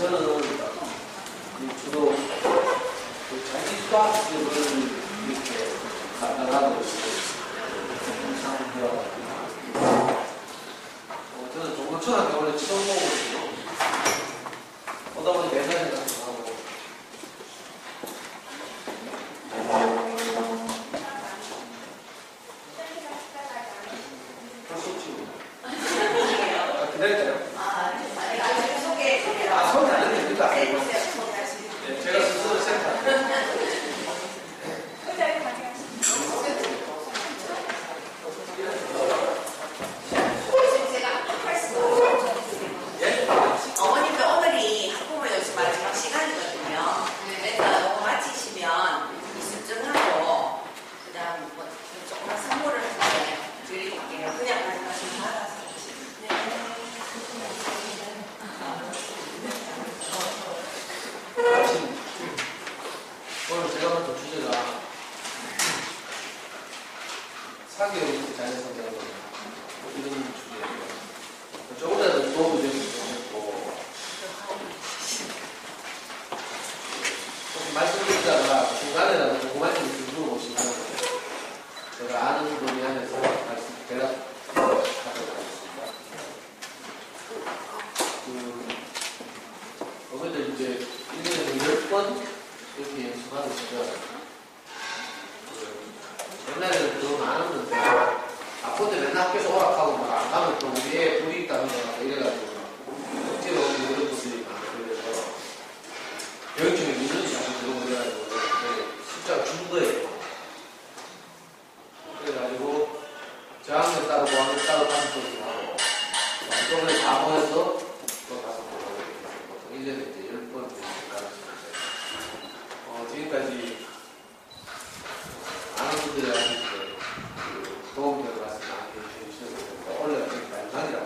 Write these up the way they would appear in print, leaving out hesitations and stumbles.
저는 주로 자기 수학을 이렇게 나가고 있어요. 저는 종교초등학교 원래 처음 보거든요. 오다 보니 4살에 가서 하고. 기다릴까요? 소개 안 해도 됩니까? 네, 제가 스스로 생각합니다. 어머님도 오늘이 학부모 연수 마지막 시간이거든요. 그래서 이거 마치시면 이수증하고 그다음 뭐 조그만 선물을 드릴게요. 그냥 말씀하시면 받아서. 오늘 제가 맡은 주제가 사교육 자연성장 이런 주제예요. 조금이라도 도움이 되면 좋겠고 혹시 말씀드리다가 중간에라도 궁금한 점이 좀 물어보시면 제가 아는 분야 안에서 대답하도록 하겠습니다. 어머니들 이제 1년에 10번 이렇게 연습하는 시절 옛날에는 더 많았는데 아픈데 맨날 학교에서 오락하고 막 안 가면 또 우리의 불이 있다는 거나 이래가지고 억지로 이런 것들이 많고 그래서 교육청에 민원이 자꾸 들어오고 그래가지고 숫자가 준 거예요. 그래가지고 저학년 따로 고학년 따로 가는 것도 하고 이번에 다 모여서 또 가서 보통 1년에 이제 10번 지금까지 많은 분들한테 이제 도움되는 말씀 많이 해주셔서 원래 마지막이라고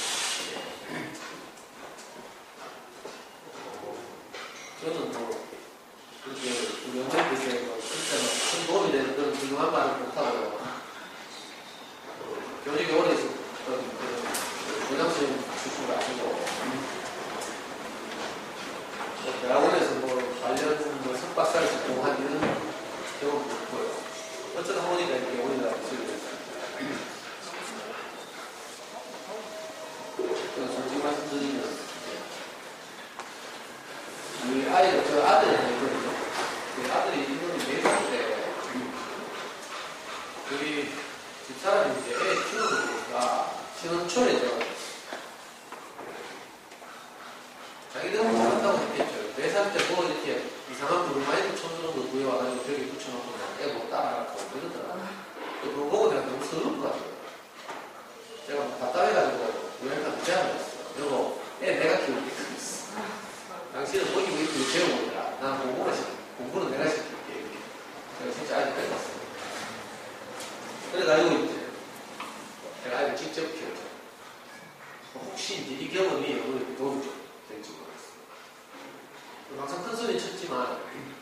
저는 뭐 이렇게 우리 어머니들께 진짜 큰 도움이 되는 그런 훌륭한 말을 못하고 교직에 오래 있었던 교장선생님 출신을 아시고 대학원에서 뭐 관련 뭐 석박사를 전공한 이런 경험도 있고요. 어쩌다 보니까 이렇게 오리가 있어요. 솔직히 말씀드리면 우리 아이가 저 아들이 있거든요. 그 아들이 이번에 4살 때 우리 집사람이 이제 애 키우는 거니까 신혼초에죠. 자기들은 잘한다고 했겠죠. 4살 때 뭐 이렇게 이상한 브루마이드 천으로 구해와가지고 벽에 붙여놓고 애 뭐 따라가고 그러더라고요. 또 그거 보고 내가 너무 서러운 것 같아요. 제가 뭐 답답해가지고 여행가 제안을 했어요. 여보, 애 내가 키울게. 당신은 거기 왜 이렇게 배워보더라. 난 공부는 내가 시킬게. 이렇게. 제가 진짜 아직 빼봤어요. 그래가지고 이제 제가 아이를 직접 키웠죠. 혹시 이제 이 경험이 오늘 도움이 좀 될지 모르겠어요. 항상 큰 소리 쳤지만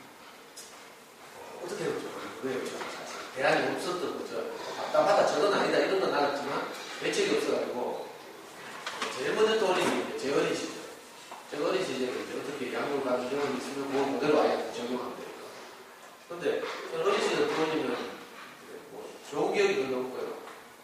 어떻게 해야 되죠? 왜요? 사실 대안이 없었던 거죠. 답답하다 저건 아니다 이런 건 알았지만 대책이 없어가지고 제일 먼저 떠올린 게 제 어린 시절. 제 어린 시절에 이제 어떻게 양육을 받은 경험이 있으면 그 모델로 아이한테 적용하면 되니까. 근데 어린 시절 부모님은 뭐 좋은 기억이 별로 없고요.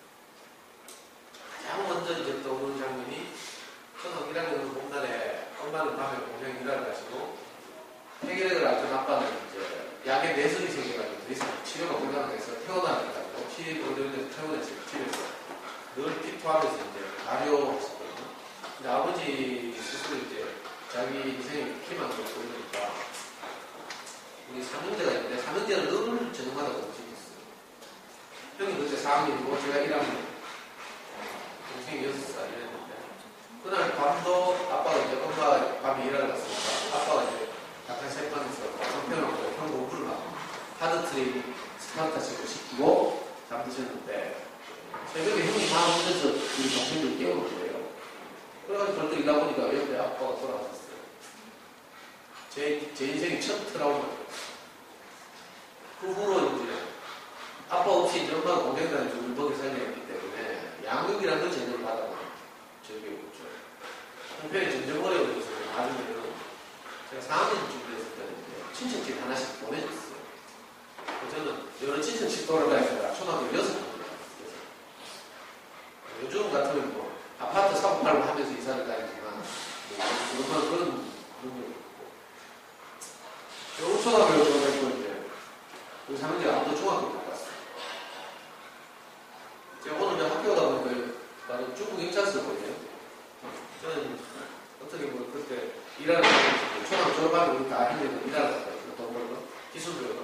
가장 먼저 이제 떠오르는 장면이 초등 1학년 봄날에 엄마는 밤에 공장 일하러 가시고 해결액을 앓던 아빠는 이제 약에 내성이 생겨가지고 더 이상 치료가 불가능해서 퇴원하겠다고 치료를 퇴원했어요. 집에서 늘 피토하면서 이제 가려웠었거든요. 근데 아버지 스스로 이제 자기 인생의 희망을 보이니까 우리 삼형제가 있는데 삼형제는 늘 저녁마다 움직였어요. 형이 그때 4학년이고 제가 1학년 동생이 6살 이랬는데 그날 밤도 아빠가 이제 엄마가 밤에 일하러 갔으니까 아빠가 이제 약간 생방에서 형편하고 형 공부를 하고 하드 트레이닝 스파르타식을 시키고 잠드셨는데 새벽에 형이 다 오면서 우리 동생들 깨우는 거예요. 그래가지고 벌떡 일어나 보니까 옆에 아빠가 돌아가셨어요. 제 인생의 첫 트라우마예요. 그 후로 이제 아빠 없이 이제 엄마가 공장장에서 울먹이 살려했기 때문에 양육이라는 걸 제대로 받아보는 적이 없죠. 한편에 점점 어려워져서 나중에는 4학년 준비했을 때는 친척집 하나씩 보내줬어요. 저는 여러 친척집 돌아다니다가 초등학교 6학년. 요즘 같으면 뭐 아파트 사고 팔고 하면서 이사를 다니지만 정말 그런 능력이 없고 요 초등학교 졸업했고 이제 그 3학년 아무도 중학교 못 갔어요. 제가 오늘 학교 가다 보니까 나는 중국 경찰서거든요. 저는 어떻게 뭐 그때 일하는 초등학교 졸업하고 우리 다 힘들고 일하러 갔거든요. 돈 벌고 기술 배우고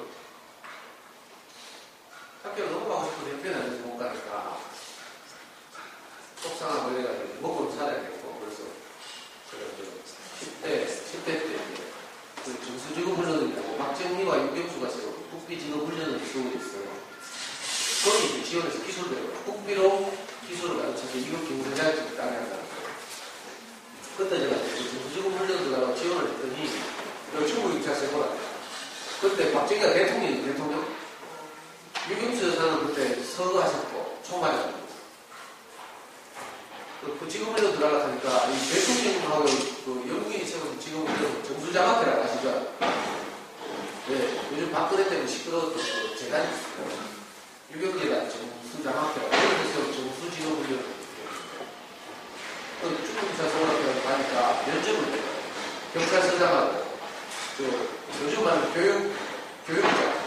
학교를 너무 가고 싶은데 형편이 못 가니까 속상하고 이래가지고 먹고 살아야겠고 그래서 제가 10대 때 그 정수직업훈련을 있고 박정희와 유경수가 지금 국비직업훈련을 쓰고 있어요. 거기 이제 지원해서 기술 배우고 국비로 기술을 가르쳐서 이거 경제자격증 따게 한다는 거예요. 그때 제가 정수직업훈련을 가고 지원을 했더니 충북 경찰서에 보라고 그때 박정희가 대통령 유경수 여사는 그때 서거하셨고 총 맞았고 그 직업훈련 들어가니까 이 대통령하고 그 영국인이 세운 직업훈련 정수장학회라고 아시죠? 네, 요즘 박근혜 때문에 시끄러웠던 그 재단이 있어요. 유경재단 정수장학회라고 그래서 정수직업훈련 그 중국경찰서원학교 가니까 면접을 해요. 경찰서장하고 요즘 말하는 교육자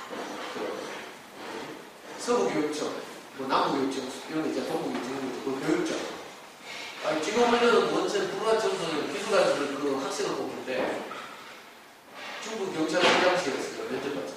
서부교육청 뭐 남부교육청 이런 거 있잖아요. 동부교육청 그 교육청 직업훈련은 원천 불우한 청소년 기술가들을 그 학생을 뽑는데 중국 경찰서장실에서 면접받았어요.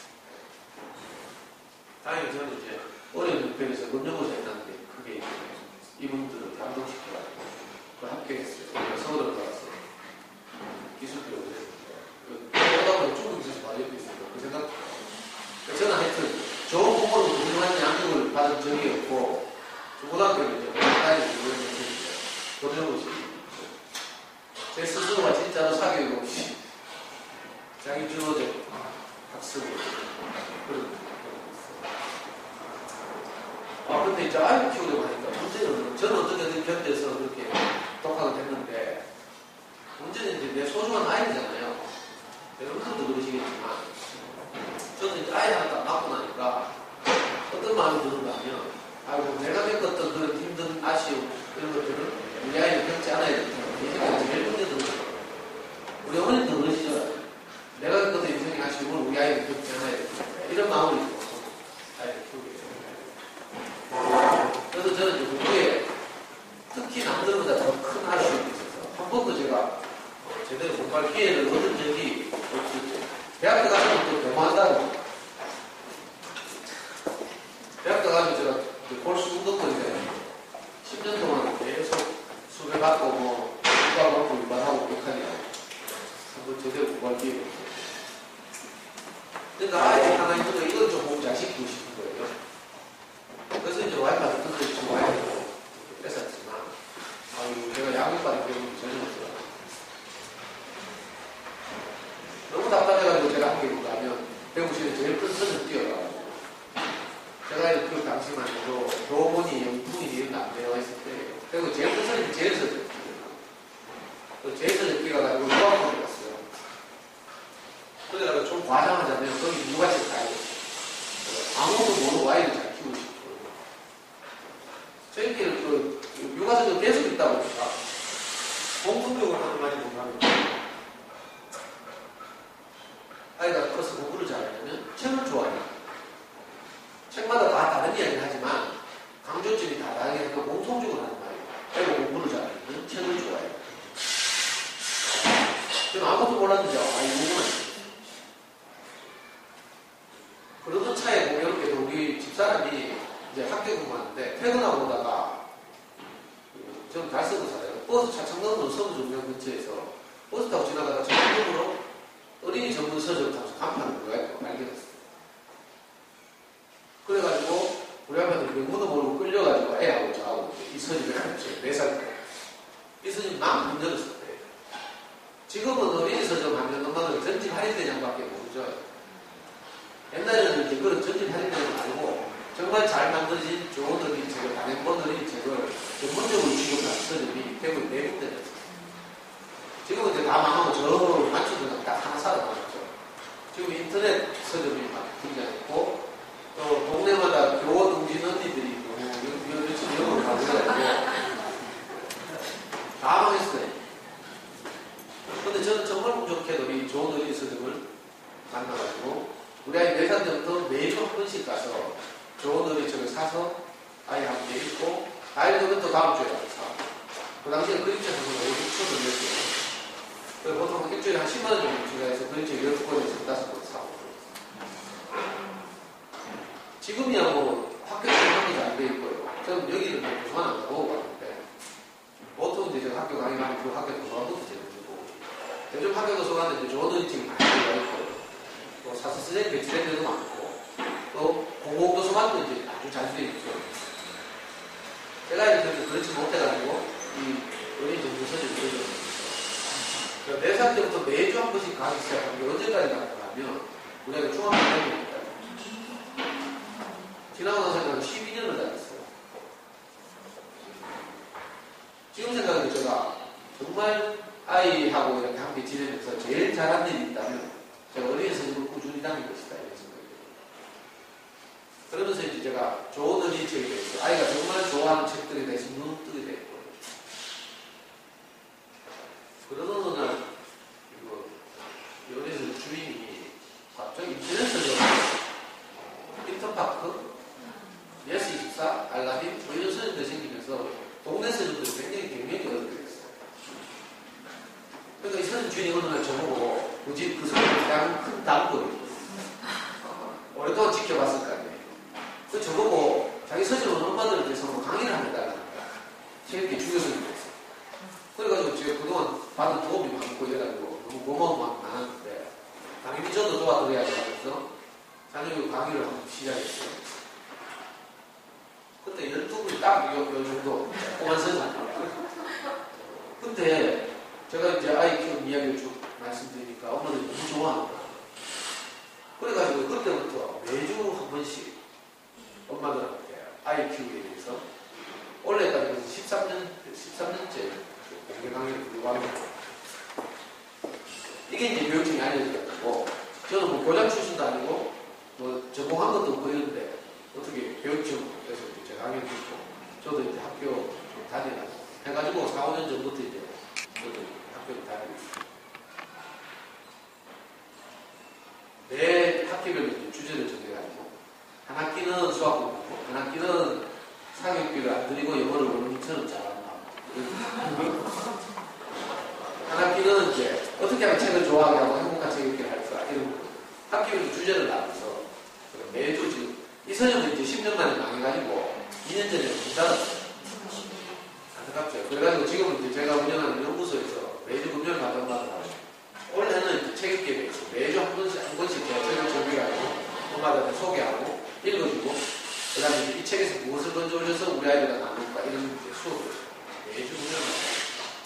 다행히 저는 이제 어려운 형편에서 검정고시 했다는데 그게 이분들을 감동시켜가지고 그 합격했어요. 서울을 들어갔어요. 기술교육을 했는데 그러다 보니 중국 경찰서 바로 옆에 있으니까 그 생각 저는 하여튼 좋은 공부로 공정한 양육을 받은 적이 없고 중고등학교를 이제 다니는 그런 검정고시 제 스스로가 진짜로 사교육 없이 자기 주도적 학습을 그런 근데 이제 아이를 키우려고 하니까 문제는 저는 어떻게든 견뎌서 그렇게 독학을 했는데 문제는 이제 내 소중한 아이잖아요. 여러분들도 그러시겠지만 저는 이제 아이 하나 딱 낳고 나니까 어떤 마음이 드는가 하면 아이고 내가 겪었던 그런 힘든 아쉬움 이런 것들은 우리 아이는 겪지 않아야 된다. 이 생각이 제일 먼저 드는 거예요. 우리 어머님도 그러시죠. 내가 겪었던 인생의 아쉬움을 우리 아이는 겪지 않아야 된다. 이런 마음을 입고 아이를 키우게 돼요. 그래서 저는 이제 공부에 특히 남들보다 더 큰 아쉬움이 있어서 한 번도 제가 제대로 공부할 기회를 얻은 적이 없었죠. 대학교 가면 또 배모한다고. 대학교 가면 제가 볼수 운동권인데 10년 동안 계속 수배 받고 뭐 수학 받고 일반하고 욕하냐 한번 제대로 공부할 기회가 없어요. 그러니까 아이들 하나 있는 거 이건 좀 공부 잘 시키고 싶은 거예요. 그래서 이제 와이프한테 끝까지 좀 와이프로 뺏었지만 제가 양육받은 경험이 전혀 없더라고요. 너무 답답해가지고 제가 한국에 가면 배우실에 제일 큰 선을 뛰어가가지고 제가 그 당시만 해도 교문이 영풍이 이런 거 안 되어 있을 때 그리고 제일 큰 선이 제일 선을 제일 선을 뛰어가지고 유학원에 갔어요. 그래가지고 좀 과장하자면 거기 누가씩 가요. 아무것도 모르고 아이를 잘 키우고 싶고 저희끼리 그 육아선도 계속 있다 보니까 공통적으로 하는 말이 뭔가하면 아이가 커서 공부를 잘하려면 책을 좋아해요. 책마다 다 다른 이야기를 하지만 강조점이 다 다르게 해서 공통적으로 하는 말이에요. 아이가 공부를 잘하려면 책을 좋아해요. 저는 아무것도 몰랐는데 아이 공부만 했어요. 그러던 차에 공교롭게도 우리 집사람이 이제 학교 근무하는데 퇴근하고 오다가 저는 달서구 살아요. 버스 차창 넘는 서부정면 근처에서 버스 타고 지나가다가 전문으로 어린이 전문 서점 탐수 간판을 그거 발견했어요. 그래가지고 우리 아빠는 명문도 모르고 끌려가지고 애하고 저하고 이 서점에 갔죠. 4살 때. 이 서점 막 문 열었을 때. 지금은 어린이 서점 하면 엄마는 전집 할인대장밖에 모르죠. 옛날에는 이제 그런 전집 할인대장 말고 정말 잘 만들어진 좋은 어린이 책을, 단행본 어린이 책을 전문적으로 취급하는 서점이 대부분 4군데였어요. 지금은 이제 다 망하고 저 만추도 인터넷 서점이 막 등장했고, 또 동네마다 교원 동진 언니들이 열심히 영어를 가르쳐가지고 다 망했어요. 근데 저는 정말 운 좋게도 이 좋은 어린이 서점을 만나가지고 우리 아이 4살 때부터 매주 한 번씩 가서 좋은 어린이책을 사서 아이 한 번 읽고 아이 되면 또 다음 주에 가서 사. 그 당시에 그림책 한 권에 5,000원 냈어요. 보통 일주일에 한 10만 원 정도 투자해서 그림책 10권에서 5권 사고. 지금이야 뭐 학교 생활이 안 돼 있고요. 저는 여기는 도서관 안 가고 가는데 보통 이제 학교 강의하면 그 학교 도서관도 제대로 요즘 학교 도서관은 이제 좋은 어린이책이 많이 들어가 있고 또 사서스에 배치된 데도 많고 또 공공도서관도 이제 아주 잘 되어 있고 제가 이제 그렇지 못해가지고 이 어린이 전문서적을 들어줬어요. 4살 때부터 매주 한 번씩 가기 시작한 게 언제까지 가면 우리가 중학교 1학년입니다. 지나고 나서 저는 12년을 다녔어요. 지금 생각해도 제가 정말 아이하고 이렇게 함께 지내면서 제일 잘한 일이 있다면 제가 어린이 선생님을 꾸준히 다닌 것이다 이런 생각이 들어요. 그러면서 이제 제가 좋은 어린이 책에 대해서 아이가 정말 좋아하는 책들에 대해서 눈 뜨게 됐고 그러던 어느 날 어린이 주인이 갑자기 인터넷에서 인터파크 예스24, 알라딘, 이런 서점들이 생기면서 동네 서점들이 굉장히 경력이 어렵게 됐어요. 그러니까 이 서점 주인이 어느 날 저보고 그 집 그 서점에 대한 큰 담보를 오랫동안 지켜봤을 거 아니에요. 그 저보고 자기 서점은 엄마들에 대해서 강의를 하겠다는 거야. 재밌게 죽여서 있었어요. 그래가지고 제가 그동안 받은 도움이 많고 이래가지고 너무 고마운 마음이 많았는데 당연히 저도 도와드려야지 하면서 자녀교 강의를 한번 시작했어요. 그때 12분이 딱 요 정도 꼬만 서점. 근데 제가 이제 아이 키우는 이야기를 쭉 말씀드리니까 엄마들이 너무 좋아한다. 그래가지고 그때부터 매주 한 번씩 엄마들한테 아이 키우기에 대해서 원래까지 13년째 공개 강의를 들고 합니다. 이게 이제 교육청이 알려져가지고 저는 뭐 교장 출신도 아니고 뭐 전공한 것도 없고 이런데 어떻게 교육청에서 제가 강의를 듣고 저도 이제 학교 좀 다니고 해가지고 4, 5년 전부터 이제 저도 학교를 다니고 있습니다. 매 학기별로 이제 주제를 정해가지고 한 학기는 수학 공부, 한 학기는 사교육비를 안 드리고 영어를 원어민처럼 잘한다. 한 학기는 이제 어떻게 하면 책을 좋아하게 하고 행복한 책 읽기를 할까 이런 학기별로 주제를 나눠서 매주 지금 이 서점은 이제 10년 만에 망해가지고 2년 전에 문 닫았어요. 안타깝죠. 그래가지고 지금은 이제 제가 운영하는 연구소에서 매주 금요일 마감마다 하고 원래는 이제 책 읽기에 대해서 매주 한 번씩 제가 책을 준비하고 엄마들한테 소개하고 읽어주고 그 다음에 이 책에서 무엇을 건져오셔서 우리 아이들과 나눌까 이런 이제 수업을 매주 금요일 마다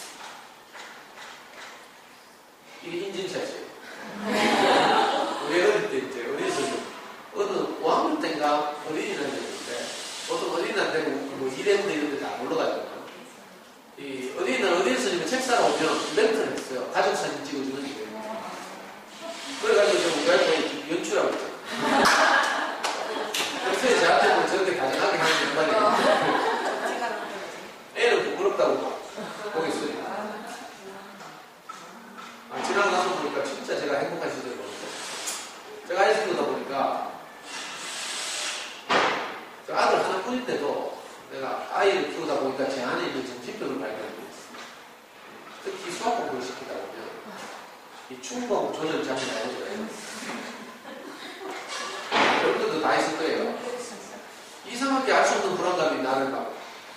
이게 인증샷이에요. 우리 어릴 때 이제 어린이집 어느 5학년 때인가 어린이날이었는데 보통 어린이날 뭐 이래운데 이런 데 다 올라가잖아요. 이 어린이날 어린이 선생님이 책 사러 오면 이벤트를 했어요. 가족 사진 찍어주는 이벤트. 그래가지고 좀 우리 아이가 연출하고 있죠. 평소에 저한테 뭐 저렇게 다정하게 하는 양반이 애는 부끄럽다고 막 보겠어요. 지나고 나서 보니까 진짜 제가 행복한 시절을 보냈어요. 제가 아이 키우다 보니까 아들 하나뿐인데도 내가 아이를 키우다 보니까 제 안에 있는 정신병을 발견하게 됐어요. 특히 수학 공부를 시키다 보면 이 충동 조절 장애 나오잖아요. 여러분들도 다 있을 거예요. 이상하게 알 수 없는 불안감이 나를 막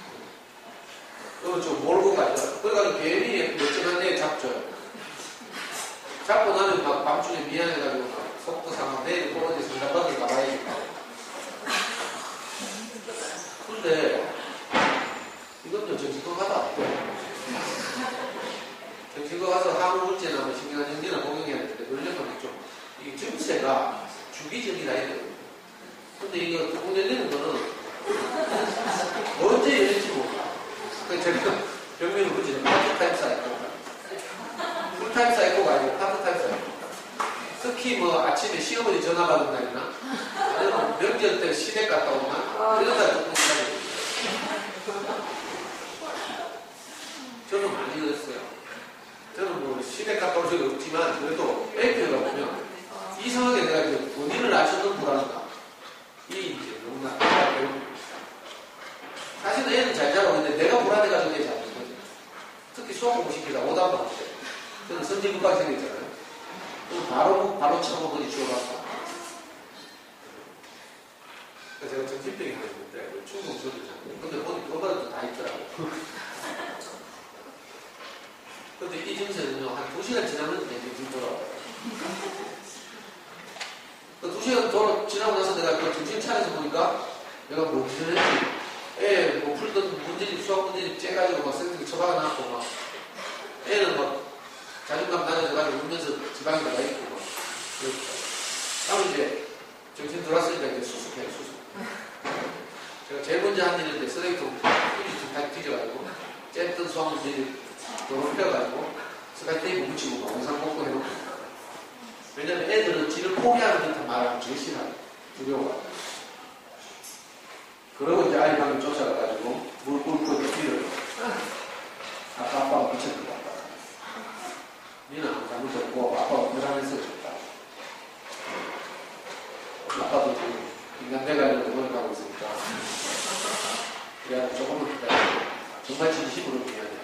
좀 몰고 가죠. 그래가지고 괜히 멀쩡한 애 잡죠. 잡고 나면 막 밤중에 미안해가지고 막 속도 상하고 내일 또 어디 상담받을 가봐야겠다. 근데 이건 좀 정신과 가다. 정신과 가서 항우울제나 뭐 신경안정제나 복용해야 되는데 그러려면 좀 이 증세가 주기적이라 해야 되거든요. 근데 이거 뚜껑 열리는 거는 언제 열릴지 몰라. 그래서 제가 병명을 붙이는 파트타임 사이코. 풀타임 사이코가 아니고 파트타임 사이코. 특히 특히 뭐 아침에 시어머니 전화 받는다거나 아니면 명절 때 시댁 갔다 오나 이러다 조금 기다려요. 저는 많이 그랬어요. 저는 뭐 시댁 갔다 올 적이 없지만 그래도 애교가 보면 이상하게 내가 이제 본인을 아셔도 불안하다. 이 이제 너무나 사실은 애는 잘 자라고 있는데 내가 불안해가지고 애 잡는 거지. 특히 수학 공부 시키다 오답도 안 돼. 저는 선진국방 생겼잖아요. 그럼 바로 쳐먹으니 주워갔다. 제가 정신병이 하나 있는데 충동 저주잖아요. 근데 보니 그거보다 다 있더라고요. 근데 이 증세는요 한 2시간 지나면 이제 정신 돌아와요. 그 2시간 지나고 나서 내가 그 정신 차려서 보니까 내가 뭐 무슨 했지? 뭐 풀던 문제집 수학 문제집 째가지고 막 쌩쌩 처박아놨고 막 애는 막 자존감 낮아져가지고 울면서 지방에 나가 있고 막 그렇죠. 다음 이제 정신 들어왔으니까 이제 수습해요 수습. 제가 제일 먼저 한 일인데 쓰레기통 다 뒤져가지고 쨌든 수학 문제집 더럽혀가지고 스카이 테이프 붙이고 막 영상 뽑고 해놓고. 왜냐면 애들은 지를 포기하는 듯한 말을 하면 제일 싫어요. 두려워. 그러고 이제 아이 방을 쫓아가가지고 물 끓고 뒤를 아빠가 붙였던 것 같다. 니는 아무 잘못했고 아빠가 불안해서 줬다. 아빠도 지금 인간대가리로 응원을 하고 있으니까 그래야 조금만 기다려. 정말 진심으로 미안해.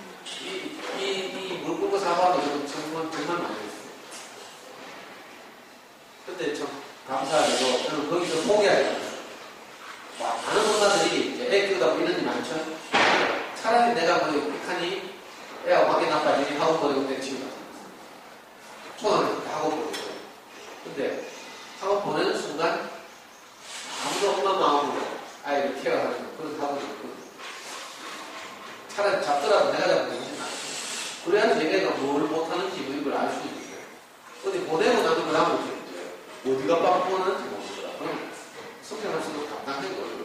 이 물 끓고 사과하고 정말 많이 했어요. 근데 참 감사하게도 저는 거기서 포기하지 않았어요. 많은 엄마들이 이제 애 키우다 보면 이런 일 많죠? 차라리 내가 뭐 pik하니 애하고 관계 나빠지니 학원 보내고 때치우다. 초등학교 때 학원 보내고. 근데 학원 보내는 순간 아무도 엄마 마음으로 아이를 케어하는 그런 학원이 없거든요. 차라리 잡더라도 내가 잡는 게 훨씬 낫죠. 그래야지 얘네가 뭘 못하는지 이걸 알 수 있는 거예요. 근데 보내고 나면 그 다음부터 이제 어디가 빵꾸하는지 모르더라. 성경할 수도 감당된 거예요.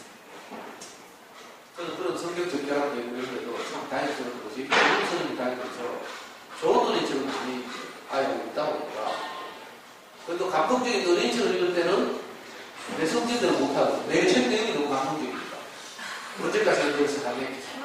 저는 그런 성경 적절한 내용들도 참 다행스러운 것이 성경이 다니면서 좋은 어린이책을 많이 아이고 있다 보니까 그래도 감동적인 어린이책을 읽을 때는 내 성질대로 못하고 내 책 내용이 너무 감동적이니까 언제까지 그래서 당했겠어.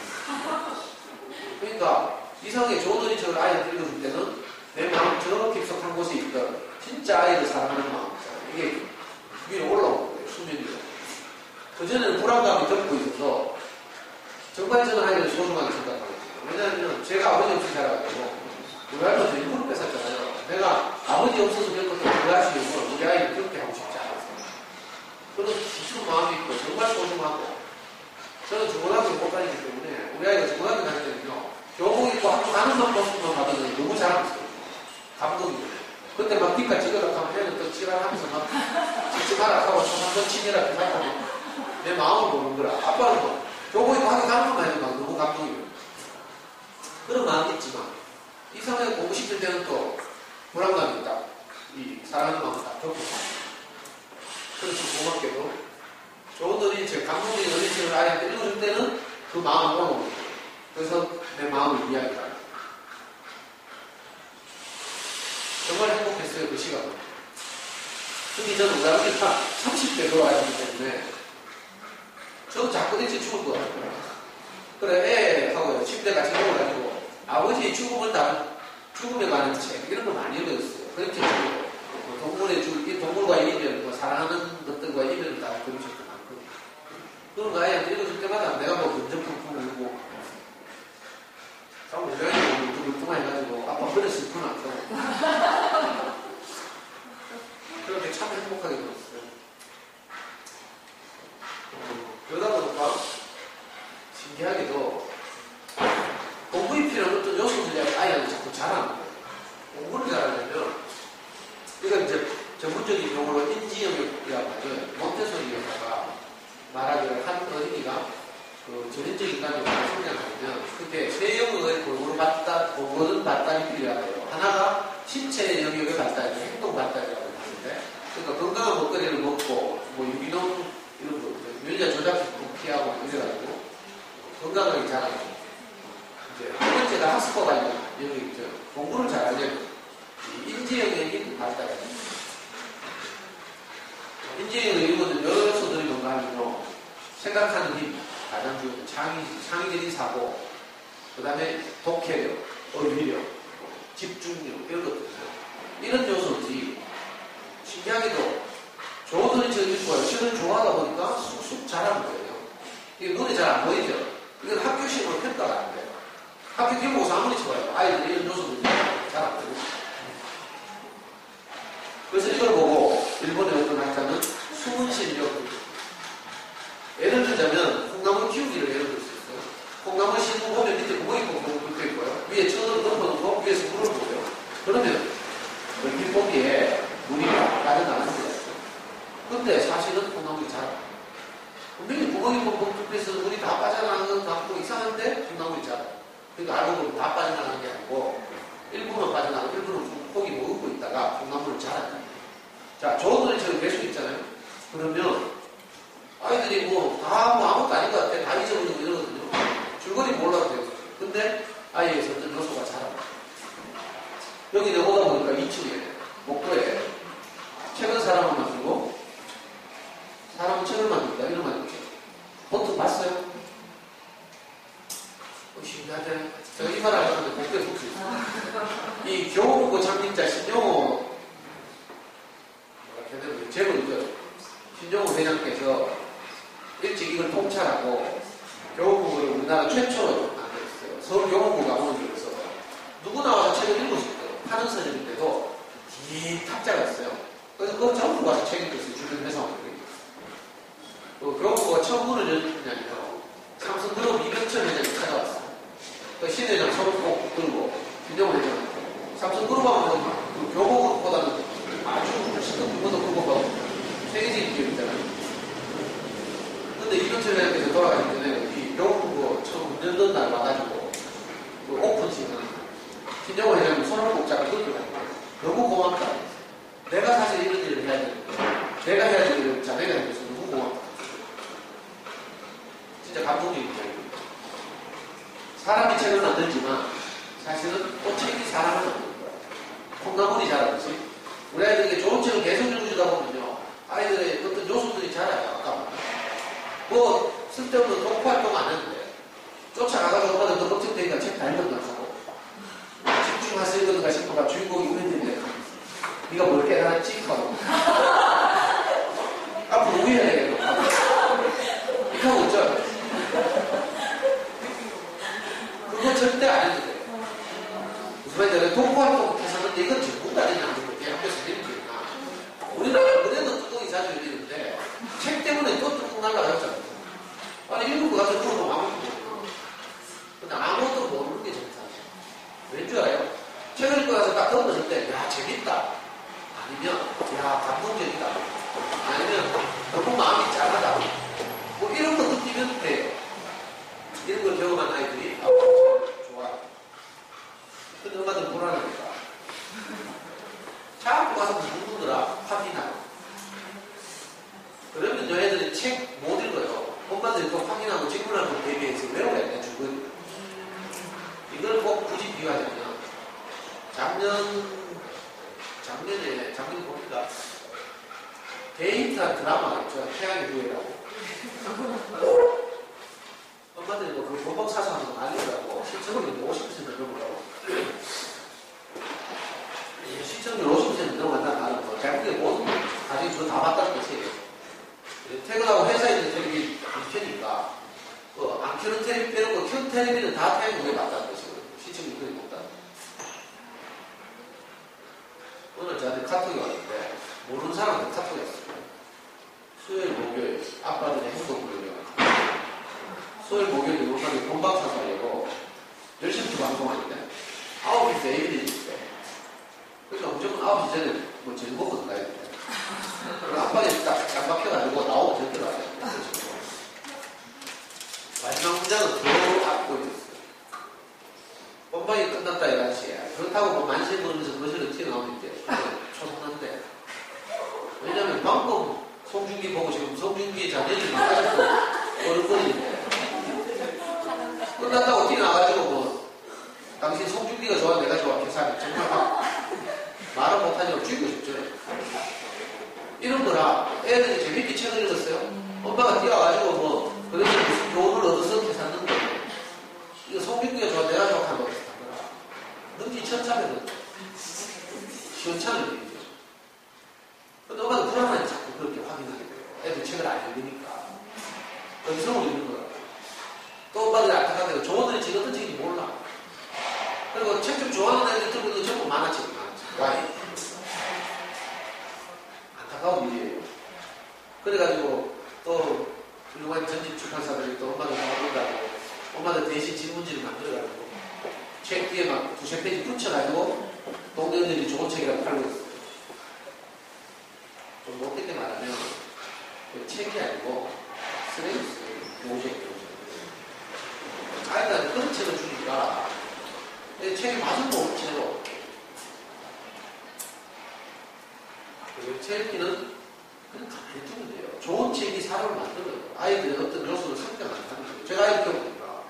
그러니까 이상하게 좋은 어린이책을 아이한테 읽어줄 때는 내 마음 저 깊숙한 곳에 있던 진짜 아이를 사랑하는 마음 이게 위로 올라오는 거예요. 수면 위로. 그전에는 불안감이 덮고 있어서 정말 저는 아이를 소중하게 생각하거든요. 왜냐하면 제가 아버지 없이 자라가지고 우리 할머니 일부러 뺏었잖아요. 내가 아버지 없어서 겪었던 그 아쉬움을 우리 아이를 겪게 하고 싶지 않았어요. 그런 깊은 마음이 있고 정말 소중하고 저는 중고등학교 못 다니기 때문에 우리 아이가 중고등학교 다닐 때는요 교복 입고 학교 가는 모습만 받았는데 너무 잘하고 감동이에요. 그때 막 뒷가 찍어라 하면 애는 또 찌랄하면서 막 찍지 마라 하고 한번 치니라 생각하면 내 마음을 보는 거라. 아빠는 뭐 교복 입고 학교 가는 것만 해도 막 너무 감동이에요. 그런 마음이 있지만 이상하게 보고 싶을 때는 또 불안감이 있다. 이 사랑하는 마음을 다 덮고 그래서 고맙게도 좋은 어린이책, 감동적인 어린이책을 아이한테 읽어줄 때는 그 마음을 오는 거예요. 그래서 내 마음을 이야기합니다. 정말 행복했어요, 그 시간은. 특히 저는 우리 아버지가 30대 돌아가셨기 때문에 저도 자꾸 일찍 죽을 것 같아요. 그래, 애하고 침대 같이 먹어가지고 아버지의 죽음에 관한 책, 이런 거 많이 읽었어요. 그렇게 동물과 이별, 사랑하는 것들과 이별을 다 그런 책도 많거든요. 그런 거 아이한테 읽어줄 때마다 내가 뭐 근접풍풍 울고 싸움 내가 울퉁해가지고 아빠 그래 슬프나 그렇게 참 행복하게 들었어요. 그러다 보니까 신기하게도 공부에 필요한 어떤 요소들이 아이한테 자꾸 자라는 거예요. 공부를 잘하려면 그러니까 이제 전문적인 용어로 인지영역이라고 하죠. 몬테소리 여사가 말하기를 한 어린이가 그 전인적인 감정을 성장하면 그때 세 영역의 골고루 발달이 필요하대요. 하나가 신체 영역의 발달, 행동 발달이라고 하는데 그러니까 건강한 먹거리를 먹고 뭐 유기농 이런 거 유전자 조작식품 피하고 이래가지고 건강하게 자라고 이제 두 번째가 학습과 관련 영역이죠. 공부를 잘하려면 인지 영역이 발달해. 인지행을 이거는 여러 요소들이 뭔가 하면요. 생각하는 힘, 가장 중요한 창의적인 사고, 그 다음에 독해력, 어휘력, 집중력, 이런 것들 있어요. 이런 요소들이 신기하게도 좋은 소리 지어 듣고 시를 좋아하다 보니까 쑥쑥 자라는 거예요. 이게 눈에 잘 안 보이죠? 이건 학교식으로 평가가 안 돼요. 학교 기본고사 아무리 쳐봐요. 아이들이 이런 요소들이 잘 안 되고. 그래서 이걸 보고 일본의 어떤 학자는 숨은실력, 예를 들자면 콩나물 키우기를 예를 들 수 있어요. 콩나물 심고 보면 밑에 구멍이 붙어 있고요. 위에 천을 덮어놓고 위에서 물을 부어요. 그러면 물기포기에 물이 빠져나가는 거예요. 근데 사실은 콩나물이 자라요. 분명히 구멍이 뻥뻥 뚫려서 물이 다 빠져나가는 건 같고 이상한데 콩나물이 자라요. 그러니까 알고 보면 다 빠져나가는 게 아니고 일부는 빠져나가고 일부는 포기 먹고 있다가 콩나물을 자란다. 자, 좋은 노래처럼 될 수 있잖아요. 그러면 아이들이 다 아무것도 아닌 것 같아. 다 잊어버리고 이러거든요. 줄거리 몰라도 돼요. 근데 아이에서 어떤 요소가 자랍니다. 여기 내보다 보니까 2층에 목도에 책은 사람을 만들고 사람은 책을 만든다. 이런 말이 있죠. 버튼 봤어요? 신기하네. 제가 이 말을 하는데 목도에 속수 있어요. 이 교훈고 창립자 신용호 제목이죠. 신용호 회장께서 일찍 이걸 통찰하고 교훈부를 우리나라 최초로 만들었어요. 서울교훈부가 오는 줄에서 누구 나와서 책을 읽을 수 있어요. 파는 서점인데도 긴 탁자가 있어요. 그래서 그거 전부 가서 책 읽을 수 있어요. 주변 회사원들이. 교훈부가 처음 문을 열었냐면요. 삼성그룹 이병철 회장이 찾아왔어요. 그 신 회장 서로 꼭 들고 신용호 회장 삼성그룹 하면 그 교보보다는 아주 훨씬 더 규모도 크고 세계적인 기업이잖아요. 근데 이병철 회장께서 돌아가기 전에 이 교훈부 처음 문 열던 날 와가지고 그 오픈식은 신정호 회장님 손을 꼭 잡고 끌고 가는 거예요. 너무 고맙다. 내가 사실 이런 일을 해야 되는데 내가 해야 될 일을 자네가 해줘서 너무 고맙다. 진짜 감동적인 이야기입니다. 사람이 책을 만들지만 사실은 또 책이 사람을 만드는 거예요. 콩나물이 자라듯이 우리 아이들에게 좋은 책을 계속 읽어주다 보면요. 아이들의 어떤 요소들이 자라요. 아까 쓸데없는 독후 활동 안 했는데 쫓아가가지고 엄마들 더 걱정되니까 책 다 읽어놔서 집중하세요 이거든가 싶어가 주인공이 우연인데 네가 뭘 깨달았지? 하고 앞으로 우회해야 되겠노? 이렇게 하고 있죠? 그거 절대 안 해도 돼요. 무슨 말인지 독후 활동 해서는데 이건 전부 다 되지 않는 거예요. 학교에서 되는 거니까 우리나라 그래도 뚜껑이 자주 열리는데 책 때문에 또 뚜껑 날라갔잖아요. 아니, 읽은 거 가서 물어보면 아무것도 모르고. 근데 아무것도 모르는 게 정상이에요. 왠 줄 알아요? 책을 읽고 나서 딱 덮어질 때, 야, 재밌다. 아니면, 야, 감동적이다. 아니면, 너무 마음이 짠하다. 이런 거 느끼면 돼요. 이런 걸 경험한 아이들이, 좋아. 근데 엄마들 불안하니까. 자꾸 가서 누구더라? 확인하고. 그러면 너희들이 책 못 읽어요. 엄마들이 또 확인하고 질문하고 대비해서 외워야 돼, 주거니. 이걸 꼭 굳이 비유하자면, 작년에 보니까, 데이터 드라마 있죠. 태양의 후예라고. 엄마들이 그 본방 사서 하는 거 알리더라고. 시청률이 50% 넘어가고. 시청률 50% 넘어간다는 말은 대한민국의 모든 가정이 저다 봤다는 것이에요. 퇴근하고 회사에 있는 텔레비 안 켜니까 안 켜는 텔레비 빼놓고 켠 텔레비는 다 태양국에 맞다는 것이거든요. 시청률이 그리 높다. 오늘 저한테 카톡이 왔는데 모르는 사람한테 카톡이 왔어요. 수요일 목요일 아빠들의 행동불명 수요일 목요일 목요일 본방 사서 하려고 10시부터 방송하는데 9시 데이비드 있대. 그러니까 무조건 9시 전에 저녁 먹고 가야 돼. 앞방에 딱 막혀가지고 나오고 절대 가야 돼. 마지막 문장은 더 앞고 있었어요. 본방이 끝났다 이같이. 그렇다고 만신 보면서 거실로 튀어나오는데 초상한데. 왜냐면 방금 송중기 보고 지금 송중기 자녀들이 나가지고 어른거리는데 끝났다고 튀어나가지고 당신 송중기가 좋아 내가 좋아 계산이 정말 말은 못하지. 못하냐고 죽이고 싶죠. 이런 거라 애들이 재밌게 책을 읽었어요. 엄마가 뛰어가지고 뭐 그래서 무슨 교훈을 얻어서 이렇게 샀는데 이거 송민규가 좋아 내가 좋아 하는 거 비슷한 거라. 능지천차면 시원찮은 얘기죠. 근데 엄마가 불안하게 자꾸 그렇게 확인하게 돼요. 애들 책을 안 읽으니까. 음성을 읽는 거라. 또 엄마들이 안타깝게 조원들이 지금 어떤 책인지 몰라. 그리고 책 좀 좋아하는 애들 들고 전부 만화책이 많지. 안타까운 일이에요. 그래가지고 또 훌륭한 전집 출판사들이 또 엄마들 나와본다고 엄마들 대신 질문지를 만들어가지고 책 뒤에 막 두세 페이지 붙여가지고 동네들이 좋은 책이라고 팔고 있어요. 좀 못되게 말하면 책이 아니고 쓰레기였어요. 모색. 아이들한테 그런 책을 주니까 책이 맛은 못 채로 책 읽기는 그냥 가만히 두면 돼요. 좋은 책이 사람을 만들어요. 아이들의 어떤 요소를 성장한다는 거예요. 제가 아이들 키워보니까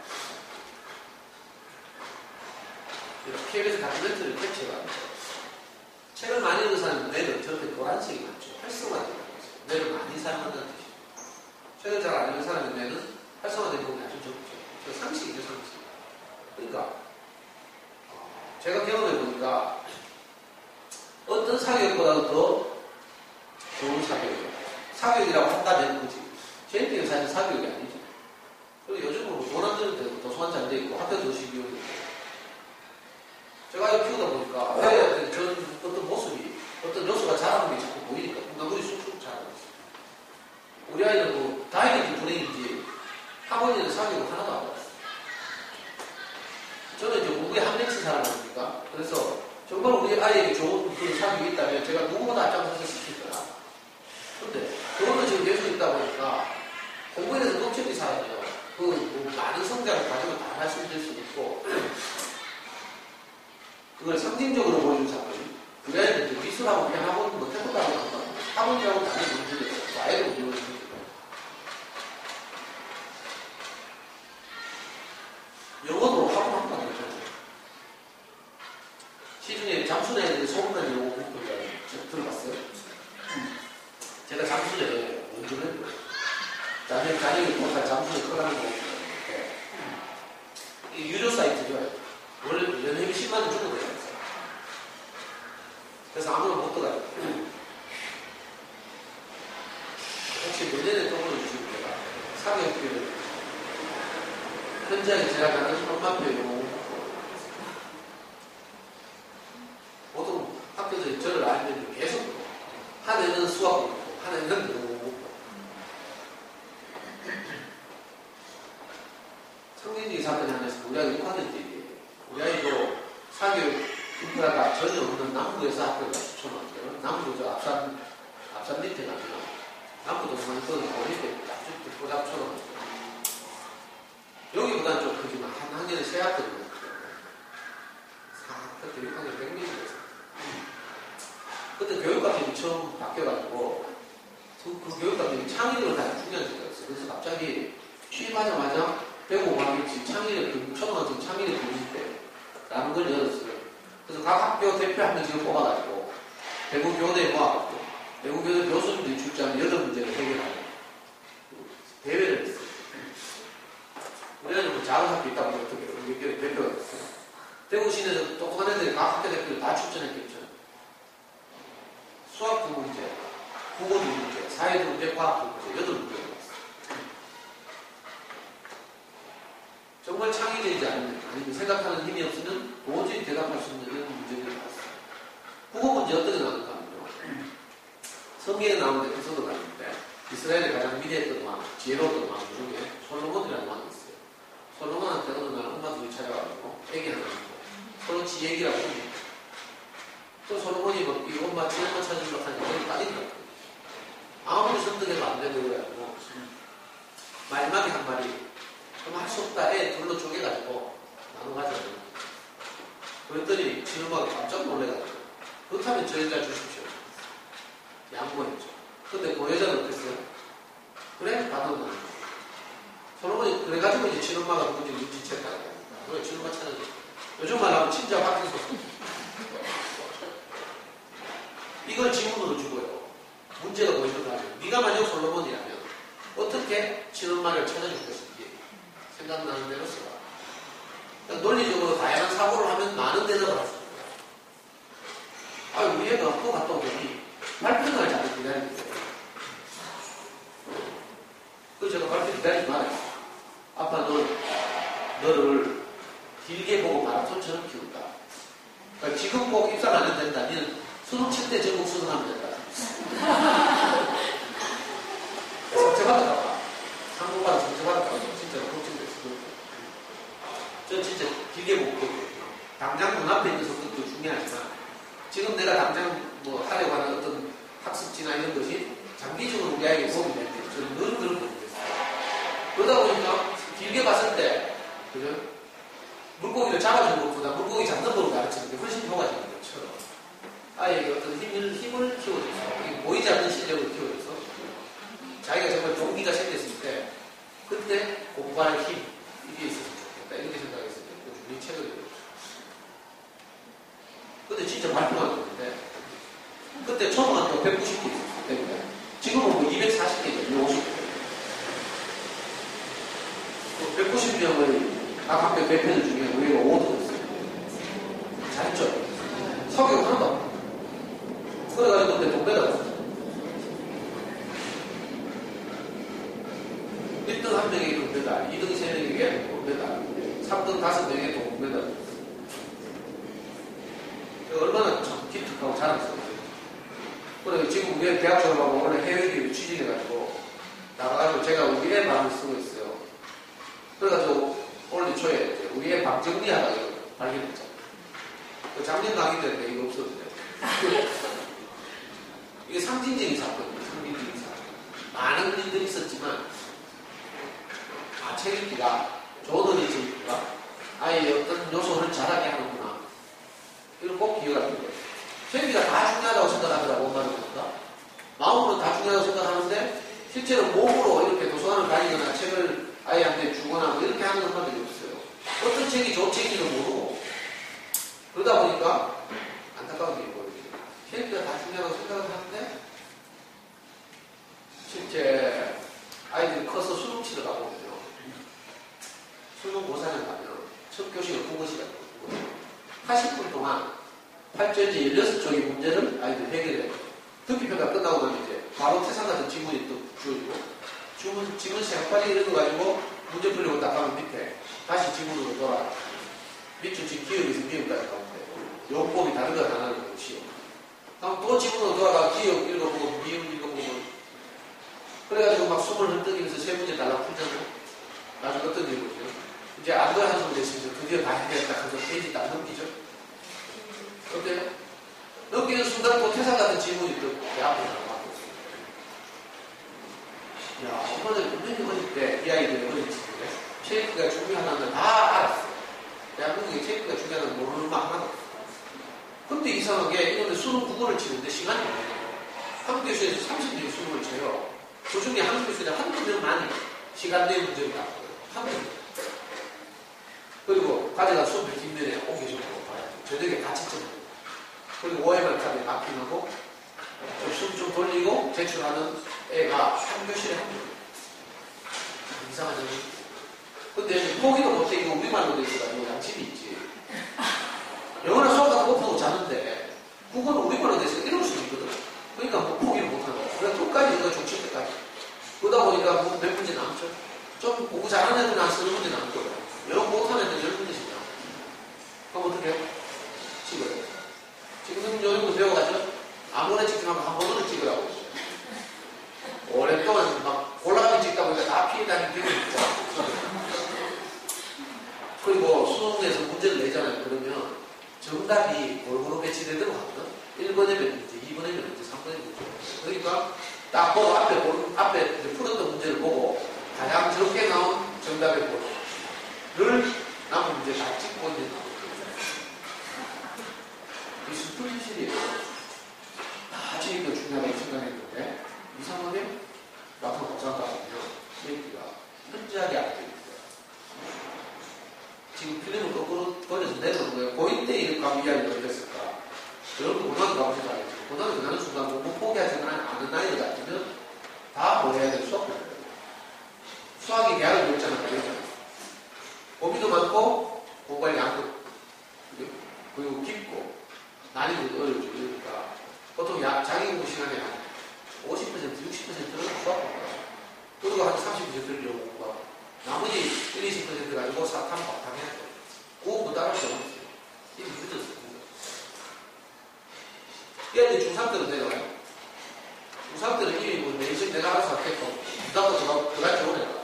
KBS 다큐멘터리를 캡처가 책을 많이 읽는 사람은 뇌는 저렇게 노란색이 많죠. 활성화되는 거죠. 뇌를 많이 사용한다는 뜻이죠. 책을 잘 안 읽는 사람의 뇌는 활성화되는 부분이 아주 적죠. 상식이죠, 상식. 그러니까 제가 경험해보니까 어떤 사교육보다도 더 좋은 사교육. 사교육이라고 한다면 그지. 제일비는 사실 사교육이 아니죠. 그리고 요즘은 돈 안 드는 데도 도서관 잘 돼 있고 학교 도시 비용이 있고. 제가 아이 키우다 보니까 왜 저는 어떤 모습이 어떤 요소가 자라는 게 자꾸 보이니까 공감물이 쑥쑥 자라고 있어요. 우리 아이는 뭐 다행인지 불행인지 학원에는 사교육을 하나도 안 받았어요. 저는 이제 공부에 한명씩 사람 아닙니까? 그래서 정말 우리 아이에게 좋은 그런 사교육이 있다면 제가 누구보다 앞장서서 시킬 거라. 근데 그것도 지금 계속 있다 보니까 공부에 대해서 걱정이 사람이요. 뭐 많은 성장을 가지고 다 말씀드릴 수 있고 그걸 상징적으로 보여준 사건이 우리 아이는 미술하고 그냥 학원 뭐 태권도 하고 한다. 학원이라고 당연히 문제겠죠. 아이를 못 이루어지는 거예요. 영어도 학원 한다는 거죠. 시중에 장순에 소문난 영어 공부를 들어봤어요? 제가 장순에 운전을 했고요. 자녀이 보니까 장순에 커가는 거. 이 유료 사이트죠. 원래 연회비 10만원 주는 거예요. 그래서 아무나 못 들어가요. 혹시 내년에 떠올려주시면 제가 사교육비를 현장에 제가 가는 엄마표요. 보통 학교에서 저를 알면 계속 한 해는 수학 공부, 한 해는 영어 공부. 성진이 사건이 하나 있으면 우리 아이 6학년 때예요. 우리 아이도 사교육 인프라가 전혀 없는 남부에서 학교가 추천할게요. 남부 저 앞산 밑에 가면 남부 동산서는 어릴 딱 꼬잡처럼 여기보다는 좀 크지만 한 학년에 세 학교거든요. 4학년, 6학년 100m였어요. 그때 교육감님이 처음 바뀌어가지고 그 교육감님이 창의력을 다 중요한 생각이었어요. 그래서 갑자기 취임하자마자 105학년치 창의력, 초등학생 창의력 교육대 라는 걸 열었어요. 그래서 각 학교 대표 한 명씩 뽑아가지고 대구 교대에 모아가지고 대구 교대 교수님들이 출제하는 8문제를 해결하는 대회를 했어요. 우리는 뭐 작은 학교 있다 보니 어떻게 몇 개의 대표가 됐어요. 대구 시내에서 똑똑한 애들이 각 학교 대표를 다 출전했겠죠. 수학 2문제, 국어 2문제, 사회 2문제, 과학 2문제, 8문제가 나왔어요. 정말 창의적이지 아니면 생각하는 힘이 없으면 도저히 대답할 수 있는 이런 문제들이 나왔어요. 국어 문제 어떻게 나왔는가 하면요. 성경에 나오는 에피소드가 있는데 이스라엘의 가장 위대했던 왕, 지혜로웠던 왕 중에 솔로몬이라는 왕이 있어요. 솔로몬한테 어느 날 엄마들이 찾아와가지고 애기 하나 있고 서로 지 얘기라고 합니다. 또 솔로몬이 뭐 이 엄마 지 엄마 찾으려고 하니까 거기 빠진다. 아무리 선택해도 안 되고 그래가지고 마지막에 한 말이 그럼 할 수 없다. 애 둘로 쪼개가지고 나눠 가자고. 그랬더니 지엄마가 깜짝 놀래가지고 그렇다면 저 여자 주십시오. 양보했죠. 근데 그 여자는 어땠어요? 그래? 받은 거예요. 솔로몬이 그래가지고 이제 친엄마가 누군지 눈치챘다. 그래, 친엄마 찾아줘. 요즘 말하면 친자 바뀐 소리. 이걸 지문으로 주고요. 문제가 뭐였는가 하면 네가 만약 솔로몬이라면 어떻게 친엄마를 찾아줄 것인지 생각나는 대로 써라. 그러니까 논리적으로 다양한 사고를 하면 많은 대답을 할 수 있는 거야. 우리 애가 학교 갔다 오더니 발표 날 자꾸 기다리고 있어요. 그래서 제가 발표 기다리지 말아요. 아빠 너를 길게 보고 마라톤처럼 키운다. 그러니까 지금 꼭 입상 안 해도 된다. 니는 수능 칠 때 전국 수능하면 된다. 상처받을까봐. 상고받아 상처받을까봐. 진짜로 걱정됐어요. 저 진짜 길게 못 보거든요. 당장 눈앞에 있는 것도 중요하지만 지금 내가 당장 뭐 하려고 하는 어떤 학습지나 이런 것이 장기적으로 우리 아이에게 도움이 될 때 저는 늘 그런 거 있어요. 그러다 보니까 길게 봤을 때 그죠? 물고기를 잡아주는 것보다 물고기 잡는 법을 가르치는 게 훨씬 효과적인 것처럼 아이에게 어떤 힘을 키워줘서 보이지 않는 실력을 키워줘서 자기가 정말 동기가 생겼을 때 그때 공부할 힘 이게 있었으면 좋겠다 이렇게 생각했을 때 우리 책을 읽었죠. 근데 진짜 발표가 됐는데 그때 초등학교 190개 있었기 때문에 지금은 뭐 240개죠. 250개. 190명의 각 학교 대표들 중에 우리가 5등 했어요. 잘했죠? 성격 하나도 없고. 그래가지고 그때 돈 받았어요. 1등 1명에게 돈 배달, 2등 3명에게 돈 배달, 3등 5명에게 돈 배달. 얼마나 참 기특하고 자랑스러워요. 그래 지금 우리 대학 졸업하고 원래 해외기업에 취직해가지고 나가가지고 제가 우리 애 마음을 쓰고 있어요. 그래가지고 올해 초에 우리 애 방 정리하다가 발견했잖아요. 작년 강의 때문에 이거 없었는데 이게 상징적인 사건이에요. 상징적인 사건. 많은 일들이 있었지만 책 읽기가 좋은 어린이 읽기가 아이의 어떤 요소를 자라게 하는구나. 이걸 꼭 기억할 거예요. 책기가 다 중요하다고 생각하더라고 엄마는 그런가? 마음으로 다 중요하다고 생각하는데 실제로 몸으로 이렇게 도서관을 다니거나 책을 아이한테 주거나 뭐 이렇게 하는 엄마들이 없어요. 어떤 책이 좋은 책인지도 모르고 그러다 보니까 안타까운 게 있거든요. 책기가 다 중요하다고 생각을 하는데 실제 아이들이 커서 수능 치러 가보면요. 수능고사를 가면 첫 교시가 국어시간이 있거든요. 80분 동안 8절지 16쪽의 문제를 아이들이 해결해요. 듣기평가 끝나고 나면 이제 바로 태산 같은 지문이 또 주어지고 지문 색깔이 읽어가지고 문제 풀려고 딱 가면 밑에 다시 지문으로 돌아 밑줄 지금 기억에서 미역까지 가면 돼요. 용법이 다른 거 하나를 보고 시험. 그럼 또 지문으로 돌아가 기억 읽어보고 미역 읽어보고 그래가지고 막 숨을 헐떡이면서 세 문제 달라 풀잖아요. 나중에 어떤 일이 보죠? 이제 안도 한숨 내쉬면서 드디어 다 해결했다 해서 페이지 딱 넘기죠. 어때요? 넘기는 순간 또 태산 같은 질문이 또 내 앞에 나와요. 야, 엄마들 분명히 어릴 때, 이 아이들이 어릴 때, 체육가 중요하다는 걸 다 알았어. 대한민국에 체육가 중요하다는 걸 모르는 거 하나도 없어. 근데 이상하게 이놈의 수능 국어를 치는데 시간이 없네요. 한국 교수에서 30년 수능을 쳐요. 그 중에 한국 교수에 한두 명만이 시간 내 문제를 나왔어요. 한 명. 그리고 가져다 수업 뒷면에 옮겨주고 봐요. 저녁에 같이 쳐. 그리고 OMR 카드에 마킹하고 숨 좀 돌리고 제출하는 애가 한 교실에 한 명. 이상하죠? 근데 포기도 못해. 이거 우리말로 돼 있어가지고 양심이 있지. 영어나 수학 같은 거 못하고 자는데 국어는 우리말로 돼 있으니까 이럴 수도 있거든. 그러니까 뭐 포기를 못하는 거야. 그래서 끝까지 이거 종칠 때까지. 그러다 보니까 뭐 몇 문제 남죠? 좀 공부 잘하는 애들은 안 쓰는 문제 남고 영어 못하는 애들은 10문제씩 남고 그럼 어떻게 해요? 찍어요. 지금 요 정도 배워가지고 아무나 찍지 말고 한 번으로 찍으라고 했어요. 오랫동안 막 골라가면 찍다 보니까 다 피해 다니는 경우가 있죠. 그리고 수능에서 문제를 내잖아요. 그러면 정답이 골고루 배치되도록 하거든. 1번에 몇 문제, 2번에 몇 문제, 3번에 몇 문제. 그러니까 딱 보고 앞에 풀었던 문제를 보고 가장 적게 나온 정답의 볼을 남은 문제 다 찍고 있는 거예요. 이 슬픈 현실이에요. 다 제일도 중요하다고 생각했는데 이상하게 막상 복잡 가거든요. 얘기가 현저하게 안 되는 거예요. 지금 필름을 거꾸로 돌려서 내놓는 거예요. 고인 때 이렇게 가면 이야기를 어땠을까? 여러분 고등학교 가보셔서 알겠지만 고등학교 들어가는 순간 공부 포기하지 않은 나이들 같으면 다 뭐 해야 될 수업 해야 돼요. 수학이 대학을 결정을 하겠죠. 고민도 많고 공부할 양도 그리고 깊고 난이도 어렵죠. 그러니까 보통 자기 공부 시간에 한 50%, 60%는 수학 공부하고 그리고 한 30%를 영어 공부하고 나머지 1, 20% 가지고 사탐, 박탐 해야 돼요. 공부 따를 수 없어요. 이게 늦었어요. 얘들 중3 때로 내려와요. 중3 때는 이미 뭐 내신 내가 알아서 하겠고 부담도 들어갈 줄 오네.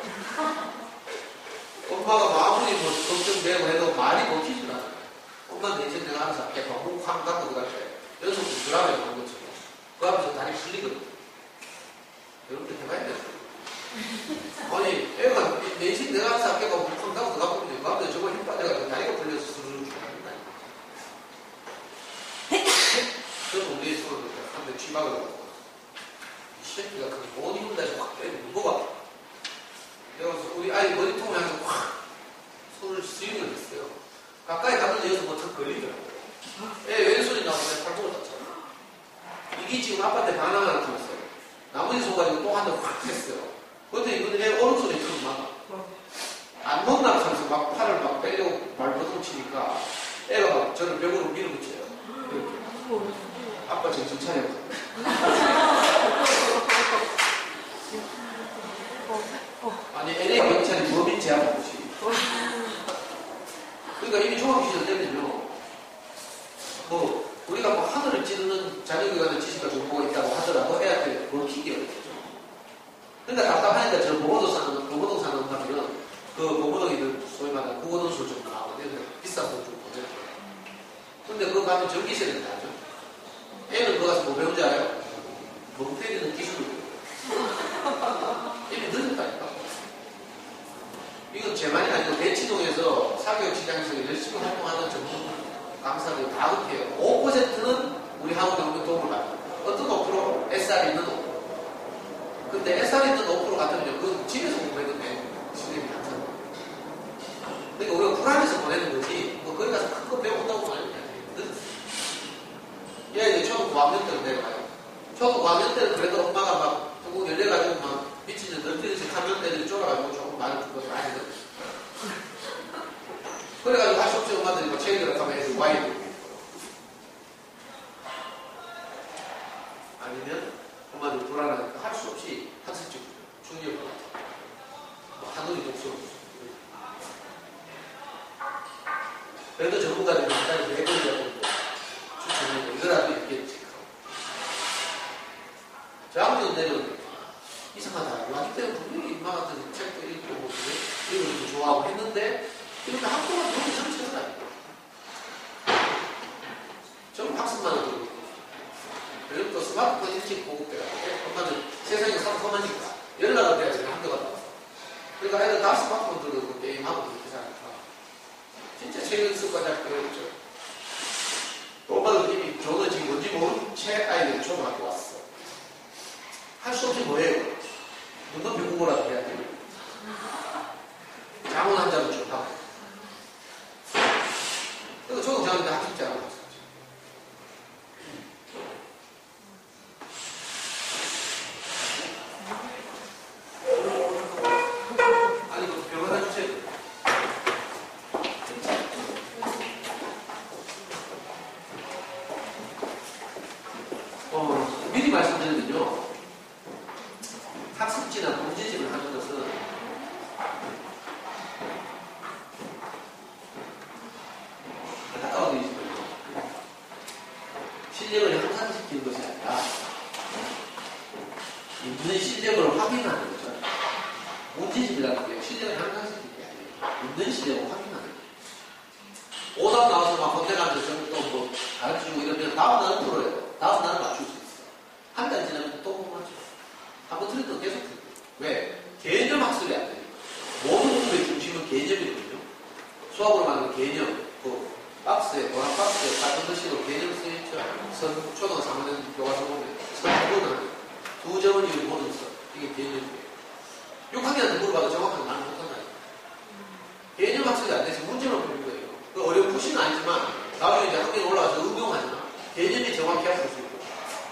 엄마가 마음이 뭐 걱정되고 해도 말이 먹히질 않아요. 엄마 내신 내가 알아서 하겠고 홍황 갖고 들어갈 때 연속 드라마에 나온 것처럼 그 앞에서 다리 풀리거든요. 여러분들 해봐야 돼요. 아니 애가 내신 내가 알아서 하겠고 홍황 갖고 들어가거든요. 그 앞에서 저거 힘 빠져가지고 다리가 풀려서 스르르 죽는다. 저는 우리 손을 한대 쥐박을 하고 이 새끼가 그 머리 혼자서 확 때리고 무거워. 그래서 우리 아이 머리통을 향해서 확 손을 스윙을 했어요. 가까이 가면 여기서 뭐턱 걸리더라고요. 애 왼손이 나오면 팔목을 땄잖아. 이게 지금 아빠한테 반항을 하면서 나머지 손 가지고 또 한 대 확 했어요. 그런데 이거는 애 오른손이 그럼 막 안 먹나 하면서 막 팔을 막 빼려고 발버둥 치니까 애가 막 저를 벽으로 밀어붙여요. 이렇게. 아빠 정신 차려. 아니, LA 경찰이 법인 제압한 거지. 그러니까 이미 종합시설 때문에요. 뭐, 우리가 뭐 하늘을 찌르는 자녀교육하는 지식과 정보가 있다고 하더라도 애한테 먹히기 어렵죠. 그러니까 답답하니까 저 보고동 사는 하면 그 보고동이 소위 말하는 국어동술 좀 나오거든요. 비싼 돈 좀 보내요. 근데 그거 가면 전기세를 나죠. 애는 그거 가서 뭐 배운지 알아요? 멍 때리는 기술을 배워요. 이미 늦었다니까. 이건 제 말이 아니고 대치동에서 사교육 시장에서 열심히 활동하는 전문 강사들이 다 그렇게 해요. 5%는 우리 한국경찰 도움을 받아요. 어떤 5%? SR 있는 5%. 근데 SR 있는 5% 같으면 그건 집에서 공부해도 돼. 실력이 괜찮아. 그러니까 우리가 불안해서 보내는 거지, 뭐 거기 가서 큰 거 배운다고 말하는 게 아니에요. 얘 이제 초등 고학년 때로 내려가요. 초등 고학년 때는 그래도 엄마가 막 조금 열려가지고 막 미친 듯 널뛰듯이 하면 애들이 쫄아가지고 조금 말을 듣고 좀 아시거든. 그래가지고 할 수 없이 엄마들이 막 체육을 하면 애들 와야 되고. 아니면 엄마들 불안하니까 할 수 없이 학습적 중립을 하죠. 뭐 한눈이 독서. 그래도 전문가들이 한다는 게 해보려고 추천하고 이거라도 있겠지. 저학년 때는 이상하다. 유아기 때는 분명히 인마같은 책도 읽고 이런 거 좋아하고 했는데 이렇게 학교가 너무 전체가 아니고 좀 학습만 하고 그리고 또 스마트폰 일찍 보급돼가지고 엄마는 세상에 섭섭하니까 연락을 해야지 학교 갔다 와서 그러니까 애들 다 스마트폰 들고 게임하고 그렇게 사니까 진짜 책 연습까지 할 거예요. 엄마도 이미 저는 지금 뭔지 모르는 채 아이들이 초등학교 왔어. 할 수 없이 뭐예요? 눈도 배우고라도 해야 돼요. 장원 한 잔을 좀 하고. 그래서 저도 저한테 학습자라고 했었죠. 아니, 그 병원 해주세요. 미리 말씀드리면요. 학습지나 문제집을 하는 것은 안타까운 일이지만요. 실력을 향상시키는 것이 아니라 있는 실력을 확인하는 거죠. 문제집이라는 게 실력을 향상시키는 게 아니에요. 있는 실력을 확인하는 거예요. 오답 나와서 막 건네가면서 또 뭐 가르치고 이러면 다음 날은 풀어요. 다음 날은 맞출 수 있어요. 한 달 지나면 또 못 맞춰요. 한번 틀렸던 계속 틀려요. 왜? 개념 학습이 안 돼요. 모든 공부의 중심은 개념이거든요. 수학으로 만든 개념, 그 박스에, 보람 박스에 같은 글씨로 개념 쓰여있죠. 초등 3학년 교과서 보면 선부는 두 점을 이루는 모든 선. 이게 개념이에요. 6학년한테 물어봐도 정확하게 말을 못한다니까. 개념 학습이 안 돼서 문제만 풀린 거예요. 그 어려운 푸시는 아니지만 나중에 이제 학교에 올라가서 응용하잖아. 개념이 정확히 학습 수 있고.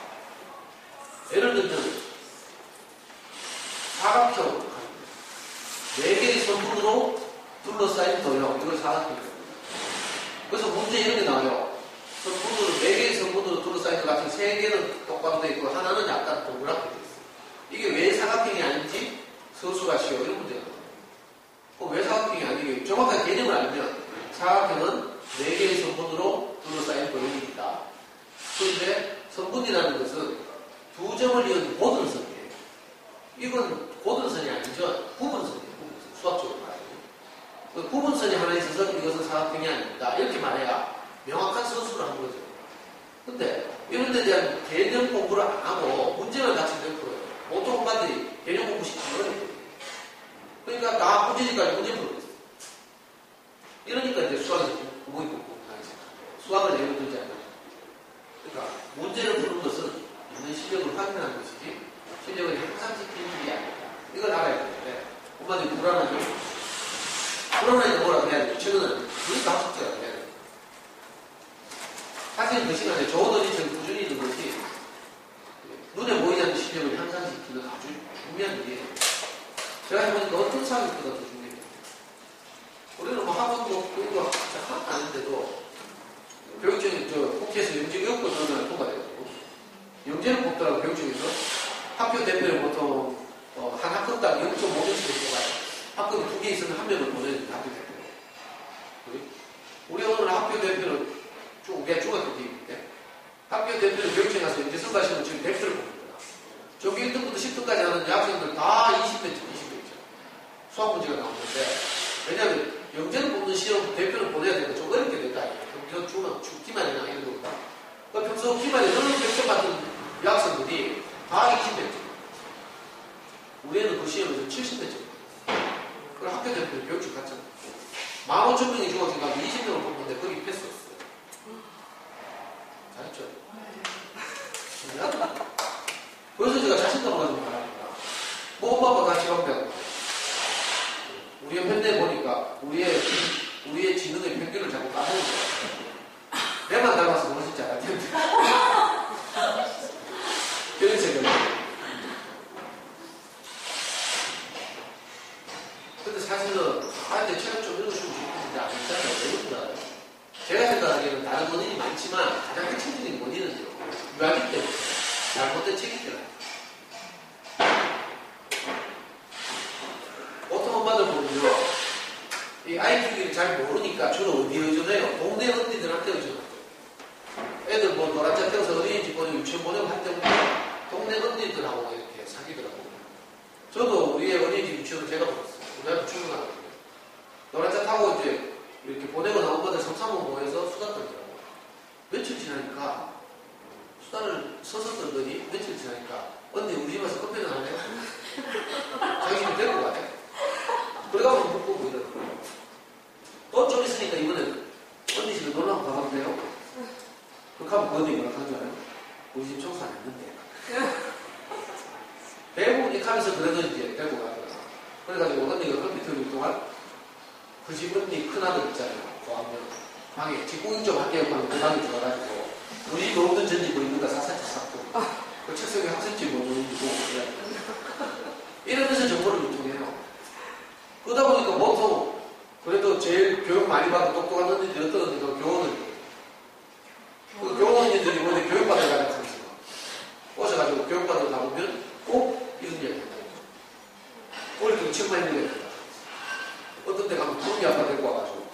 둘러싸인 도형, 이걸 사각형이에요. 그래서 문제 이런 게 나와요. 선분으로, 4개의 선분으로 둘러싸인 것 같은 3개는 똑바로 되어 있고, 하나는 약간 동그랗게 되어 있어요. 이게 왜 사각형이 아닌지 서술하시오. 이런 문제가 나와요. 왜 사각형이 아니게 정확한 개념을 알면, 사각형은 4개의 선분으로 둘러싸인 도형입니다. 그런데 선분이라는 것은 2점을 이은 고등선이에요. 이건 고등선이 아니죠. 구분선이에요. 구분선. 수학적으로 말하면. 구분선이 하나 있어서 이것은 사각형이 아닙니다. 이렇게 말해야 명확한 서술을 하는 거죠. 근데 이런 데 대한 개념 공부를 안 하고 문제만 같이 내풀어요. 보통 엄마들이 개념 공부 시키는 거예요. 그러니까 나 문제니까 문제 풀어요. 이러니까 이제 수학에서 구멍이 꼭 나겠어요. 수학을 예를 들지 않아요. 그러니까 문제를 푸는 것은 있는 실력을 확인하는 것이지 실력을 향상시키는 일이 아니다. 이걸 알아야 되는데 엄마들이 불안하죠. 불안하니까 뭐라고 해야 되죠? 최근은 그러니까 학습자가 해야 돼요. 사실 그 시간에 좋은 어린이처럼 꾸준히 있는 것이 눈에 보이지 않는 실력을 향상시키는 아주 중요한 일이에요. 제가 해보니까 어떤 사람보다 더 중요해요. 우리는 뭐 학원도 교육도 하나도 안 했는데도 교육청에 국회에서 영재교육부 전환을 통과돼가지고 영재를 뽑더라고. 교육청에서 학교 대표를 보통 한 학급당 0.5명씩 뽑아요. 학급이 2개 있으면 1명을 보내는 학교 대표. 우리 오늘 학교 대표는 우리가 중학교 때인데 학교 대표는 교육청에 가서 영재 선발시키면 지금 대표를 뽑는다. 저기 1등부터 10등까지 하는 학생들 다 20몇 점 수학 문제가 나오는데 왜냐하면 영재를 뽑는 시험 대표를 보내야 되니까 좀 어렵게 된다. 평소 기말이나 이런 거보다. 그러니까 평소 기말에 너무 100점 받은 여학생들이 다 20몇 점. 우리는 그 시험에서 70몇 점. 그걸 학교 대표는 교육청 갔잖아. 15,000명이 중학생 가면 20명을 뽑는데 거기 패스였어요. 잘했죠? 신기하다. 그래서 제가 자신감을 가지고 말합니다. 뭐 엄마 아빠 같이 가면 우리가 현대 보니까 우리의 지능의 평균을 자꾸 까먹는 거야. 내만 닮아서 그러실 줄 알았는데. 이런 생각이. 근데 사실은 근데 체력 좀 읽어주면 좋겠는데 안 했잖아요. 왜 그런가요? 제가 생각하기에는 다른 원인이 많지만 가장 핵심적인 원인은요. 유아기 때문에. 잘못된 책임 때문에. 보통 엄마들 보면요. 이 아이 키우기를 잘 모르니까 주로 어디에 의존해요? 동네 언니들한테 의존해요. 애들 뭐 노란자 태워서 어린이집 보내고 유치원 보내고 할 때부터 동네 언니들하고 이렇게 사귀더라고요. 저도 우리의 어린이집 유치원을 제가 보냈어요. 우리 아들 출근하거든요. 노란자 타고 이제 이렇게 보내고 나온 분들 3-3호 모여서 수다 떨더라고요. 며칠 지나니까 수다를 서서 떨더니 며칠 지나니까 언니 우리 집에서 커피는 안 해요? 자기 집에 데리고 가네. 그래가지고 못 보고 이러더라고요. 또 좀 있으니까 이번에는 언니 집에 놀러 가면 돼요? 그렇게 하면 그 언니 뭐라고 하는 줄 알아요? 우리 집 청소 안 했는데. 대부분 이렇게 하면서 그래도 이제 데리고 가더라고요. 그래가지고 언니가 컴퓨터 일 동안 그 집 언니 큰아들 있잖아요. 고학년. 방에 직공인 좀 할게요 하면 그 방에 들어가가지고 우리 집에 없는 전지 뭐 있는가 사사치 샀고 그 책상에 학생집 뭐 있는지 보고 그래. 이러면서 정보를 유통해요. 그러다 보니까 보통 그래도 제일 교육 많이 받고 똑똑한 언니들이 어떤 언니가 교원 언니. 그 교원 언니들이 원래 교육받으러 가는 거죠. 오셔가지고 교육받으러 가보면 꼭 이런 이야기 한다고. 원래 그 책만 있는 게 어떤 데 가면 푸름이 아빠 데리고 와가지고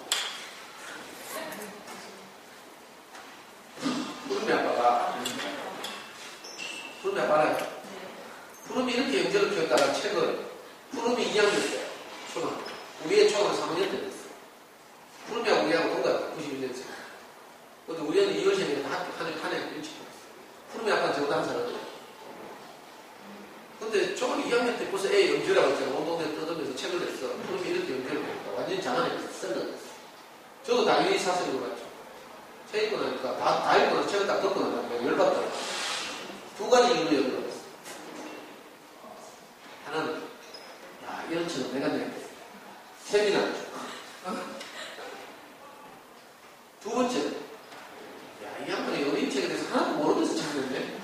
푸름이 아빠가 푸름이 이렇게 영재를 키웠다가 책을 푸름이 2학년 때요. 초등학교. 우리의 초등학교 3학년 때 됐어요. 푸름이하고 우리하고 동갑이에요. 91년생. 근데 우리는 2월생이니까 한 해 일찍 봤어요. 푸름이 아빠는 저보다 한 살 어려요. 근데 초등학교 2학년 때 벌써 애 영재라고 했잖아요. 온 동네 떠들면서 책을 냈어. 푸름이 이렇게 영재를 했다. 완전히 장안에 썰렸어. 저도 당연히 사설을 봤죠. 책 읽고 나니까 다 읽고 나서 책을 딱 덮고 나니까 열받더라고요. 두 가지 이유로 열받았어요. 하나는 야 이런 책은 내가 내야 돼. 세미나죠. 두 번째는 야 이 양반이 어린이책에 대해서 하나도 모르면서 책을 냈네.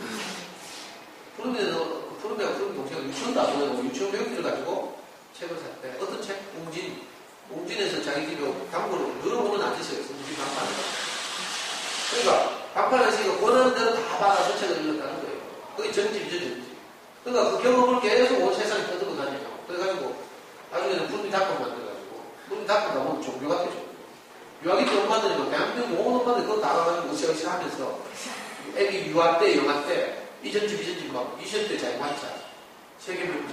푸름이하고 푸름 동생은 유치원도 안 보내고 유치원 교육비를 가지고 책을 샀대. 어떤 책? 웅진. 웅진에서 자기 집에 당구를 늘어보는 아저씨가 있어. 웅진 방판에. 그러니까 방판에 있으니까 원하는 대로 다 받아서 책을 읽었다는 거예요. 그게 전집이죠, 전집. 그러니까 그 경험을 계속 온 세상에 떠들고 다니죠. 그래가지고 나중에는 풀미 닭을 만들어가지고 풀미 닭을 나오면 종교가 되죠. 유아기 때 엄마들이 대한민국 온 엄마들 그거 다 가가지고 으쌰으쌰 하면서 애기 유아 때, 영아 때 이전집 막 20대 자영환자 세계명장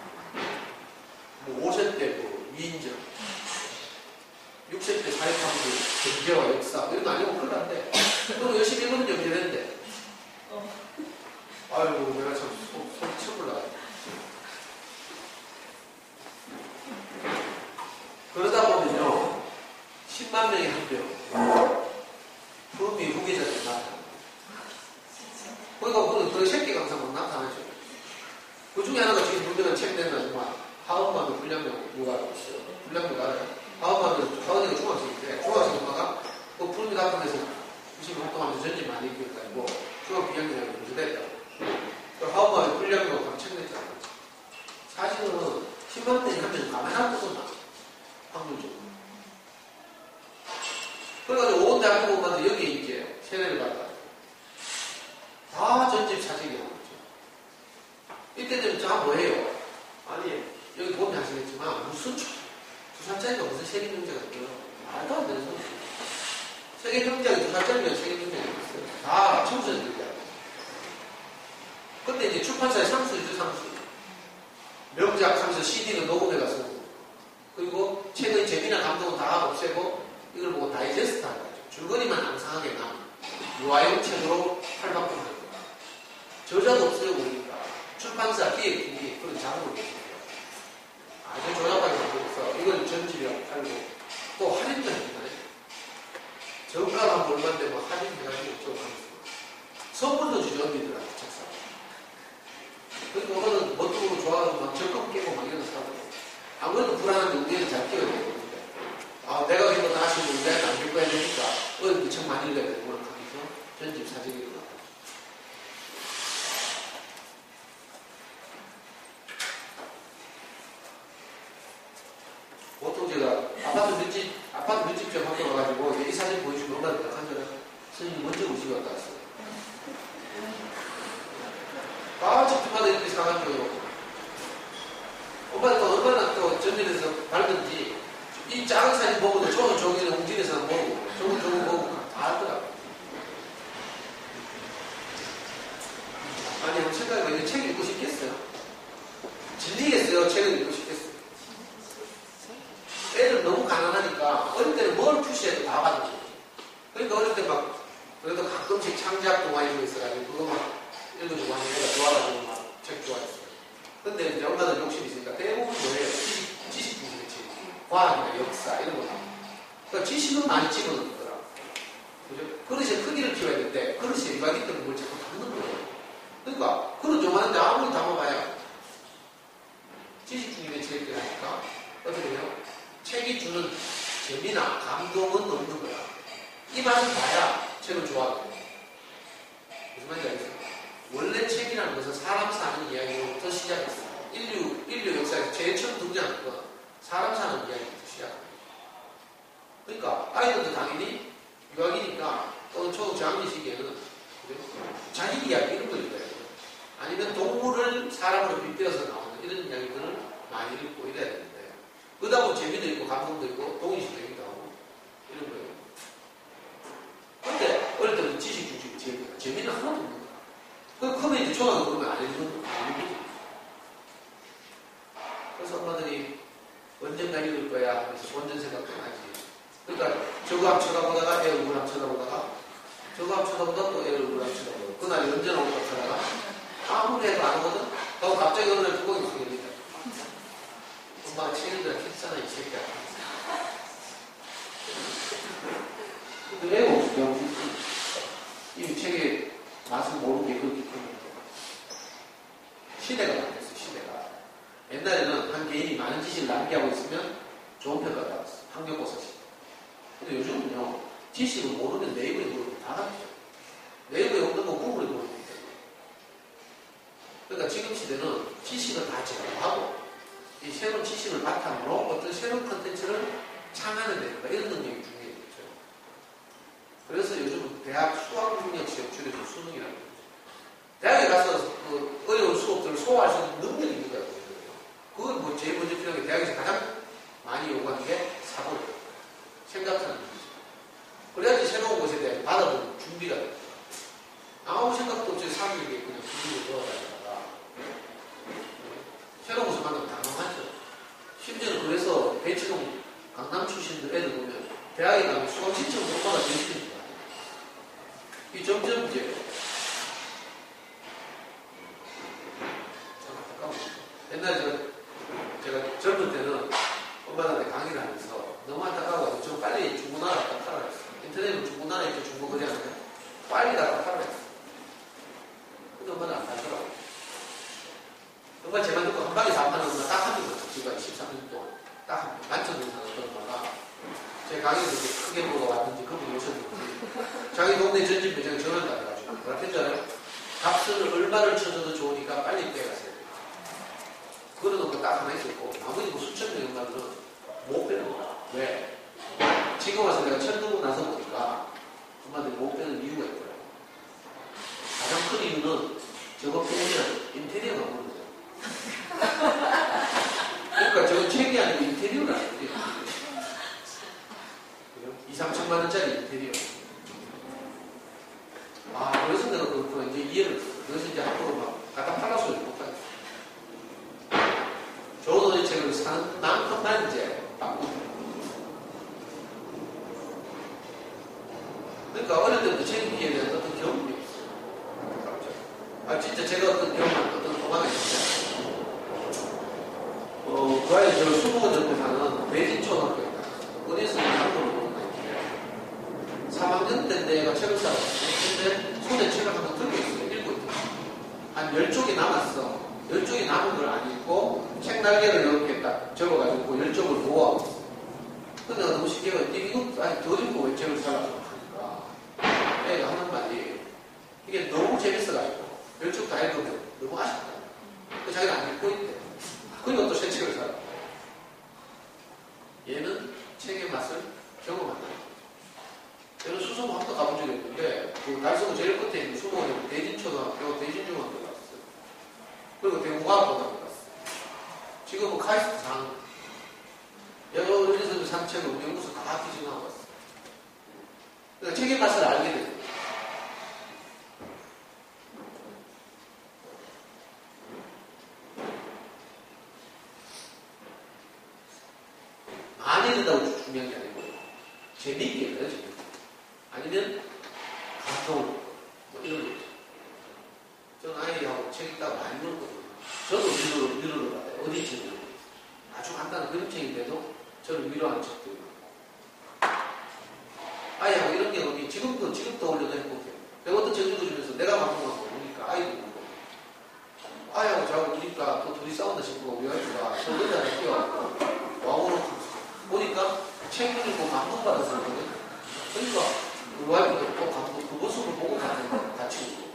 뭐 5세 때 뭐 위인전 6세 때 사회탐구 경제와 역사 이런 거 아니고 큰일 난데 그럼 열심히 읽으면 연결되는데 아이고 내가 참 손이 처음 올라가 그러다 보면요 10만 명이 한 명 품위 후계자들이 나타납니다. 그러니까 그 새끼 강사만 나타나죠. 그 중에 하나가 지금 문제가 책내는 정말 하은마도 불량명 요가하고 있어요. 불량명 알아요? 하은이가 중학생인데 중학생 엄마가 그 푸르미 닷컴에서 열심히 활동하면서 전집 많이 읽었다고 중학교 2학년에 문제됐다고. 그 하은마의 불량명 책 냈잖아요. 사실은 10만 명이 하면 가만히 안 두고 나 확률적으로. 그래가지고 온 대한민국 엄마들 여기에 이제 세례를 받아. 다 전집 사직이 나오죠. 이때 되면 자 뭐해요? 아니 여기 보면 아시겠지만 무슨 두 살짜리가 무슨 세계 경제가 있어요? 말도 안 되는 소리. 세계 경제가 두 살짜리면 세계 경제가 있어요. 다 청소년들이야. 근데 이제 출판사의 상수이죠, 상수. 명작 상수 CD는 녹음해가 쓰고 그리고 책의 재미나 감동은 다 없애고 이걸 보고 다이제스트 하는 거죠. 줄거리만 앙상하게 남은 유아용 책으로 팔바꿈하는 거예요. 저자도 없어요, 보니까. 출판사 기획팀이 그런 작업을 했어요. 아주 조잡하게 만들어서 이걸 전집이라고 팔고 또 할인도 해주나요? 정가가 얼마인데 뭐 할인해가지고 어쩌고 하면서 선물도 주죠, 언니들한테 책사. 그러니까 오늘은 멋도 좋아하고 막 적금 깨고 막 이런 거 사고 아무래도 불안한데 우리는 잘 끼워야 되거든요. 내가 이거 다시 내가 남길 거야 되니까 어디 책 많이 읽어야 되고 하면서 전집 사직이 있고 보통 제가 아파트 밀집점 학교 가가지고 이 사진 보여주면 엄마한테 한 잔 선생님 먼저 오시고 갔다 왔어요. 집집마다 이렇게 사가지고 엄마가 또 얼마나 또 전일에서 밟든지 이 작은 사진 보고도 저는 저기는 웅진에서 보고 저건 보고 다 알더라고요. 아니 생각해보면 이 책 읽고 싶겠어요? 질리겠어요? 책을 읽고 싶겠어요? 애들 너무 가난하니까 어릴 때는 뭘 푸시해도 다 받는 거예요. 그러니까 어릴 때 막 그래도 가끔씩 창작 동아리로 있어가지고 그거 막 읽어주고 하는 애가 좋아가지고 막 책 좋아했어요. 근데 이제 엄마들 욕심이 있으니까 대부분 뭐예요? 지식 중심의 책. 과학이나 역사 이런 거. 그러니까 지식은 많이 집어넣더라고요. 그죠? 그릇의 크기를 키워야 되는데 그릇에 일각이 있던 걸 자꾸 담는 거예요. 그러니까 그릇 요만한데 아무리 담아봐야 지식 중심의 책을 하니까 어떻게 돼요? 책이 주는 재미나 감동은 없는 거야. 이 맛을 봐야 책을 좋아하거든요. 무슨 말인지 알겠어요? 원래 책이라는 것은 사람 사는 이야기로부터 시작했어요. 인류 역사에서 제일 처음 등장한 건 사람 사는 이야기부터 시작합니다. 그러니까 아이들도 당연히 유학이니까 또는 초중학교 시기에는 자기 이야기 이런 걸 읽어야 돼요. 아니면 동물을 사람으로 빗대어서 나오는 이런 이야기들을 많이 읽고 이래야 되는데 그러다 보면 재미도 있고 감동도 있고 동의심도 있기도 하고 이런 거예요. 그런데 어릴 때는 지식 중심이 제일 좋아요. 재미는 하나도 없는 거야. 그 크면 이제 초등학교 그러면 안 읽는 거지. 그래서 엄마들이 언젠가 읽을 거야 하면서 본전 생각도 하지. 그러니까 저거 한번 쳐다보다가 애 얼굴 한번 쳐다보다가 저거 한번 쳐다보다가 또 애 얼굴 한번 쳐다보다가 그날이 언제나 올까 하다가 아무리 해도 안 오거든? 하고 갑자기 어느 날 뚜껑이 확 열린다. 엄마가 책 읽으라 했잖아 이 새끼야. 근데 애가 없어. 이 책의 맛을 모르는 게 그렇게 큰 거예요. 시대가 바뀌었어, 시대가. 옛날에는 한 개인이 많은 지식을 남기하고 있으면 좋은 평가를 받았어. 학력고사 시대. 근데 요즘은요, 지식을 모르면 네이버에 물어보면 다 답이죠. 네이버에 없는 거 구글에 물어보면 돼요. 그러니까 지금 시대는 지식을 다 제공하고 이 새로운 지식을 바탕으로 어떤 새로운 컨텐츠를 창안해낸다. 이런 능력이 중요해졌죠. 그래서 요즘 대학 수학 능력 시험 줄여서 수능이라고 그러죠. 대학에 가서 그 어려운 수업들을 소화할 수 있는 능력이 있는 거라고 그러거든요. 그건 뭐 제일 먼저 필요한 게 대학에서 가장 많이 요구하는 게 사고예요. 생각하는 거죠. 그래야지 새로운 것에 대해 받아들이는 준비가 됩니다. 아무 생각도 없이 사람들에게 그냥 준비를 넣어다니다가 새로운 것을 만나면 당황하죠. 심지어는 그래서 대치동 강남 출신들 애들 보면 대학에 가면 수강 신청 못 받아 되시니까 이 점점 이제 잠깐만 옛날에 제가 젊을 때는 엄마한테 강의를 하면서 너무 안타까워서 좀 빨리 중고나라 갖다 팔아야 했어요. 인터넷으로 중고나라 이렇게 중고 거래하는데 빨리 갖다 팔아야 했어요. 근데 엄마는 안 팔더라고요. 정말 제 말 듣고 한 방에서 안 파는 엄마 딱 한 명 같아요. 지금 13년 동안 딱 한 명. 만천동 사는 엄마가 제 강의를 그렇게 크게 보고 왔는지 그분이 오셨는지 자기 동네 전집 매장에 전화를 받아가지고 뭐라 했잖아요. 값을 얼마를 쳐줘도 좋으니까 빨리 빼가세요. 그러놓고 딱 하나 있었고 나머지 뭐 수천 명의 엄마들은 못 빼는 거야. 왜? 지금 와서 내가 철들고 나서 보니까 엄마들이 못 빼는 이유가 있더라고요. 가장 큰 이유는 저거 빼면 인테리어가 없는 거예요. 그러니까 저건 책이 아니고 인테리어를 안 해요. 2~3천만 원짜리 인테리어. 아, 그래서 내가 그렇구나. 이제 이해를 했어요. 그래서 이제 앞으로 막 갖다 팔아서 못하겠어. 좋은 어린이책을 사는 만큼만 이제 바꾸고. 그러니까 어릴 때부터 책임기에 대한 어떤 경험이 없어요. 아, 진짜 제가 어떤 경험한 어떤 도망이 있어요. 그 아이 저 수목원 옆에 사는 대진초등학교에 있다. 어디서 한국으로 보는 거 있는데 3학년 때 내가 책을 사왔어. 근데 손에 책을 한번 들고 있어요. 읽고 있다. 한 10쪽이 남았어. 10쪽이 남은 걸 안 읽고 책 날개를 이렇게 딱 접어가지고 10쪽을 모아. 근데 내가 너무 신기해가 이거 아니 더 읽고 왜 책을 사라고 하니까 애가 하는 말이 이게 너무 재밌어가지고 10쪽 다 읽으면 너무 아쉽다. 그 자기는 안 읽고 있대. 그리고 또 새 책을 사라. 얘는 책의 맛을 경험한다. 저는 수성학도 가본 적이 없는데 그 달서구 제일 끝에 있는 수성원에 대진초등학교, 대진중학교 갔어요. 그리고 대구과학고등학교 갔어요. 지금은 카이스트 상 여기서 산 책을 우리 연구소 다 학기 지나고 왔어요. 그러니까 책의 맛을 알게 돼요. 많이 된다고 중요한 게 아니고 재미있게 해요. 재미있게. 아니면 감동을 뭐 이런 거죠. 저는 아이하고 책 읽다가 많이 놀거든요. 저도 위로를 받아요. 어디 책을 아주 간단한 그림책인데도 저를 위로하는 책도 있고 아이하고 이런 경험이 지금도 올려도 행복해요. 내가 어떤 책 읽어주면서 내가 감동하고 보니까 아이도 울고 아이하고 저하고 우니까 또 둘이 싸운다 싶고 우리 아이가 저 여자를 뛰어가지고 와우로 보니까 책 읽고 감동받아서 그러거든요. 그러니까 우리 와이프도 또 감동, 그 모습을 보고 같이 울고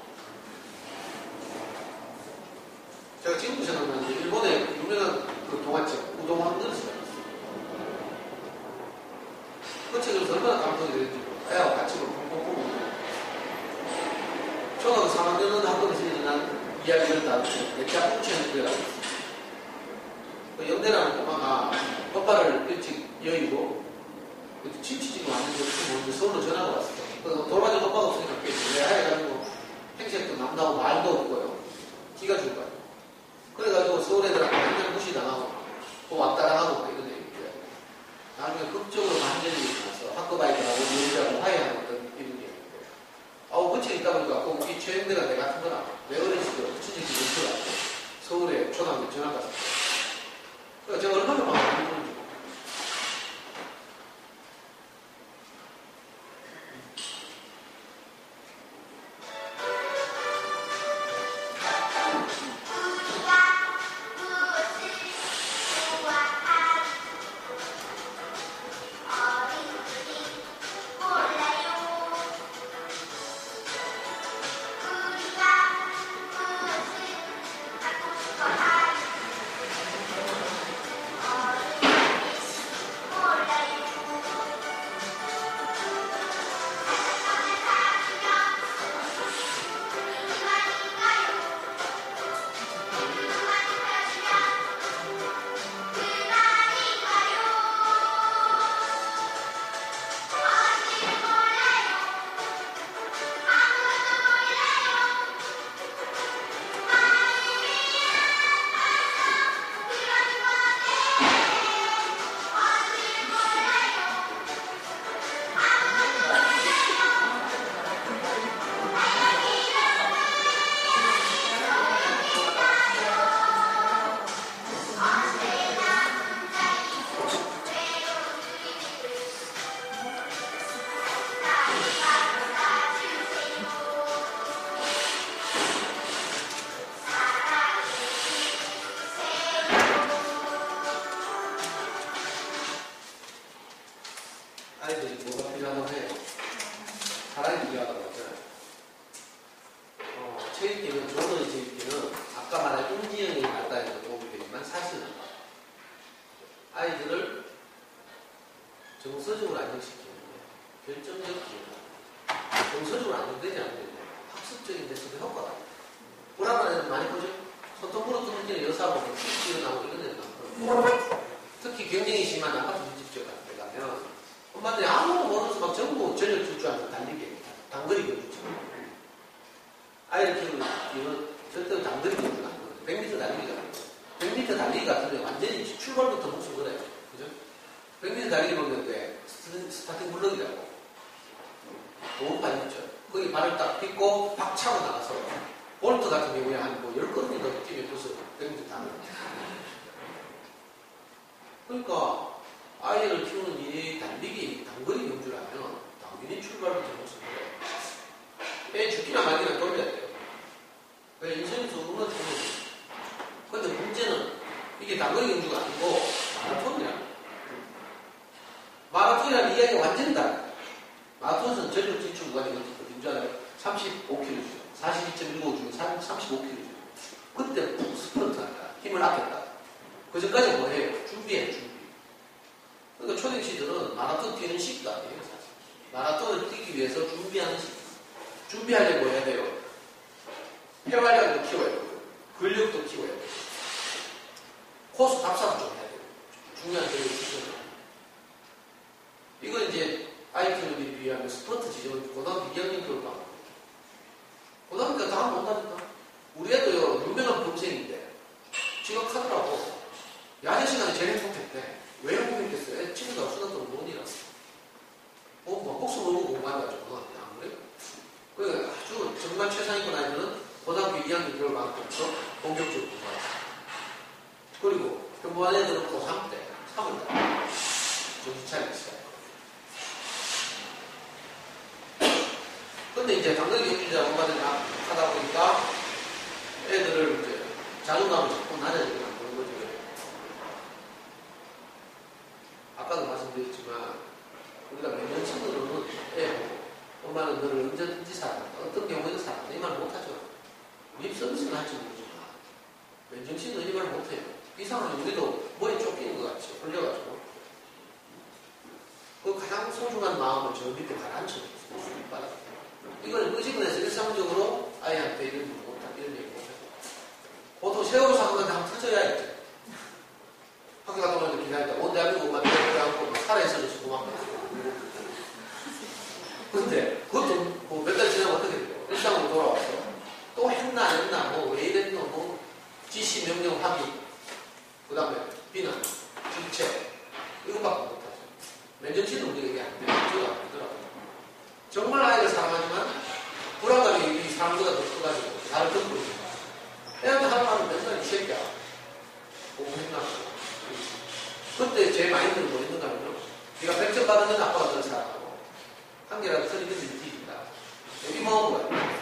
제가 지금도 생각나는데 일본에 유명한 그 동화책 우동왕들을 써요. 그 책에서 얼마나 감동이 되는지 애하고 같이 펑펑 보고 초등학교 3학년은 학교에서 일어난 이야기를 다 내짜 훔쳐내더라고요. 그 연대라는 꼬마가 오빠를 일찍 여의고 침치지고 왔는데 모르는데 서울로 전화가 왔어요. 돌아가는 오빠가 없으니까 왜 해가지고 행색도 남다고 말도 없고요. 기가 줄 거예요. 그래가지고 서울 애들한테 완전 무시당하고 또 왔다 당하고 이런 얘기인데 나중에 극적으로 반전이 일어나서 학급 아이들하고 여자하고 화해하는 어떤 이런 얘기인데 그 책 있다 보니까 꼭 우리 최영대가 내 같은 거라 내 어린 시절 친척이 못해가지고 서울에 초등학교 전화 갔어요. 그러니까 제가 얼마나 마음이 힘든지 체육계는, 조선의 체육계는 아까 말한 인지형이 발달해서 도움이 되지만 사실은 아이들을 정서적으로 안정시키는 게 결정적 기회다. 정서적으로 안정되지 않으면 학습적인 데서도 효과가 있다. 불안한 애들 많이 보죠? 손톱 부러뜨는 때는 여사 보면 툭 일어나고 이런 애들 많거든요. 특히 경쟁이 심한 아파트 집집 같은 데 가면 엄마들이 아무것도 모르면서 막 전부 저녁 줄 줄 알고 달리게 단거리 경주죠. 아이를 키우는 절대 단거리 경주가 아니거든요. 100m 달리기가 아니거든요. 100m 달리기 같은데 완전히 출발부터 목숨 걸어요. 그죠? 100m 달리기 보는데 스타팅 블럭이라고 도움판 있죠. 거기 발을 딱 딛고 박 차고 나가서 볼트 같은 경우에 한 뭐 10걸음이 더 뛰면 벌써 100m 다 그러니까 아이를 키우는 일이 달리기, 단거리 경주라면 당연히 출발부터 목숨 걸어요. 애 죽기나 말기나 돌려야 돼요. 인생에서 얼마나 좋은 거죠. 그런데 문제는 이게 단거리 경주가 아니고 마라톤이야. 마라톤이라는 이야기가 완전히 달라요. 마라톤은 전력 지출 구간이 어떻게 알아요? 35km죠. 42.15 중에 35km죠. 그때 푹 스프런트 한다. 힘을 아꼈다. 그 전까지 뭐 해요? 준비해, 준비. 그러니까 초딩치들은 마라톤 뛰는 시기도 아니에요, 사실. 마라톤을 뛰기 위해서 준비하는 시기. 준비하려고 해야 돼요. 폐활량도 키워야 되고, 근력도 키워야 되고, 코스 답사도 좀 해야 돼요. 중요한 교육을 시켜요. 이건 이제 아이 키우기에 비하면 스포츠 지점은 고등학교 2학년 교육하고 고등학교 다 하면 못하니까. 우리 애도요, 유명한 범생인데 지각하더라고. 야자 시간에 제일 행복했대. 왜 행복했겠어요? 친구가 수능도 논이라. 뭐 복수 너무 공부한다죠. 고등학교 안 그래요? 그러니까 아주 정말 최상위권 아이들은 고등학교 2학년 교육학부터 본격적으로 공부하죠. 그리고 평범한 애들은 고3 때, 3월 달 정신 차리기 시작해요. 근데 이제 당근이 경기자 엄마들이 하다 보니까 애들을 이제 자존감을 자꾸 낮아지게 만드는 거죠. 아까도 말씀드렸지만 우리가 몇년 친구들은 애 엄마는 너를 언제든지 사랑한다. 어떤 경우에도 사랑한다. 이 말 못하죠. 립 서비스는 할지 모르지만 맨정신은 이 말 못해요. 이상하게 우리도 뭐에 쫓기는 것 같이 홀려가지고 그 가장 소중한 마음을 저 밑에 가라앉혀요. 이걸 끄집어내서 일상적으로 아이한테 이런 얘기 못하고 이런 얘기 못하고 보통 세월호 사고가 한번 터져야 이제 학교 갔다 오면 기다린다. 온 대한민국만 내려가고 살아있어서 고맙다. 근데 그것도 몇 달 지나면 어떻게 돼요? 일상으로 돌아와서 또 했나 안 했나 뭐 왜 이랬노 뭐 지시 명령 확인 그 다음에 비난 질책 이것밖에 못하죠. 맨정신은 우리가 이게 안 돼요. 저도 안 되더라고요. 정말 아이를 사랑하지만 불안감이 이 사람보다 더 커가지고 나를 덮고 있는 거야. 애한테 하는 말은 맨날 이 새끼야. 공부했나? 그때 제 마인드는 뭐 있는가 하면 네가 100점 받으면 아빠가 너를 사랑하고 한 개라도 틀리면 일찍이다. 여기 먹은 거야.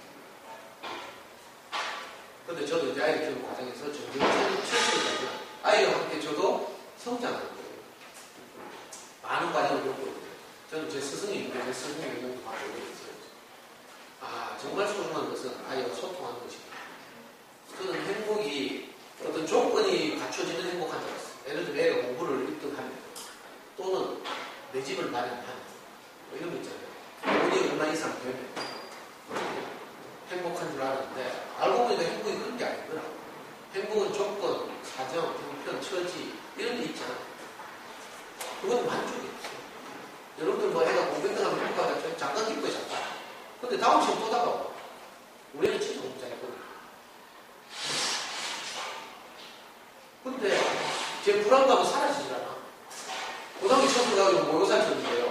근데 저도 이제 아이를 키우는 과정에서 점점 최선을 아이와 함께 저도 성장하는 거예요. 많은 과정을 겪고 있어요. 저는 제 스승님인데 제 스승님 영향도 받고 있어요. 아, 정말 소중한 것은 아이와 소통하는 것입니다. 저는 행복이 어떤 조건이 갖춰지는 행복한 줄 알았어요. 예를 들면 애가 공부를 1등하면 또는 내 집을 마련하면 뭐 이런 거 있잖아요. 돈이 얼마 이상 되면 행복한 줄 알았는데 알고 보니까 행복이 그런 게 아니더라고요. 행복은 조건, 사정, 형편, 처지 이런 게 있잖아요. 그건 만족이에요. 여러분들 뭐 애가 공부 1등하면 행복하겠죠? 잠깐 기뻐요, 잠깐. 근데 다음 시험 또 다가와. 우리는 진짜 공부 잘했거든요. 근데 제 불안감은 사라지질 않아. 고등학교 처음 들어가서 모의고사를 쳤는데요.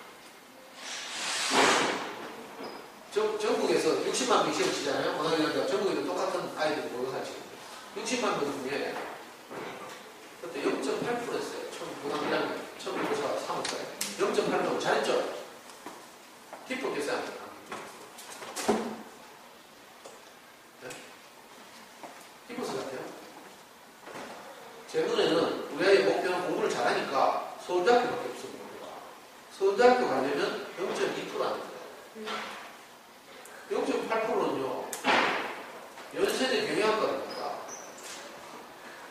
전국에서 60만 명 시험 치잖아요. 고등학교 전국에도 똑같은 아이들이 모의고사를 치거든요. 60만 명 중에 그때 0.8%였어요. 처음 고등학교 1학년 처음 모의고사 3월달에 0.8% 잘했죠? 기뻤겠어요? 네? 기뻤을 것 같아요. 제 눈에는 우리 아이의 목표는 공부를 잘하니까 서울대학교밖에 없습니다. 서울대학교 가려면 0.2% 아닙니다. 0.8%는요,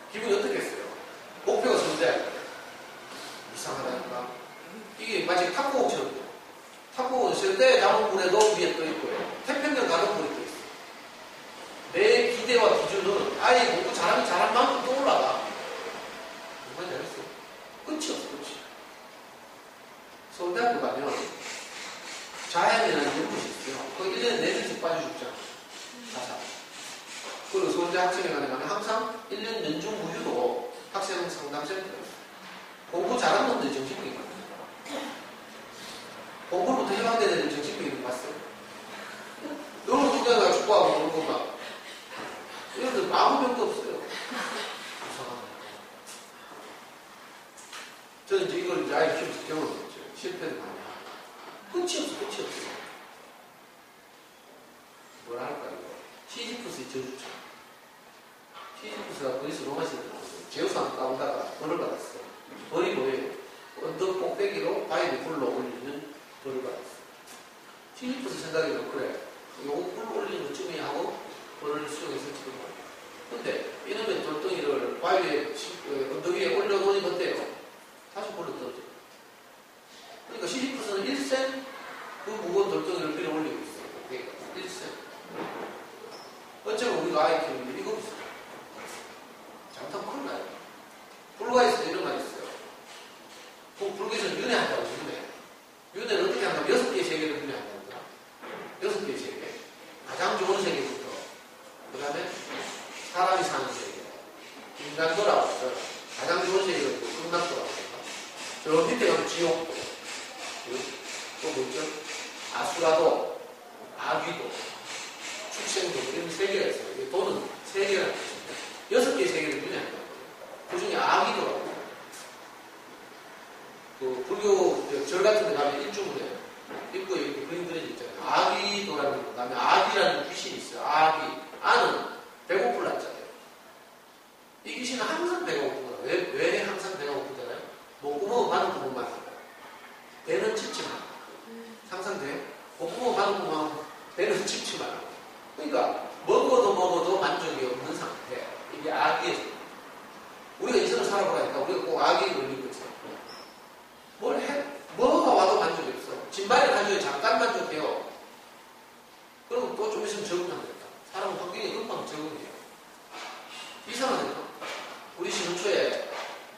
기분이 어떻겠어요? 목표가 선대할 거예요. 이상하다니까. 이게 마치 탁구공처럼. 탁구공은 실내 자원분에도 위에 떠 있고요. 태평양 가동물이 떠 있어요. 내 기대와 기준은 아예 공부 잘하면 잘한 만큼 또 올라가. 정말 잘했어요. 끝이 없어, 끝이. 서울대학교 가면 자연이라는 연구실이 있어요. 거기 1년에 4명씩 빠져 죽잖아. 자사. 그리고 서울대 학생회 가면 항상 1년 연중 무휴도 학생 상담센터가 있어요. 공부 잘하는 놈들이 정신병이 많아요. 공부부터 해방된 애들 정신병이 봤어요. 너무 중간에 축구하고 그런 거 막. 이런 데 아무 병도 없어요. 이상하네. 저는 이제 이걸 이제 아예 키우면서 경험했죠. 실패도 많이 하고. 끝이 없어, 끝이 없어. 뭐라 할까, 이거. 시지프스의 저주죠. 시지프스가 그리스 로마 시대에 나왔어요. 제우스한테 까보다가 벌을 받았어. 벌이 뭐예요? 언덕 꼭대기로 바위를 굴러 올리는 벌을 받았어. 시지프스 생각에는 그래. 요거 굴러 올리는 것쯤에 하고 벌을 수용해서 지금 말이야. 근데 이놈의 돌덩이를 바위에 언덕 위에 올려놓으니 어때요? 다시 벌로 떨어져. 그러니까 시지프스는 1센 그 무거운 돌덩이를 밀어 올리고 있어요. 그러니까 1센. 어쩌면 우리가 아이 키우는데 이거 없어요. 잘못하면 큰일 나요. 불가에서도 이런 말이 있어요. 불교에서는 윤회한다고 윤회. 윤회는 어떻게 한다면 6개의 세계를 윤회한답니다. 6개의 세계. 가장 좋은 세계부터. 그 다음에 사람이 사는 세계. 인간도라고 해서 가장 좋은 세계가 있고 끝났도라고 해서 저 밑에 가면 지옥도. 또 뭐죠? 아수라도, 아귀도, 축생도 이런 세계가 있어요. 도는 세계라는 것입니다. 6개의 세계를 윤회한다고 해요. 그 중에 아귀도라고. 그 불교 절 같은 데 가면 일주문에 입구에 이렇게 그림 그려져 있잖아요. 아귀도라는 거. 그 다음에 아귀라는 귀신이 있어요. 아귀. 아는 배고플 났잖아요. 이 귀신은 항상 배가 고프구나. 왜 항상 배가 고프잖아요? 목구멍은 바늘 구멍만 하고 배는 찝지만 항상 돼. 목구멍은 바늘 구멍 배는 찝지만 하고. 그러니까 먹어도 만족이 없는 상태. 이게 아귀에서. 우리가 인생을 살아보라니까 우리가 꼭 아귀에 걸린 거지. 뭐가 와도 만족이 없어. 진발의 가족에 잠깐 만족해요. 그럼 또 좀 있으면 적응합니다. 사람은 환경에 금방 적응해요. 이상하니까. 우리 신혼초에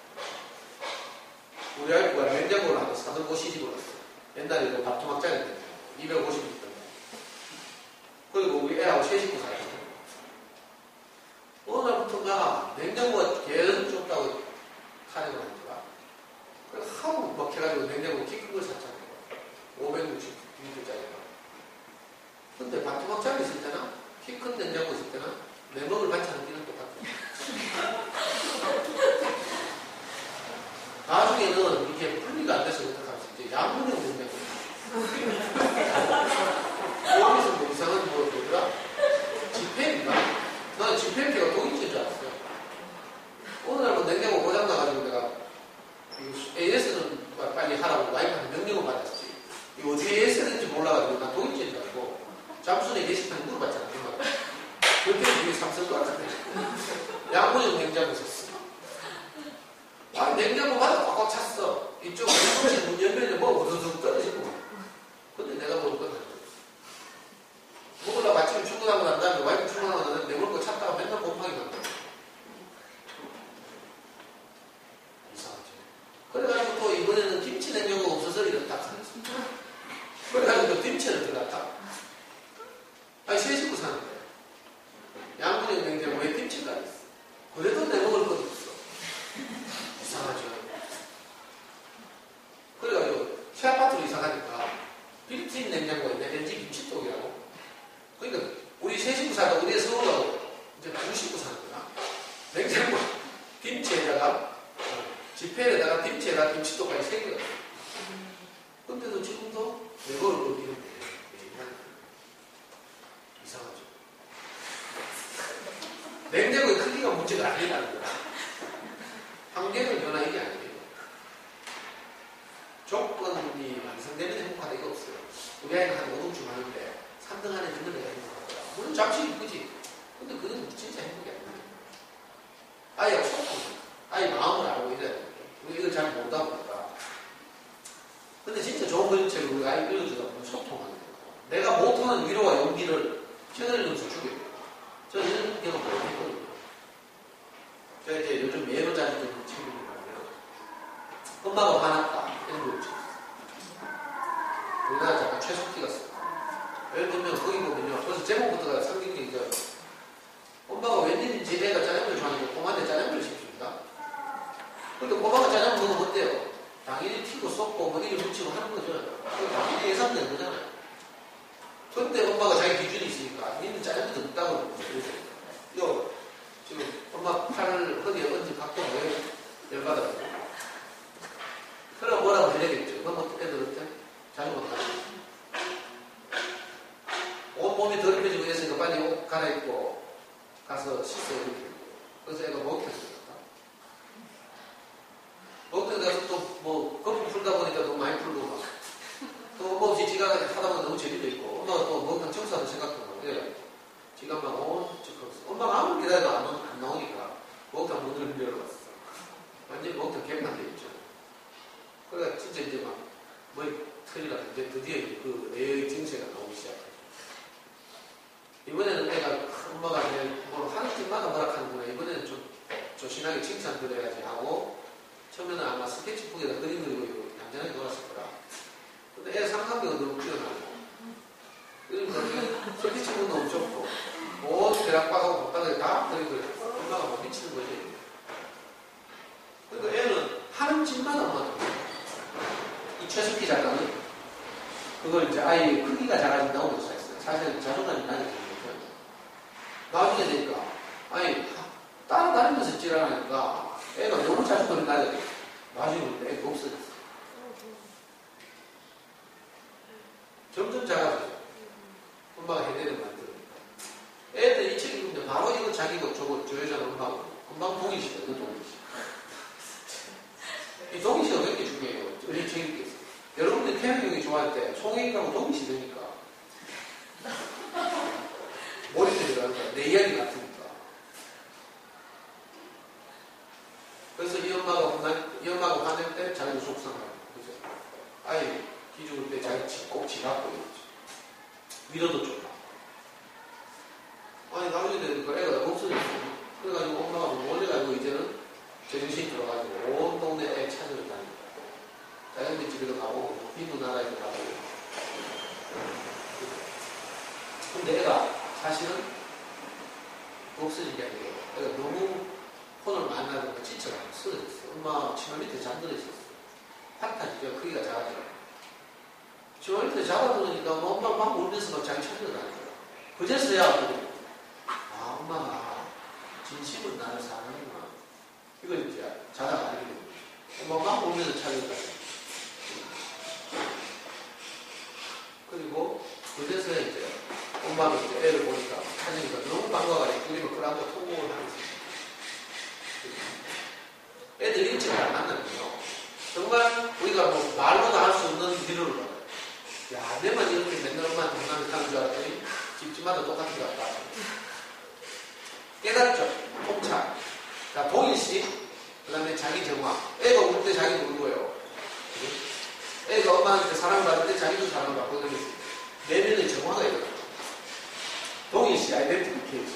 우리 아이가 냉장고를 하나 사들고 시집을 왔어. 옛날에 그 밥토막장인데 250리터. 그리고 우리 애하고 세 식구 살았어요. 어느 날부터가 냉장고가 계속 좁다고 타령을 하니까 그래서 하도 막 해가지고 냉장고 키 큰 걸 샀잖아요. 560리터짜리가. 근데 밥토막장이 있을 때나 키 큰 냉장고 있을 때나 내 먹을 반찬은 끼는 똑같아요. 나중에는 이렇게 분리가 안 돼서 어떡하면서 이제 양분형 냉장고. 여기서 뭐 이상한 뭐더라? 지폐인가? 나는 지폐가 독일제인 줄 알았어요. 어느 날 뭐 냉장고 고장 나가지고 내가 AS는 빨리 하라고 와이프한테 명령을 받았지. 이거 어떻게 AS는지 몰라가지고 난 독일제인 줄 알고 잠수내 게시판에 물어봤잖아. 그렇게 이게 삼성도 같은데 양분형 냉장고 샀어. 아, 냉장고마다 꽉꽉 찼어. 이쪽은 냉동실 문 열면 뭐 우두둑 떨어지고. 근데 내가 먹을 건 아니야. 먹으려고 아침에 출근하고 난 다음에 와이프 출근하고 난 다음에 내 먹을 거 찾다가 맨날 곰팡이 난다. 이상하지. 그래가지고 또 이번에는 김치 냉장고가 없어서 이렇게 딱 샀어. 그래가지고 또 김치를 들어갔다. 아니, 세 식구 사는데. 양분형 냉장고에 김치가 있어. 그래도 내 먹을 것도 없어. 이상하죠. 그래가지고 시아파트로 이사가니까 빌트인 냉장고가 있네. LG 김치떡이라고. 그러니까 우리 세 식구 살다 우리에 서울 가고 이제 두 식구 사는 거야. 냉장고 김치에다가 지폐에다가 김치에다가 김치떡까지 세 개가 있어. 근데도 지금도 내 먹을 것도 있는데 이상하죠. 냉장고의 크기가 문제가 아니라는 거야. 환경의 변화 이게 아니에요. 조건이 완성되면 행복하다 이거 없어요. 우리 아이는 한 5등쯤 하는데 3등 안에 드는 애가 행복하더라. 물론 잠시 이쁘지. 근데 그건 진짜 행복이 아니에요. 아이가 아이 마음을 알고 이래야 돼요. 우리 이걸 잘 모르다 보니까. 근데 진짜 좋은 그림책을 우리가 아이 읽어주다 보면 소통하는 거예요. 내가 못하는 위로와 용기를 책을 읽으면서 주게 돼요. 저는 이런 경우 많이 했거든요. 제가 이제 요즘 매로 자주 듣는 책이 뭐냐면 엄마가 화났다 이런 거 있죠. 우리나라 작가 최석기가 썼어요. 예를 들면 거기 보면요. 벌써 제목부터가 상징적이죠. 엄마가 웬일인지 애가 짜장면을 좋아하는데 꼬마한테 짜장면을 시킵니다. 근데 꼬마가 짜장면 먹으면 어때요? 당연히 튀고 쏟고 뭐 이를 묻히고 하는 거죠. 그거 당연히 예상되는 거잖아요. 근데 엄마가 자기 기준이 있으니까 니는 짜장면 더 먹다고 그러죠. 요 지금 엄마 팔을 허리에 얹은 각도가 왜 열받아요? 그럼 뭐라고 해야겠죠. 그럼 어떻게 들었대? 자주 먹다. 온몸이 더럽혀지고 했으니까 빨리 옷 갈아입고 가서 씻어 이렇게. 그래서 애가 목욕했습니다. 목욕탕 가서 또 뭐 거품 풀다 보니까 너무 많이 풀고 막 또 엄마 없이 지가 하다 보면 너무 재미도 있고 엄마가 또 목욕탕 청소하는 생각도 나고 그래. 지가 막 엄마가 아무리 기다려도 안 나오니까 목욕탕 문을 열어봤어. 완전히 목욕탕 개판돼 있죠. 그러니까 진짜 이제 막 머리 털이라 이제 드디어 그 애의 증세가 나오기 시작해요. 이번에는 내가 엄마가 뭐 하는 팀마다 뭐라 하는구나. 이번에는 좀 조신하게 칭찬드려야지 하고 처음에는 아마 스케치북에다 그림 그리고 얌전하게 놀았을 거라. 근데 애 삼각대가 너무 뛰어나고 그러니까 스케치북 너무 좁고 온 대략박하고 못다가 다 그림 그렸어. 엄마가 뭐 미치는 거지. 그러니까 애는 하는 짓마다 엄마가 이 최석기 작가는 그걸 이제 아이의 크기가 작아진다고 묘사했어요. 사실 자존감이 낮아지는 거죠. 나중에 되니까 아니 따라다니면서 찌라니까 애가 너무 자존감이 낮아져. 나중에 보니까 애가 없어졌어. 점점 작아져요. 엄마가 해대를 만들으니까. 애들 이 책 읽으면 바로 이거 자기고 저거 저 여자는 엄마고 금방 동의시다. 그 동의시. 이 동의시가 굉장히 중요해요. 어린 책 읽겠어요. 여러분들 태양형이 좋아할 때 송혜인하고 동의시 되니까 머리들이 나니까 내 이야기 같으니까. 그래서 이 엄마가 화낼 때 자기도 속상하고 그죠? 아이 기죽을 때 자기 꼭 지갖고 이러지. 위로도 좀 아니 나중에 되니까 애가 없어졌어. 그래가지고 엄마가 몰래가지고 이제는 제정신이 들어가지고 온 동네 애 찾으러 다니고 짜장면 집에도 가보고 빈부 나라에도 가보고. 근데 애가 사실은 없어진 게 아니에요. 애가 너무 폰을 만나니까 지쳐가 쓰러졌어. 엄마 치마 밑에 잠들어 있었어. 판타지죠. 크기가 작아져. 치마 밑에 잡아두니까 뭐 엄마 막 울면서 막 자기 찾으러 다니더라. 그제서야 아 엄마가 진심으로 나를 사랑하는구나. 이걸 이제 자다가 알게 됩니다. 엄마 막 울면서 찾으러 다니고. 그리고 그제서야 이제 엄마는 이제 애를 보니까 찾으니까 너무 반가워가지고 그림을 끌어안고 통곡을 하고 있어요. 애들 일찍 잘 만나면요. 정말 우리가 뭐 말로도 할 수 없는 위로를 받아요. 야, 내만 이렇게 맨날 엄마한테 혼나면서 사는 줄 알았더니 집집마다 똑같은 것 같다. 깨닫죠. 통찰. 자, 동일시, 그 다음에 자기 정화. 애가 울 때 자기도 울고요. 애가 엄마한테 사랑받을 때 자기도 사랑받고 그러면서 내면의 정화가 있거든요. 동일시, 아이덴티피케이션.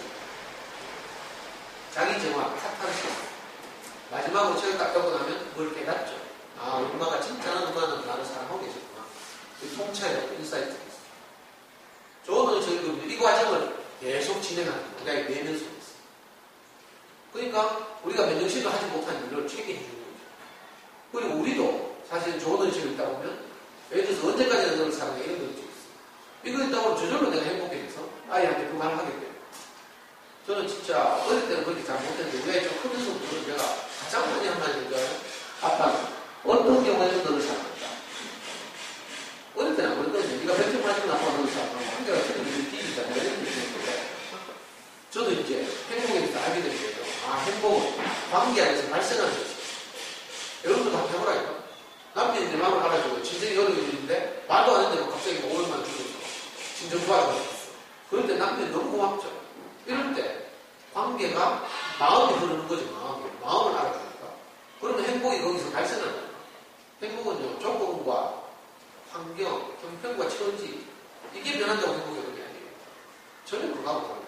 자기 정화, 카타르시스. 마지막으로 책을 딱 적고 나면 뭘 깨닫죠. 아, 엄마가 진짜는 엄마는 나를 사랑하고 계셨구나. 그 통찰이라고 인사이트가 있어요. 저는 지금 이 과정을 계속 진행하는 거예요. 우리가 내면 속에 있어요. 그러니까 우리가 맨정신으로 하지 못한 일을 책에 해주는 거죠. 그리고 우리도 사실 좋은 의식을 읽다 보면 예를 들어서 언제까지나 너를 사랑해 이런 거 있어요. 이거 있다고 저절로 내가 행복해져서 아이한테 그 말을 하게 돼요. 저는 진짜 어릴 때는 그렇게 잘 못했는데 왜 좀 크면서부터 내가 가장 많이 한 말이 뭔지 알아요? 아빠는 어떤 경우에는 너를 사랑한다. 어릴 때는 안 그랬거든요. 네가 몇 점 맞으면 아빠가 너를 사랑하고 한개가 틀리면 우리 뒤지잖아요. 이런 게 있는데 저도 이제 행복에 대해서 알게 된 거예요. 아, 행복은 관계 안에서 발생하는 것이. 여러분도 한번 해보라니까. 남편이 내 마음을 알아주고 진정이 여러 일인데 말도 안 했는데 갑자기 뭐 오랜만에 죽었어. 진정 좋아졌어. 그럴 때 남편이 너무 고맙죠. 이럴 때 관계가 마음이 흐르는 거죠. 마음을 알아주니까. 그러면 행복이 거기서 발생한다. 행복은요, 조건과 환경, 형편과 처지, 이게 변한다고 행복이 되는 게 아니에요. 전혀 그거하고 달라요.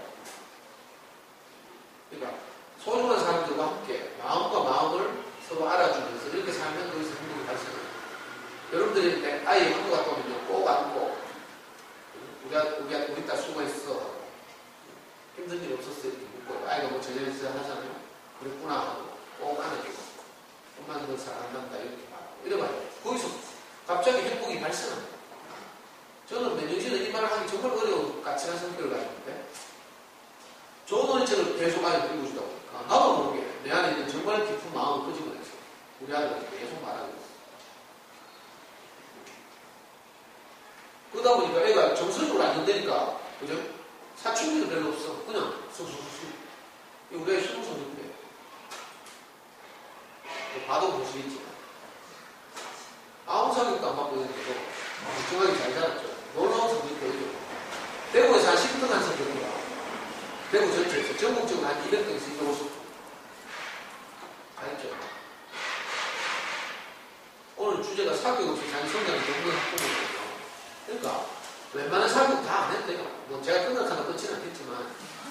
그러니까, 소중한 사람들과 함께 마음과 마음을 서로 알아주면서 이렇게 살면 거기서 행복이 발생해요. 여러분들이 아이 학교 갔다 오면 꼭 안고, 우리 딸 수고했어. 힘든 일 없었어. 이렇게 묻고, 아이가 뭐 저녁에 하잖아요. 그랬구나 하고, 꼭 안아주고. 엄마는 너 사랑한다. 이렇게 말하고. 이래봐요. 거기서 갑자기 행복이 발생합니다. 저는 맨정신에 이 말을 하기 정말 어려운 까칠한 성격을 가지는데, 좋은 어린책을 계속 아이를 읽어주다 보니까, 나도 모르게 내 안에 있는 정말 깊은 마음을 끄집어내서, 우리 아들한테 계속 말하고 있어요. 그러다 보니까 애가 정서적으로 안 된다니까, 그죠? 사춘기도 별로 없어. 그냥 쑥쑥쑥. 우리 애 20살 때. 봐도 볼 수 있지만. 아무 사격도 안 받고 있는데도 멀쩡하게 잘 자랐죠. 놀라운 성격이죠. 대구에서 한 10등 한 성격이라. 대구 전체에서 전국적으로 한 200등에서 250등. 잘했죠. 오늘 주제가 사격 없이 자기 성장이 없는 학부모거든요. 그러니까 웬만한 사격 다 안 했대요. 뭐 제가 끝나가면 끝이는 않겠지만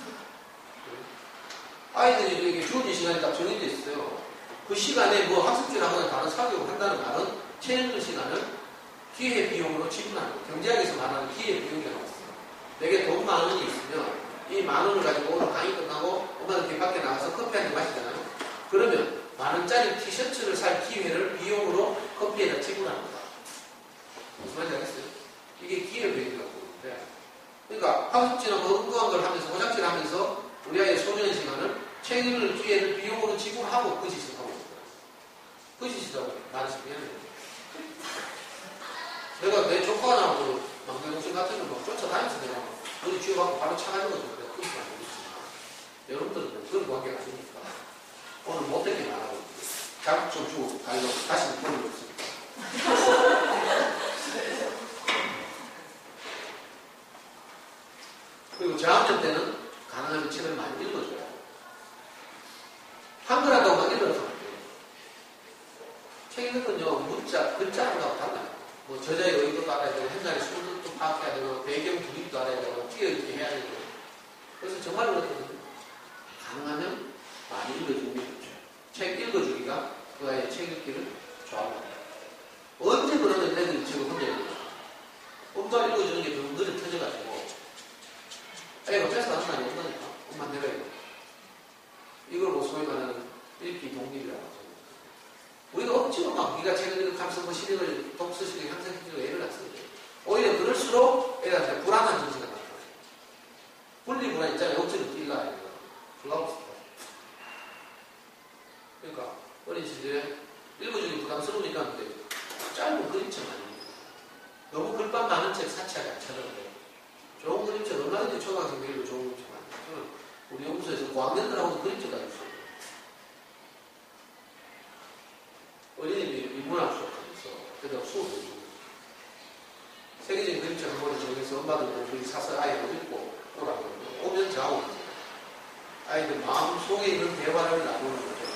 아이들이 이게 주어진 시간이 딱 정해져 있어요. 그 시간에 뭐 학습지를 하거나 다른 사격을 한다는 말은 채는 시간을 기회 비용으로 지불하는 거예요. 경제학에서 말하는 기회 비용이라고 했어요. 내게 돈 10,000원이 있으면 이 10,000원을 가지고 오늘 강의 끝나고 엄마는 길 밖에 나가서 커피 한 잔 마시잖아요. 그러면 10,000원짜리 티셔츠를 살 기회를 비용으로 커피에다 지불하는 거다. 무슨 말인지 알겠어요? 이게 기회 비용이라고 보는데, 그러니까 학습지나 뭐 엉뚱한 걸 하면서 호작질 하면서 우리 아이의 소중한 시간을 책 읽을 기회를 비용으로 지불하고 그 짓을 하고 있어요. 그 짓이라고 말해서 미안해요. 내가 내 조카나 그 막내동생 같은 걸 막 쫓아다니면서 내가 어디 쥐어갖고 바로 차가는 거죠. 내가 그렇게 안 되겠지만 여러분들은 그런 관계가 아니니까 오늘 못되게 말하고 자극 좀 주고 가려고 다시는 그런 일 없습니다. 그리고 저학년 때는 가능하면 책을 많이 읽어줘요. 한글 한다고 막 읽어서 안 돼요. 책 읽는 건요, 문자, 글자 하는 거하고 달라요. 뭐 저자의 의도도 알아야 되고, 현장의 수준도 파악해야 되고, 배경 분위기도 알아야 되고, 뛰어있게 해야 되고. 그래서 정말 그렇거든요. 가능하면 많이 읽어주는 게 좋죠. 책 읽어주기가 그 아이의 책 읽기를 좋아합니다. 언제 그러면 애들이 책을 혼자 읽어요? 엄마 읽어주는 게 좀 느려 터져가지고 애가 뺏어가는 날이 없다니까. 엄마 내가 읽어. 이걸 뭐 소위 말하는 읽기 독립이라고 하죠. 우리가 억지로 막 네가 책을 읽으면서 뭐 시력을 독서 시력을 향상시키고 애를 안 쓰죠. 오히려 그럴수록 애한테 불안한 정신이 나타나요. 분리불안 있잖아요. 억지로 뛰려고 하니까. 불가고 싶어요. 그러니까 어린 시절에 읽어주기 부담스러우니까 근데 짧은 그림책 아닙니다. 너무 글밥 많은 책 사치하지 않잖아요. 좋은 그림책 얼마든지 초등학생들도 좋은 그림책 많아요. 우리 연구소에서 고학년들하고도 그림책 가지고 있어요. 어린이들이 인문학 수업하면서 그다음 수업을 해주고 세계적인 그림책 한 번을 정해서 엄마들 공부를 사서 아이를 읽고 오라고 그러면 오면 자고 아이들 마음속에 있는 대화를 나누는 거죠.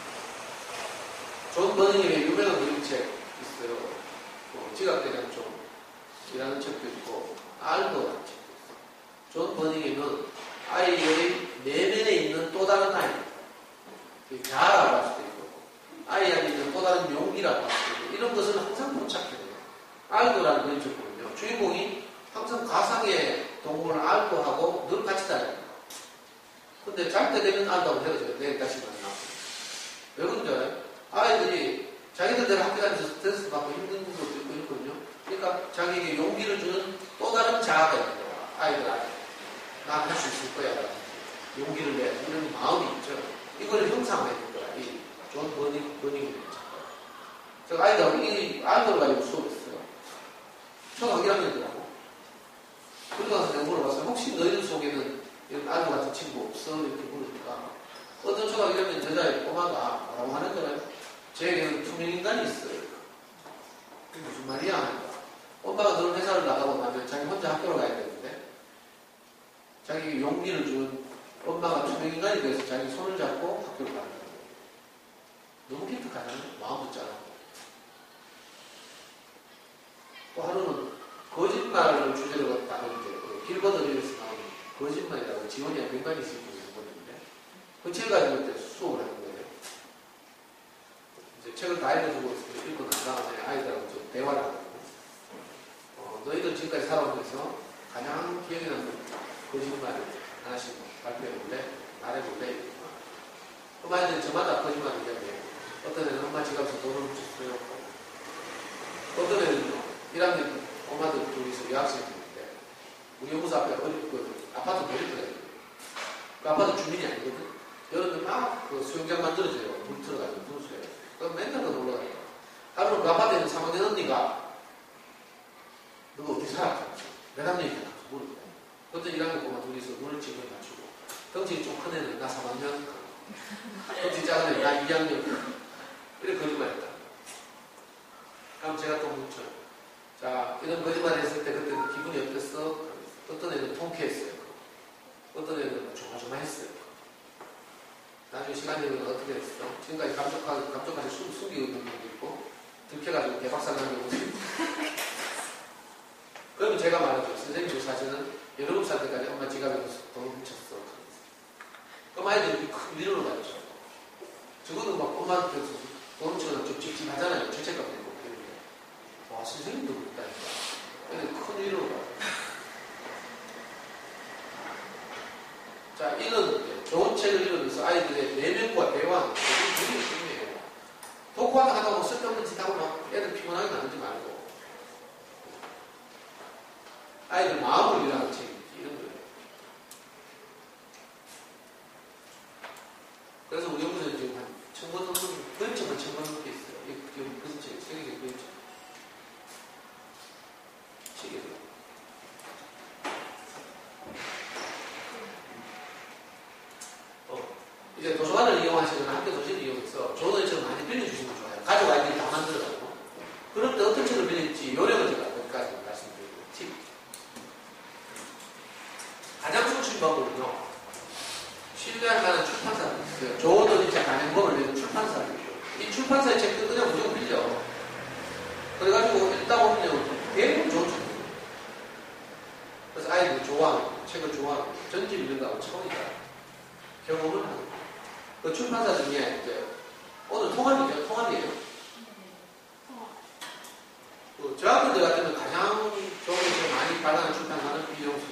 존 버닝의 유명한 그림책 있어요. 지각대장 좀이라는 책도 있고 알도라는 책도 있어요. 존 버닝에는 아이의 내면에 있는 또 다른 아이, 자아라고 할 수도 있고 아이 안에 있는 또 다른 용기라고 할 수도 있고 이런 것을 항상 포착해야 돼요. 알도라는 그림책 보면요. 주인공이 항상 가상의 동물을 알도하고 늘 같이 다녀요. 근데 잘 때 되면 알도하고 헤어져요. 내일 다시 만나. 왜 그런지 알아요? 아이들이 자기들대로 학교 다니면서 스트레스 받고 힘든 것도 있고 있거든요. 그러니까 자기에게 용기를 주는 또 다른 자아가 있는 거야. 아이들 안에. 난 할 수 있을 거야. 용기를 내. 이런 마음이 있죠. 이걸 형상화해줄 거야. 이 존 버닝 제가 아이들하고 이 알도를 가지고 수업했어요. 초등학교 1학년들하고. 그러고 나서 내가 물어봤어요. 혹시 너희들 속에는 이런 알도 같은 친구 없어? 이렇게 물으니까 어떤 초등학교 1학년 여자의 꼬마가 뭐라고 하는 거예요? 저에게는 투명인간이 있어요. 그게 무슨 말이야? 하니까 엄마가 그런 회사를 나가고 나면 자기 혼자 학교를 가야 되는데 자기에게 용기를 준 엄마가 투명인간이 돼서 자기 손을 잡고 학교를 가는 거예요. 너무 기특하잖아요. 마음도 짠하고. 또 하루는 거짓말을 주제로 다룬 이제 그 길버더리에서 나온 거짓말이라고 지원이야 민간이 있을 수 있는 건데 그 책 가지고 그때 수업을 하는 거예요. 이제 책을 다 읽어주고 읽고 난 다음에 아이들하고 좀 대화를 하고 너희들 지금까지 살아오면서 가장 기억에 남는 거짓말을 하나씩 발표해볼래? 말해볼래? 그럼 아이들은 저마다 거짓말을 얘기하면 어떤 애는 엄마 지갑에서 돈을 훔쳤어요. 어떤 애는 1학년 엄마들 둘이서 여학생인데 우리 연구소 앞에 아파트 베리트가 그 아파트 주민이 아니거든. 여름에 막 그 수영장 만들어져요. 물 틀어가지고 분수해요. 그럼 맨날 그 놀러 다녀요. 하루는 그 아파트에 있는 3학년 언니가 너가 어디 살았지? 몇 학년이냐? 물어봐요. 어떤 1학년 꼬마 둘이서 물을 집에 맞추고 덩치 좀 큰 애는 나 3학년 덩치 작은 애는 나 2학년 이렇게 거짓말했다. 그럼 제가 또 묻죠. 자, 이런 거짓말 했을 때 그때 기분이 어땠어? 어떤 애는 통쾌했어요. 어떤 애는 조마조마했어요. 나중에 시간이 되면 어떻게 했어? 지금까지 감쪽까지 숨기고 있는 경우도 있고 들켜가지고 개박살 나는 경우도 있고 그러면 제가 말하죠. 선생님 저 사진은 17살 때까지 엄마 지갑에서 돈을 훔쳤어. 그럼 아이들이 큰 위로를 받죠. 적어도 막 엄마한테 돈 훔치거나 좀 찝찝하잖아요. 죄책감 내고. 와, 선생님도 그랬다니까. 근데 큰 위로를 받아요. 자, 이런 좋은 책을 읽으면서 아이들의 내면과 대화하는 게 되게 중요해요. 독후하다 하다고 쓸데없는 짓 하고 막 애들 피곤하게 만들지 말고. 아이들 마음을 위하는 책이지, 이런 거예요. 그래서 우리 연구소에 지금 한 1000권 넘는, 그림책은 1000권 넘게 있어요. 여기 무슨 책, 세계적 그림책. 책이에요. 이제 도서관을 이용하시거나 학교 도시를 이용해서 좋은 책을 많이 빌려주시면 좋아요. 가족 아이들이 다 만들어가고. 그럴 때 어떤 책을 빌릴지 요령을 제가 여기까지 말씀드리고 팁. 가장 좋은 방법은요. 신뢰할 만한 출판사가 있어요. 좋은 어디책 가맹법을 내는 출판사가 있어요. 이 출판사의 책도 그냥 무조건 빌려. 그래가지고 읽다 보면 대부분 좋은 책이에요. 그래서 아이들이 좋아하는 책을 좋아하는 전집 읽는다고 처음이다. 경험을 하는 거예요. 그 출판사 중에 이제 오늘 통합이죠. 통합이에요. 그 저학년들 같으면 가장 좋은 책 많이 발간하는 출판사는 이용수.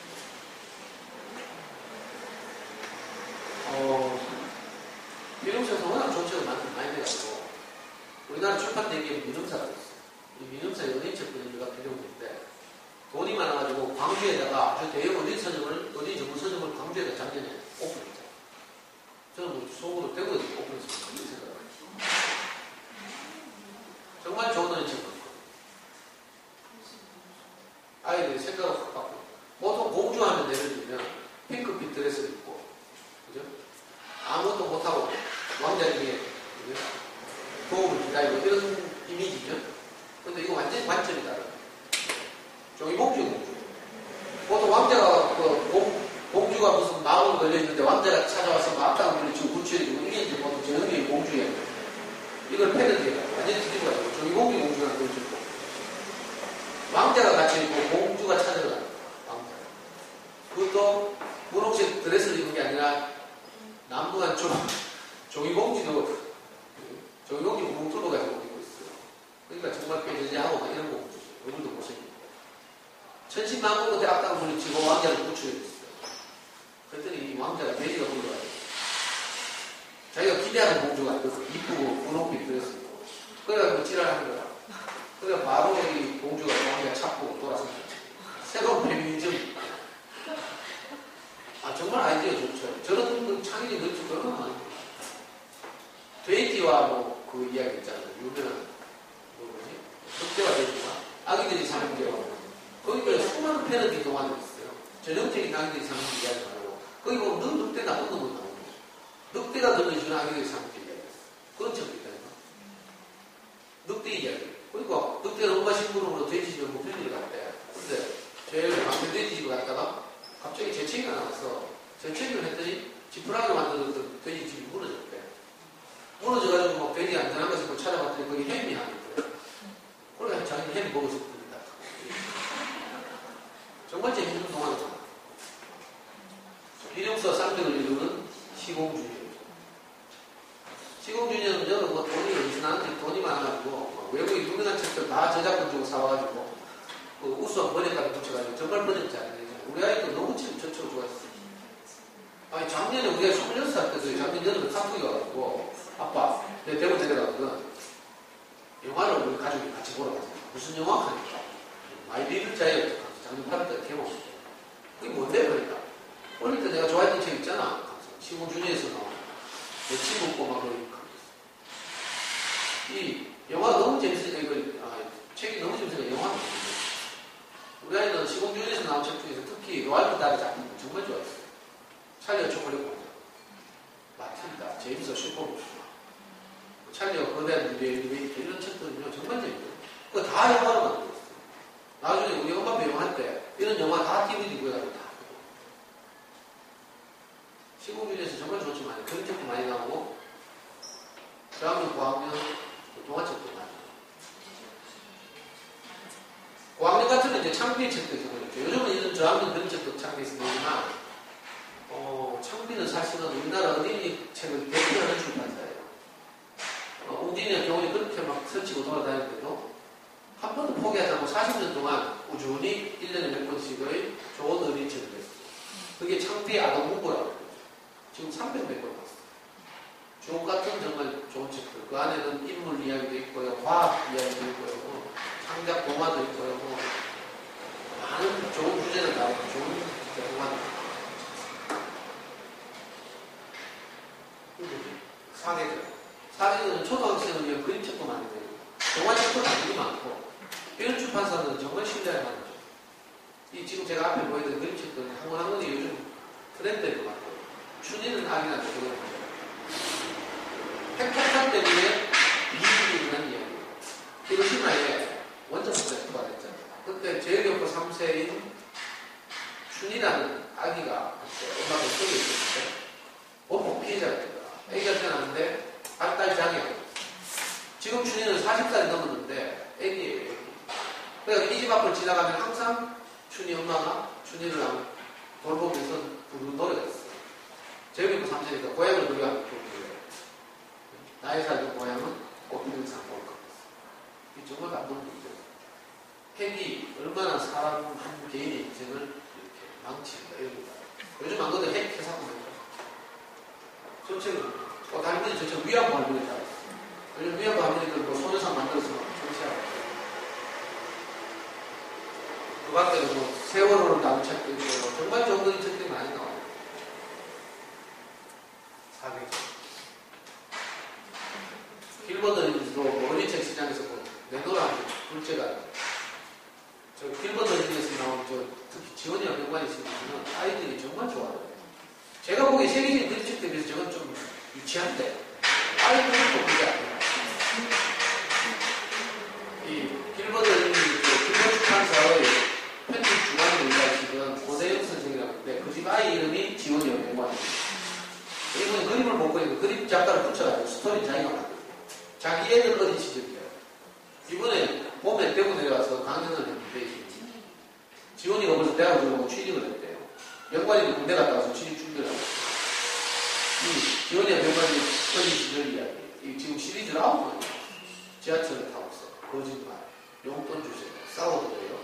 이용수에서 워낙 좋은 책을 많이 내가지고 우리나라 출판 대기에 민음사가 있어요. 이 민음사 연예인책 분위기가 필요한데 돈이 많아가지고 광주에다가 아주 대형 어디 전문 서점을 광주에다 작년에 오픈했죠. 저는 뭐 속으로 대구에서 오픈했습니다. 이 생각을 정말 좋은 어린이책 많고 아이들이 생각을 확 바꾸고 보통 공주하면 예를 들면 핑크빛 드레스를 입고 그죠? 아무것도 못하고 왕자님의 도움을 기다리고 이런 이미지죠. 근데 이거 완전히 관점이 달라요. 종이봉주 공주. 보통 왕자가 공주가 무슨 마음을 걸려있는데 왕자가 찾아와서 막다가 물리치고 구출해주고 이게 이제 보통 전형적인 공주예요. 이걸 패러디해요. 완전히 뒤집어가지고 종이봉주 공주라는 걸 짓고 왕자가 갇혀있고 공주가 찾아가는 왕자. 그것도 분홍색 드레스를 입은 게 아니라 남부한 종이봉지도 종이봉지 구멍 뚫어가지고 입고 있어요. 그러니까 정말 꾀전지하고 막 이런 공주죠. 얼굴도 못생기고 천신만고 끝에 앞다가 물리치고 왕자를 구출해줬어요. 그랬더니 이 왕자가 돼지가 불러가지고 자기가 기대하는 공주가 아니고 이쁘고 분홍빛 드레스고 그래가지고 찌랄하는 거야. 그래서 바로 이 공주가 왕자가 찾고 돌아선 거지. 새로운 페미니즘. 아 정말 아이디어 좋죠. 저런 창의적 연출 그런 거 많아요. 돼지와 뭐 그 이야기 있잖아요. 유명한 뭐지? 흑돼와 돼지와 아기들이 사는 게 거기에 수많은 패러디 동화도 있어요. 전형적인 아기들이 사는 이야기 말고 거기 보면 너 늑대 나쁜 놈은 나오는 거죠. 늑대가 들려주는 아기들이 사는 이야기 그런 책도 있다니까. 늑대 이야기. 그러니까 늑대가 엄마 심부름으로 돼지집에 뭐 편의를 갔대. 근데 제일 방금 돼지집에 갔다가 갑자기 재채기가 나와서 재채기를 했더니 지푸라기 만들었던 돼지집이 무너졌대. 무너져가지고 막 괜히 안전한 거 싶고 찾아봤더니 거기 햄이 하는 거예요. 그러니까 자기 햄 먹어서 그럽니다. 정말 재밌는 동화죠. 이름서 쌍벽을 이루는 시공주의예요. 시공주의는 뭐 돈이 어디서 나는지 돈이 많아가지고 외국인 유명한 책들 다 저작권 주고 사와가지고 그 우수한 번역까지 붙여가지고 정말 번역 잘해요. 우리 아이도 너무 책 저쪽으로 좋아했어요. 아니 작년에 우리가 26살 때 작년 여름에 카톡이 와가지고 아빠 내가 대본 데려가거든. 영화를 우리 가족이 같이 보러 가자. 무슨 영화 하니까 마이 리틀 자이언트 작년 8월달 개봉. 그게 뭔데 그러니까 어릴 때 내가 좋아했던 책 있잖아. 시공주의에서 나온 내 친구 꼬마 그러니까 이 영화가 너무 재밌으니까 책이 너무 재밌으니까 영화는 우리 아이는 시공주의에서 나온 책 중에서 특히 로알프 달의 작품 정말 좋아했어요. 찰리와 초콜릿 공장, 마틸다, 제임스 슈퍼맨, 찰리와 거대한 리베이트 이런 책들은요 정말 재밌어요. 그거 다 영화로 만들었어요. 나중에 우리 엄마 배웅할 때 이런 영화 다 DVD 구해가지고 다 보고 시공주의에서 정말 좋지만 그런 책도 많이 나오고 다음에 고학년 동화책도 많이 나오고 고학년 같은 건 이제 창비의 책도 있거든요. 요즘은 이런 저학년 그런 책도 창비에서 내지만 창비는 사실은 우리나라 어린이 책을 대표하는 출판사예요. 웅진이나 경훈이 그렇게 막 설치고 돌아다니는데도 한 번도 포기하지 않고 40년 동안 꾸준히 1년에 몇 번씩의 좋은 어린이 책을 냈어요. 그게 창비의 아동 문고라고 그러죠. 지금 300몇 권 났어요. 주옥 같은 정말 좋은 책들. 그 안에는 인물 이야기도 있고요, 과학 이야기도 있고요, 창작 동화도 있고요, 많은 좋은 주제를 다루고 좋은 동화도 있고요. 사계절은 초등학생을 위한 그림책도 많이 되고 동화책도 되게 많고 이런 출판사는 정말 신뢰할 만하죠. 이 지금 제가 앞에 보여드린 그림책들은 한 권 한 권이 요즘 트렌드일 것 같아요. 춘희는 악이나죠. 핵폭탄 때문에 이익이 일어난 이야기. 히로시마에 원자폭탄이 투하됐잖아요. 그때 제일교포 3세인 춘희라는 아기가 그때 엄마가 속에 있었는데 원폭 피해자가 됐다. 애기가 태어났는데 발달 장애. 지금 춘희는 40살이 넘었는데 애기예요. 애기. 그러니까 이 집 앞을 지나가면 항상 춘희 엄마가 춘희를 돌보면서 부르는 노래가 있어요. 제일교포 3세니까 고향을 노래하는 곡이에요. 나의 살던 고향은 꽃피는 산골 같았어. 이 정말 감동적이죠. 핵이 얼마나 사람 한 개인의 인생을 이렇게 망치는가 이런 거. 요즘 안 그래도 핵 회사입니다. 전체는 할머니 전체 위안부 할머니 다 요즘 위안부 할머니들 뭐 소녀상 만들어서 전체하고 그 밖에도 뭐 세월호를 다룬 책도 있고 정말 좋은 그런 책들이 많이 나와요. 사계절 길버드도 어린이책 시장에서 내놓으라는 둘째가 저 길버드에서 나온 특히 지원이 연관이 있으면 아이들이 정말 좋아해요. 제가 보기에 세계적인 그림책에 비해서 저건 좀 유치한데 아이들은 그게 아니에요. 이 길버드 출판사의 편집 주관을 의뢰하시던 고대영 선생이라고 하는데 그 집 아이 이름이 지원이 연관이에요. 이분이 그림을 보고 있는 그림 작가를 붙여가지고 스토리 자기가 만들어요. 자기 애들 어린 시절이에요. 이번에 봄에 대구 내려와서 강연을 했는데 지원이가 벌써 대학을 들어가고 취직을 했대요. 연관이도 군대 갔다 와서 취직 준비를 하고 이 지원이가 연관이 어린 시절 이야기 이 지금 시리즈 나오거든요. 지하철을 타고 있어. 거짓말, 용돈 주세요. 싸워도 돼요.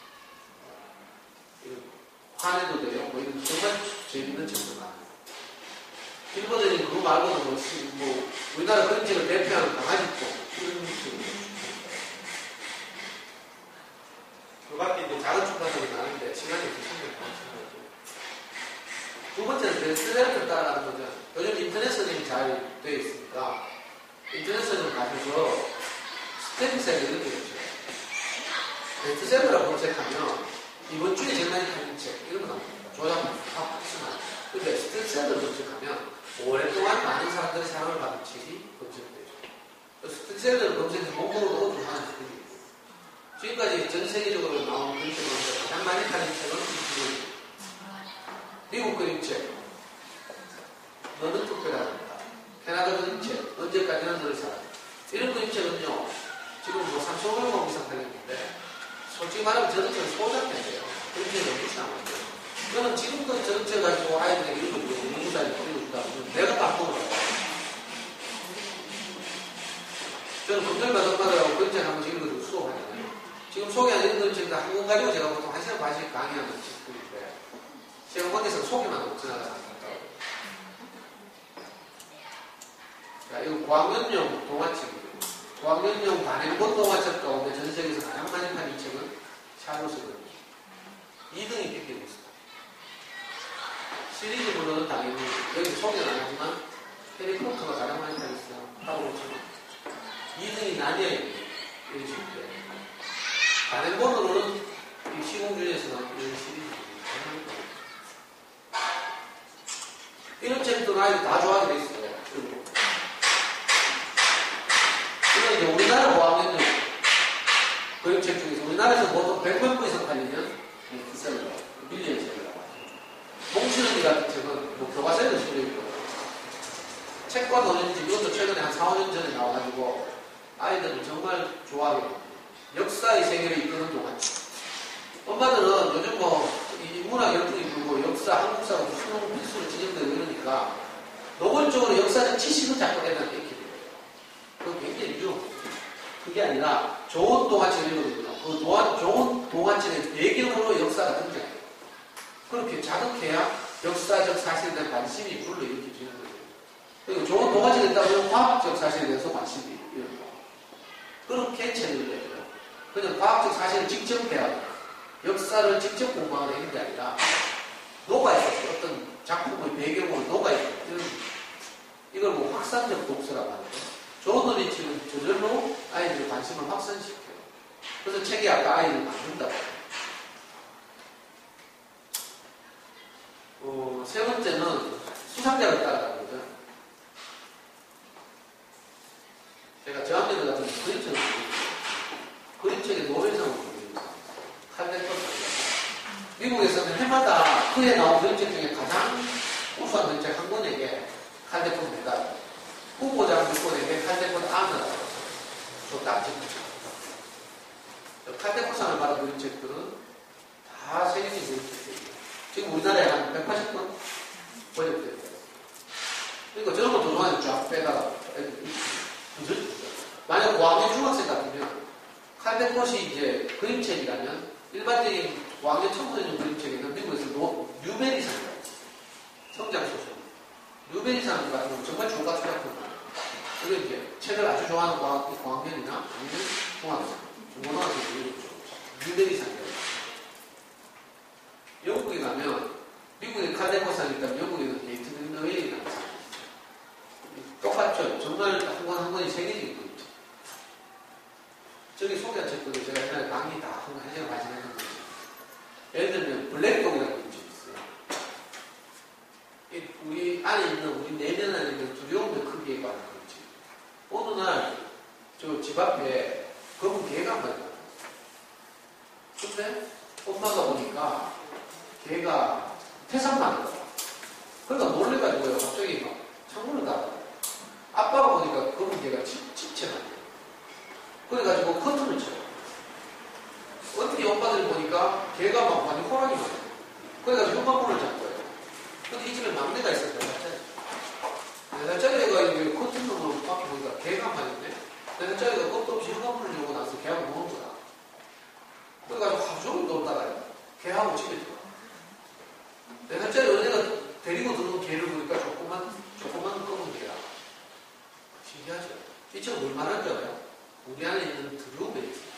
화내도 돼요. 뭐 이런 정말 재밌는 책도 많아요. 길버드는 그거 말고는 뭐 우리나라 그림책을 대표하는 강아지통 이런 책을 그 밖에 이제 작은 출판사도 많은데 시간이 없으시면 두 번째는 베스트셀러를 따라가는 거죠. 요즘 인터넷 선생님이 잘 되어 있으니까 인터넷 선생님 가셔서 스탠드셀러 이런 게 있죠. 베스트셀러라고 검색하면 이번 주에 제일 많이 팔린 책 이런 거 나옵니다. 조작 다 박스만. 근데 스탠드셀러를 검색하면 오랫동안 많은 사람들의 사랑을 받은 책이 검색되죠. 스탠드셀러를 검색해서 목록을 넣어도 하는 책이 있고 지금까지 전 세계적으로 나온 그림책을 가장 많이 팔린 책은 미국 그림책 너는 특별하다. 캐나다 그림책 너는 언제까지나 너를 사랑. 이런 그림책은요, 지금 뭐 3,500원 이상 팔렸는데, 솔직히 말하면 저런책은 소작된대요. 그림책이 너무 비싸면. 저는 지금도 저런책 가지고 아이들에게 읽어주고, 공부사에 읽어주다 보면 내가 바꾸더라고요. 저는 금전바닥바닥하고 그림책 한 번씩 읽어주고 수업하잖아요. 지금 소개한 이런 그림책도 한 권 가지고 제가 보통 1시간 반씩 강의하는 책들인데, 제가 거기서 소개만 하고 지나가서 자, 이거 고학년용 동화책이에요. 고학년용 단행본 동화책 가운데 전 세계에서 가장 많이 판 이 책은 샤롯이거든요. 2등이 픽되고 있습니다. 시리즈물로는 당연히 여기 소개는 안 하지만 해리포터가 가장 많이 팔렸어요. 하고 2등이 나니아입니다. 이런 식인데 단행본으로는 이 시공주에서는 이런 시리즈물이 이런 책도 아이들 다 좋아하게 돼 있어요. 이건 이제 우리나라 고학년용 그림책 중에서 우리나라에서 보통 100만 부 이상 팔리면 비싸요. 밀리언 책이라고 하죠. 몽실언니 같은 책은 뭐 교과서에도 실려있고 책과 도전집 이것도 최근에 한 4, 5년 전에 나와가지고 아이들은 정말 좋아하게 됩니다. 역사의 세계를 이끄는 동안 엄마들은 요즘 이 문학 열풍이 불고 역사, 한국사가 수능 필수로 지정되고 이러니까 노골적으로 역사적 지식을 자꾸 애들한테 익히게 돼요. 그거 굉장히 위험해요. 그게 아니라 좋은 동화책을 읽어줍니다. 그 좋은 동화책의 배경으로 역사가 등장해요. 그렇게 자극해야 역사적 사실에 대한 관심이 불러일으켜지는 거예요. 그리고 좋은 동화책이 있다 보면 과학적 사실에 대해서 관심이 일어나고 그렇게 책을 읽어야 돼요. 그냥 과학적 사실을 직접 배워요. 역사를 직접 공부하는 게 아니라 녹아있어요. 어떤 작품의 배경으로 녹아있어요. 이걸 뭐 확산적 독서라고 하는데 좋은 논리책은 저절로 아이들의 관심을 확산시켜요. 그래서 책이 아까 아이를 만든다고 해요. 세 번째는 수상자를 따라가는 거죠. 제가 저학년들 같은 그림책을 그림책의 노벨상을 드립니다. 칼데코상. 미국에서는 해마다 그해 나온 그림책 중에 가장 우수한 그림책 한 권에게 칼데코 메달, 후보자 한 권에게 칼데코 아너라고 줬다. 칼데코상을 받은 그림책들은 다 세계적인 그림책들이에요. 지금 우리나라에 한 180권 번역돼요. 그러니까 저런 거 도서관에 쫙 빼다가 만약 고학년 중학생 같으면 칼데콧이 이제 그림책이라면 일반적인 고학년 청소년 그림책에는 미국에서 뉴베리상이라고 성장소설 뉴베리상 같은 거 정말 좋은 같은 작품이에요. 그리고 이제 책을 아주 좋아하는 고학년이나 아니면 중학생, 중고등학생들이 뉴베리상이라고 영국에 가면 미국에 칼데콧상이 있다면 영국에는 게이트 웨일이라는 상 똑같죠. 정말 한 권 한 권이 세계적인 거죠. 저기 소개한 책들을 제가 옛날에 강의 다 한 시간 반씩 했는데 예를 들면 블랙독이라는 그림책이 있어요. 우리 안에 있는 우리 내면 안에 있는 두려움의 크기에 관한 그림책. 어느 날 저 집 앞에 검은 개가 한 마리 나와요. 근데 엄마가 보니까 개가 태산만 하더라. 그러니까 놀래가지고요. 갑자기 막 창문을 닫아요. 아빠가 보니까 검은 개가 집채만 해요. 그래가지고 커튼을 쳐요. 어떻게 엄마들이 보니까 개가 막 완전 호랑이만 해요. 그래가지고 현관문을 잡고요. 근데 이 집에 막내가 있었어요. 4살짜리 애가 이제 커튼으로 밖에 보니까 개가 한 마리인데 4살짜리가 겁도 없이 현관문을 열고 나서 개하고 노는 거야. 그래가지고 하루 종일 놀다가요. 개하고 집에 들어가. 4살짜리 어린애가 데리고 들어온 개를 보니까 조그만 검은 개야. 신기하죠? 이 책은 뭘 말할 줄 알아요? 우리 안에 있는 두려움에 있어요.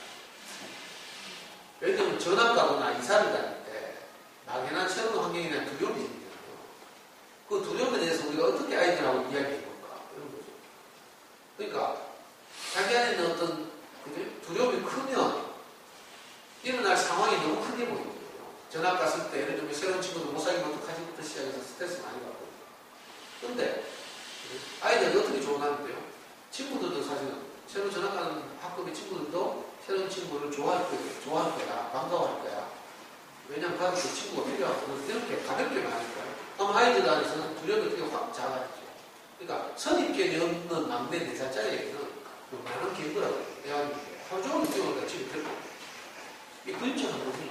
예를 들면 전학 가거나 이사를 다닐 때 막연한 새로운 환경에 대한 두려움이 생기잖아요. 그 두려움에 대해서 우리가 어떻게 아이들하고 이야기해 볼까? 이런 거죠. 그러니까 자기 안에 있는 어떤 두려움이 크면 일어날 상황이 너무 크게 보이는 거예요. 전학 갔을 때 예를 들면 새로운 친구도 못 사귀면 어떡하지부터 시작해서 스트레스 많이 받고. 근데 아이들이 어떻게 조언하는데요? 친구들도 사실은 새로 전학 가는 학급의 친구들도 새로운 친구를 좋아할 거야, 반가워할 거야. 왜냐하면 가족도 친구가 필요하거든. 이렇게 가볍게 말할 거야. 그럼 아이들 안에서는 두려움이 되게 확 작아지죠. 그러니까 선입견이 없는 막내 4살짜리 애기는 많은 기억이라고 해요. 하루 종일 뛰어오니까 집에 들고 이 근처 한 번이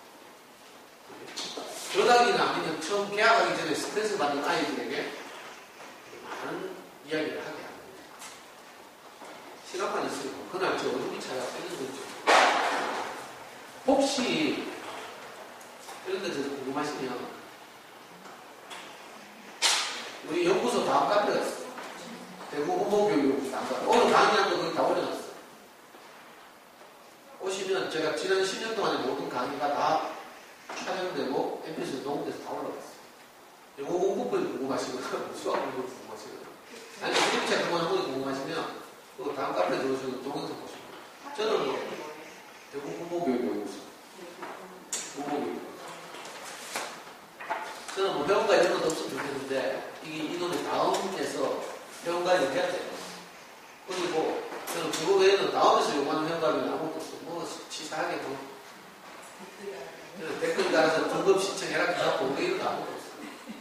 교당이나 아니면 처음 계약하기 전에 스트레스 받는 아이들에게 많은 이야기를 하게 합니다. 시간만 있으면 그날 저 어둠이 찾아오는 거죠. 혹시 이런 데서 궁금하시면 우리 연구소 다음 카페가 있어요. 대구 홍보교육연구소 다음 카페. 오늘 강의한도 거기 다 올려놨어요. 오시면 제가 지난 10년 동안의 모든 강의가 다 촬영되고 mp3 녹음돼서 다 올라갔어요. 영어 공부법이 궁금하시거나 수학 공부 궁금하시거나 아니 그림책 공부하는 분이 궁금하시면 그 다음 카페에 들어오시면 동영상 보시면 저는 뭐 대구 홍보교육연구소 저는 뭐 회원가 이런 것도 없으면 좋겠는데 이게 이놈의 다음에서 회원가를 해야 돼요. 그리고 저는 그거 외에는 다음에서 요구하는 회원가는 아무것도 없어. 뭐 치사하게 뭐 댓글 달아서 등급 신청해라 해갖고 우리 이런 거 아무것도 없어.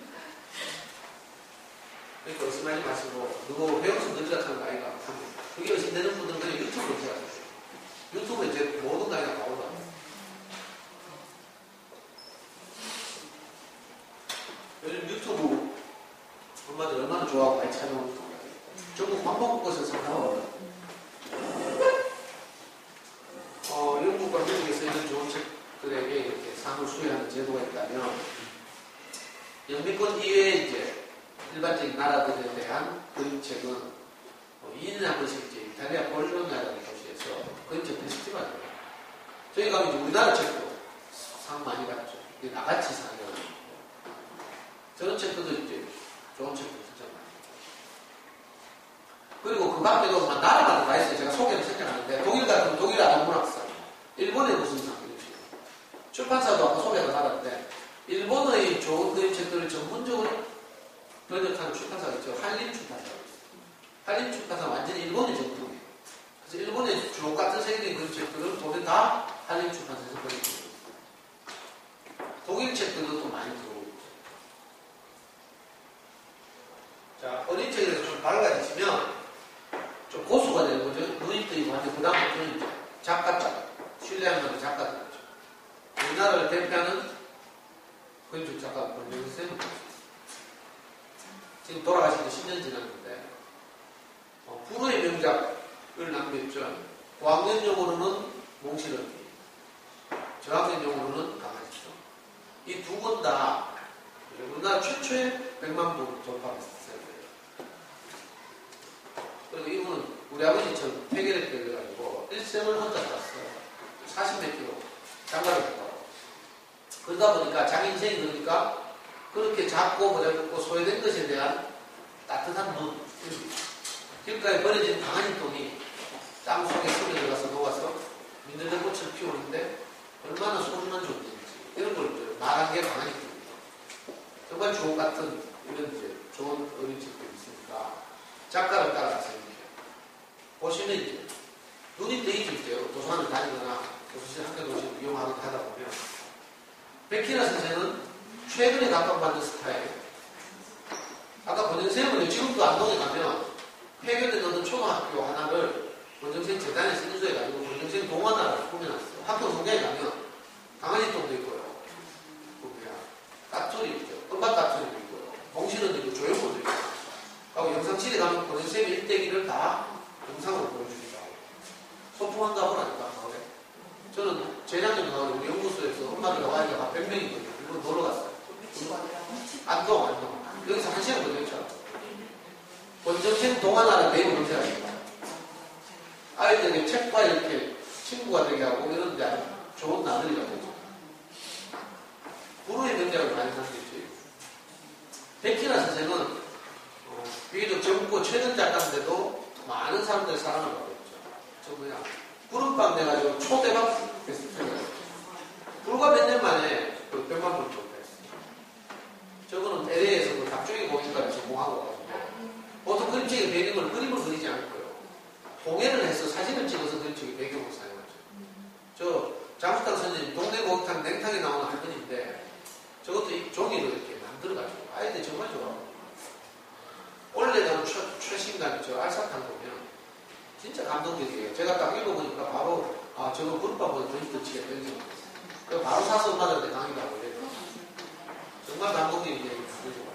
그러니까 의심하지 마시고 누구 회원수 늘리락하는 거 아이가 그게 의심되는 분들은 그냥 유튜브로 들어가세요. 유튜브에 이제 모든 강의가 다 올라와요. 요즘 유튜브 엄마들 얼마나 좋아하고 많이 찾아오는지 전국 방방곳곳에서 나와요. 영국과 미국에서 있는 좋은 책들에게 이렇게 상을 수여하는 제도가 있다면 영미권 이외에 이제 일반적인 나라들에 대한 그림책은 2년에 한 번씩 이제 이탈리아 볼로냐라는 도시에서 그림책 페스티벌이에요. 저희 가면 이제 우리나라 책도 상 많이 받죠. 나같이 상이라고. 저런 책들도 이제 좋은 책도 진짜 많아요. 그리고 그 밖에도 나라마다 다 있어요. 제가 소개를 생각하는데 독일 같은 독일 아동문학상, 일본의 무슨 상 이런 식으로. 출판사도 아까 소개가 나갔는데 일본의 좋은 그림책들을 전문적으로 번역하는 출판사가 있죠. 한림 출판사가 있어요. 한림 출판사 완전히 일본의 정통이에요. 그래서 일본의 주옥 같은 세계적인 그림책들은 거의 다 한림 출판사에서 번역되고 있어요. 독일 책들도 또 많이 들어오고 있죠. 자, 어린 책에서 좀 밝아지시면 좀 고수가 되는 거죠. 눈이 뜨이고 하는데 그다음부터는 이제 작가들, 신뢰할 만한 작가들이죠. 우리나라를 대표하는 그림책 작가 권명희 쌤은 지금 돌아가신 지 10년 지났는데 불후의 명작을 남겼죠. 고학년용으로는 몽실언니, 저학년용으로는 강아지죠. 이 두 권 다 우리나라 최초의 100만 부 돌파했어요. 그리고 이분은 우리 아버지처럼 폐결핵 걸려가지고 일생을 혼자 살았어요. 40몇 킬로 장가를 갔다고. 그러다 보니까 자기 인생이 그러니까 그렇게 작고 버려졌고 소외된 것에 대한 따뜻한 눈. 길가에 버려진 강아지 똥이 땅 속에 숨어 들어가서 녹아서 민들레 꽃을 피우는데 얼마나 소중한 존재인지 이런 걸 말한 게 강아지 똥입니다. 정말 주옥 같은 이런 이제 좋은 어린 책들이 있으니까 작가를 따라가서 이렇게 보시면 이제 눈이 뜨이죠. 도서관을 다니거나 도서실 학교 도시를 이용하거나 하다 보면 백희나 선생은 최근에 각광받는 스타일. 아까 권정쌤은 지금도 안동에 가면 폐교된 어떤 초등학교 하나를 권정쌤 재단에 신수해가지고 권정쌤 동화나라를 꾸며놨어요. 학교 성장에 가면 강아지 똥도 있고요. 까투리 있죠. 은박 까투리도 있고요. 봉신원도 있고 조형물도 있고. 하고 영상실에 가면 권정쌤의 일대기를 다 영상으로 보여주기도 하고. 소풍한가 보라니까, 가을에. 저는 재작년 가을에 우리 연구소에서 엄마들과 아이가 100명이거든요. 일본 놀러 갔어요. 안동. 여기서 1시간 걸렸죠. 권정생 동화나라 내일 검색하십니다. 아이들에게 책과 이렇게 친구가 되게 하고 이런데 아주 좋은 나들이가 되죠. 불후의 명작을 많이 남겼지. 백희나 선생은 비교적 젊고 최근 작가인데도 많은 사람들의 사랑을 받고 있죠. 저 뭐야 구름빵 내가지고 초대박 베스트셀러였죠. 불과 몇 년 만에 그 100만 불 돌파했어요. 저거는 LA에서 그 각종의 공연가를 전공하고 가지고 보통 그림책의 배경을 그림을 그리지 않고요. 공연을 해서 사진을 찍어서 그림책의 배경으로 사용하죠. 저 장수탕 선생님 동네 목욕탕 냉탕에 나오는 할머니인데 저것도 이 종이로 이렇게 만들어가지고 아이들이 정말 좋아하고 원래는 저거 그룹밥보다 더 힘들지게 던지고. 그래서 바로 사서 엄마들한테 강의하고 이래요. 정말 감독님이 이제 그러죠.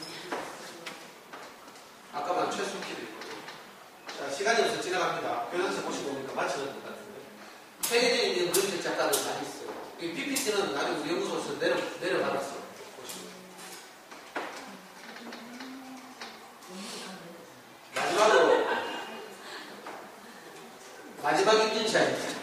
아까 말한 최순키도 있고. 자, 시간이 없어 지나갑니다. 교양서 보시고 보니까 마치는 것 같은데. 세계적인 그림책 작가들 많이 있어요. 이 PPT는 나중에 우리 연구소에서 내려받았어요. 마지막으로 마지막 임진시합입니다.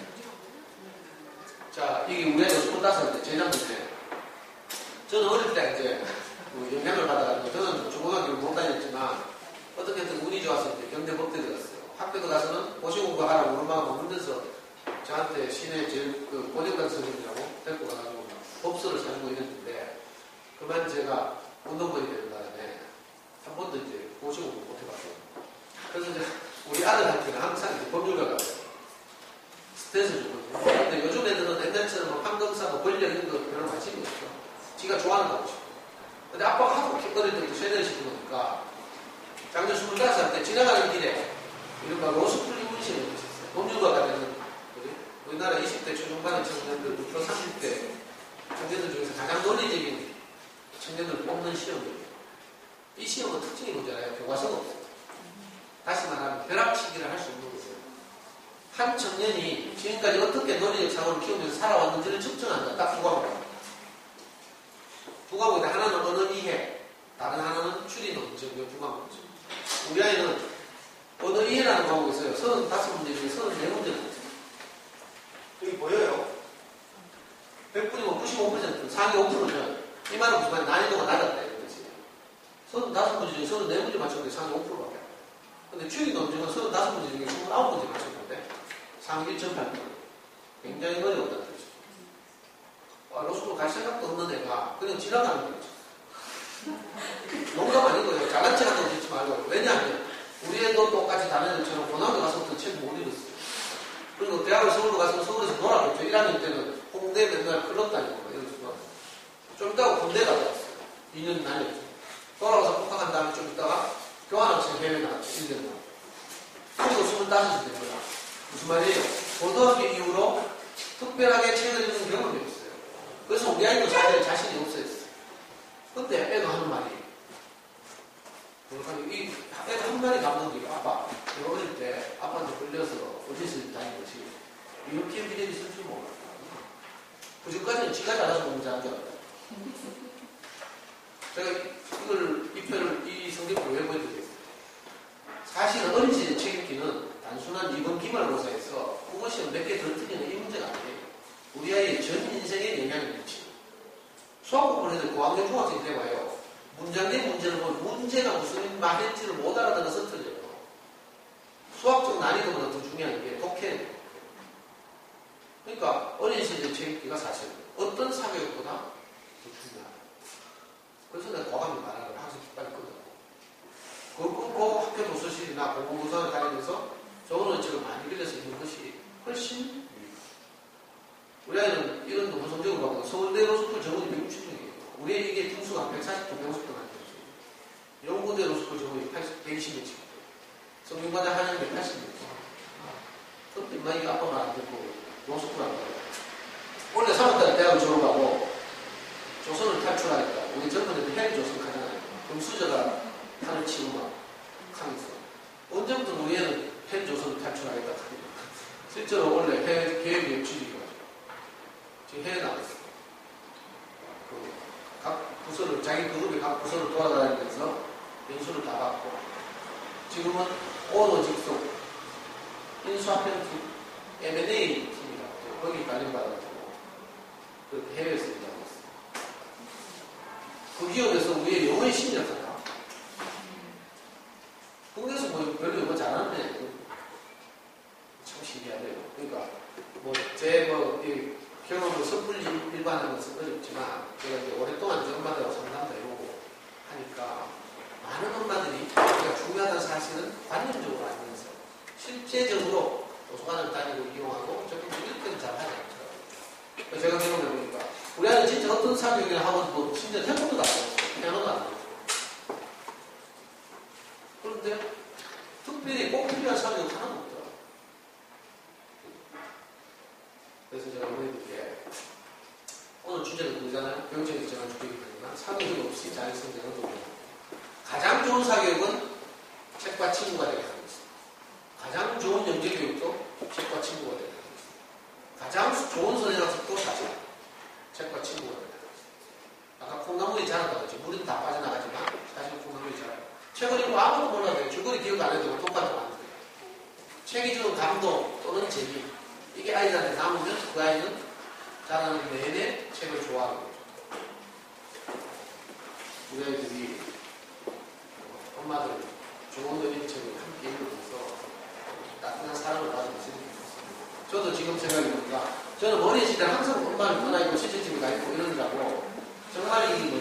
자, 이게 우리 애들 25살 재작년에 저는 어릴 때 이제 영향을 받아가지고 저는 중고등학교를 못 다녔지만 어떻게든 운이 좋아서 이제 경대법대 들었어요. 학교도 가서는 고시 공부하라고 얼마나 힘들어서 저한테 시내 제일 고정당 선생님이라고 데리고 가가지고 법서를 사주고 이랬는데 그만 제가 운동권이 되는 바람에 한 번도 이제 고시 공부 못 해봤어요. 그래서 이제 우리 아들한테는 항상 이제 법률가가 스트레스를 주거든요. 근데 요즘 애들은 옛날처럼 황금사, 권력 이런 거 별로 관심이 없죠. 지가 좋아하는 거 하고 싶어. 근데 아빠가 하도 어릴 때부터 세대를 시키니까 작년 25살 때 지나가는 길에 이른바 로스쿨 인문시험을 했었어요. 법률가가 되는 우리나라 20대 초중반의 청년들, 6% 30대 청년들 중에서 가장 논리적인 청년들을 뽑는 시험이에요. 이 시험은 특징이 뭐잖아요. 교과서가 없어요. 다시 말하면 벼락치기를 할 수 없는 거예요. 한 청년이 지금까지 어떻게 논리적 사고를 키우면서 살아왔는지를 측정한다. 딱 두 과목입니다. 두 과목인데 하나는 언어 이해, 다른 하나는 추리 논증, 두 과목이죠. 우리 아이는 언어 이해라는 과목이 있어요. 35문제 중에 34문제가 있어요. 여기 보여요? 100분이면 95%, 상위 5%는 이 말은 무슨 말이야? 난이도가 낮았다 이런 거지. 35문제 중에 34문제 맞췄는데 상위 5%밖에 안 돼. 근데 추리 논증은 35문제 중에 29문제 맞췄는데 상위 1.8%. 굉장히 어려웠다는 뜻이죠. 로스쿨 갈 생각도 없는 애가 그냥 지나가는 거죠. 농담 아닌 거예요. 잘난 척 하는 거 듣지 말고. 왜냐하면 우리 애도 똑같이 다른 애들처럼 고등학교 가서부터 책 못 읽었어요. 그리고 대학을 서울로 가서 서울에서 놀았겠죠. 1학년 때는 홍대 맨날 클럽 다니고 이러지만 좀 있다가 군대 갔다 왔어요. 2년 다녔죠. 돌아와서 복학한 다음에 좀 있다가 교환학생 해외 나갔죠. 1년 나갔죠. 그리고 25이 된 거야. 무슨 말이에요? 고등학교 이후로 특별하게 책을 읽는 경험이 없어요. 그래서 우리 아이도 사실 자신이 없어졌어요. 근데 애가 하는 말이 이 애가 한 말이 감독이 아빠 내가 어릴 때 아빠한테 걸려서 어디서 다닌 것이 이렇게 미래를 쓸 줄 몰랐다. 그전까지는 지가 잘해서 공부 잘한 줄 알았다. 제가 이 성적표를 왜 보여드리겠어요? 사실은 어린 시절 책 읽기는 단순한 이번 기말고사에서 국어시험 몇 개 더 틀리는 이 문제가 아니에요. 우리 아이의 전 인생에 영향을 미치고 수학 공부를 해도 고학년 중학생 때 봐요. 문장 내 문제를 보면 문제가 무슨 말인지를 못 알아들어서 틀려요. 수학적 난이도보다 더 중요한 게 독해예요. 그러니까 어린 시절 책 읽기가 사실 어떤 사교육보다 더 중요하다. 그래서 내가 과감히 말하는 걸 항상 깃발을 끄더라고. 그걸 끊고 학교 도서실이나 공공도서관을 다니면서 좋은 책을 많이 빌려서 읽는 것이 훨씬 우리 아이는 이런 논문 성적을 받고 서울대 로스쿨 정원이 미국 출신이에요. 우리 애 이게 등수가 140도, 150도 나는 거죠. 영국대 로스쿨 정원이 120몇 치. 성균관대 한양대 80몇 치. 그때 인마이가 아빠 말 안 듣고 로스쿨 안 가요. 원래 3월달에 대학을 졸업하고 조선을 탈출하겠다. 우리 젊은 애들 해리 조선 가잖아요. 그럼 수저가 하늘 치고 막 하면서 언제부터 우리 애는 해리 조선을 탈출하겠다. 실제로 원래 해외 계획이 없지. 지금 해외 나왔어요. 각 부서를, 자기 그룹의 각 부서를 돌아다니면서 연수를 다 받고, 지금은 오너 직속 인수합병팀, M&A 팀이라고, 거기 관련받아가지고, 그렇게 해외에서 일하고 있어요. 그 기업에서 우리의 영어의 신이었잖아. 국내에서 뭐 별로 영어 잘하는 애, 참 신기하네요. 그러니까, 경험을 섣불리 일반하는 것은 어렵지만 제가 이제 오랫동안 이제 엄마들하고 상담도 해보고 하니까 많은 엄마들이 우리가 중요하다는 사실은 관념적으로 알면서 실제적으로 도서관을 다니고 이용하고 적극 이렇게는 잘 하지 않더라고요. 제가 경험해보니까 우리 아이는 진짜 어떤 사교육이나 하고도 심지어 태권도도 안 배웠어요. 피아노도 안 배웠어요. 그런데 특별히 꼭 필요한 사교육 하나도 없더라고요. 좋은 사교육은 책과 친구가 되게 하고 있습니다. 가장 좋은 영재교육도 책과 친구가 되게 하고 있습니다. 가장 좋은 선행학습도 사실 책과 친구가 되게 하고 있습니다. 아까 콩나물이 자란다고 했지. 물은 다 빠져나가지만 사실 콩나물이 자라요. 책을 읽고 아무도 몰라도 줄거리 기억 안 해도 똑같은 거 아니에요. 책이 주는 감동 또는 재미 이게 아이들한테 남으면 그 아이는 자라는 내내 책을 좋아하는 거죠. 우리 아이들이 엄마들 좋은 어린이책을 함께 읽으면서 따뜻한 사랑을 받으면서 이렇게 있었어요. 저도 지금 생각해보니까 저는 어린 시대 항상 엄마를 떠나있고 시집집에 가있고 이러느라고 정말 이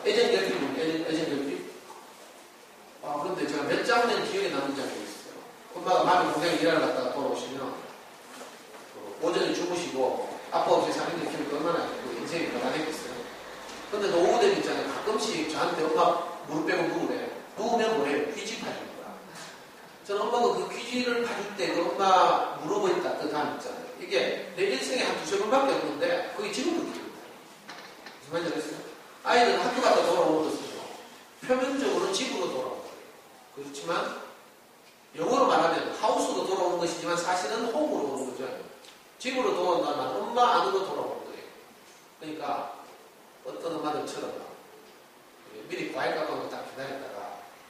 애정결핍 그런데 제가 몇 장면 기억에 남는 장면이 있어요. 엄마가 마음이 고생에 일하러 갔다가 돌아오시면 오전에 주무시고 아빠 없이 3일 키우니까 얼마나 인생이 변화되겠어요. 근데 노후 되면 있잖아요. 가끔씩 저한테 엄마 무릎 빼고 누우래. 누우면 뭐래요? 퀴즈 파는 거야. 저는 엄마가 그 퀴즈를 파줄 때 그 엄마 물어보고 있다 그 다음 있잖아요. 이게 내 일생에 한 두세 번밖에 없는데 그게 지금도 기억입니다. 무슨 말인지 알겠어요? 아이들은 학교 갔다 돌아오는 것이죠. 표면적으로 집으로 돌아오는 거예요. 그렇지만 영어로 말하면 하우스로 돌아오는 것이지만 사실은 홈으로 오는 거죠. 집으로 돌아온다면 엄마 안으로 돌아오는 거예요. 그러니까 어떤 엄마들처럼 미리 과일 깎아놓은 거 딱 기다렸다가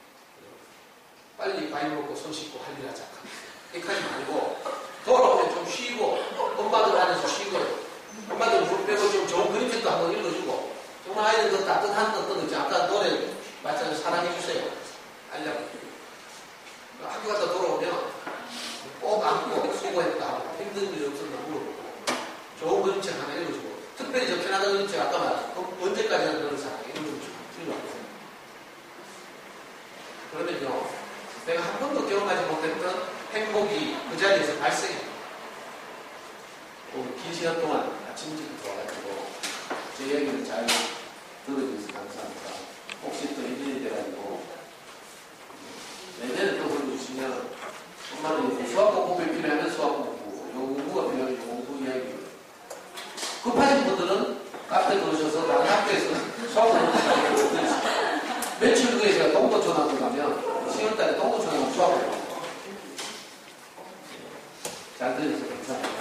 빨리 과일 먹고 손 씻고 할 일 하자. 이렇게 하지 말고 돌아오면 좀 쉬고 엄마들 안에서 쉬고 엄마들 물 빼고 좀 좋은 그림책도 한번 읽어주고 정말 아이들 그 따뜻한 어떤 거지 아까 노래 맞잖아요. 사랑해주세요. 알려고 학교 갔다 돌아오면 꼭 안고 수고했다 하고 힘든 일이 없었나 물어보고 좋은 그림책 하나 읽어주고 특별히 저 캐나다 그림책 아까 말한 언제까지 하는 그런 사람 이런 좀 필요하거든요. 그러면요 내가 한 번도 경험하지 못했던 행복이 그 자리에서 발생해요. 긴 시간 동안 아침 일찍 들어와가지고 제 이야기를 잘 들어주셔서 감사합니다. 혹시 또 일일이 돼가지고 내년에 또 불러주시면 엄마는 수학 공부에 필요하면 수학 공부, 공부가 필요하면 공부 이야기. 급하신 분들은 카페 들어오셔서 다른 학교에서 수학 공부 들으시죠. 며칠 후에 제가 동도초등학교 가면 10월달에 동도초등학교 수학 공부 잘 들으셔서 감사합니다.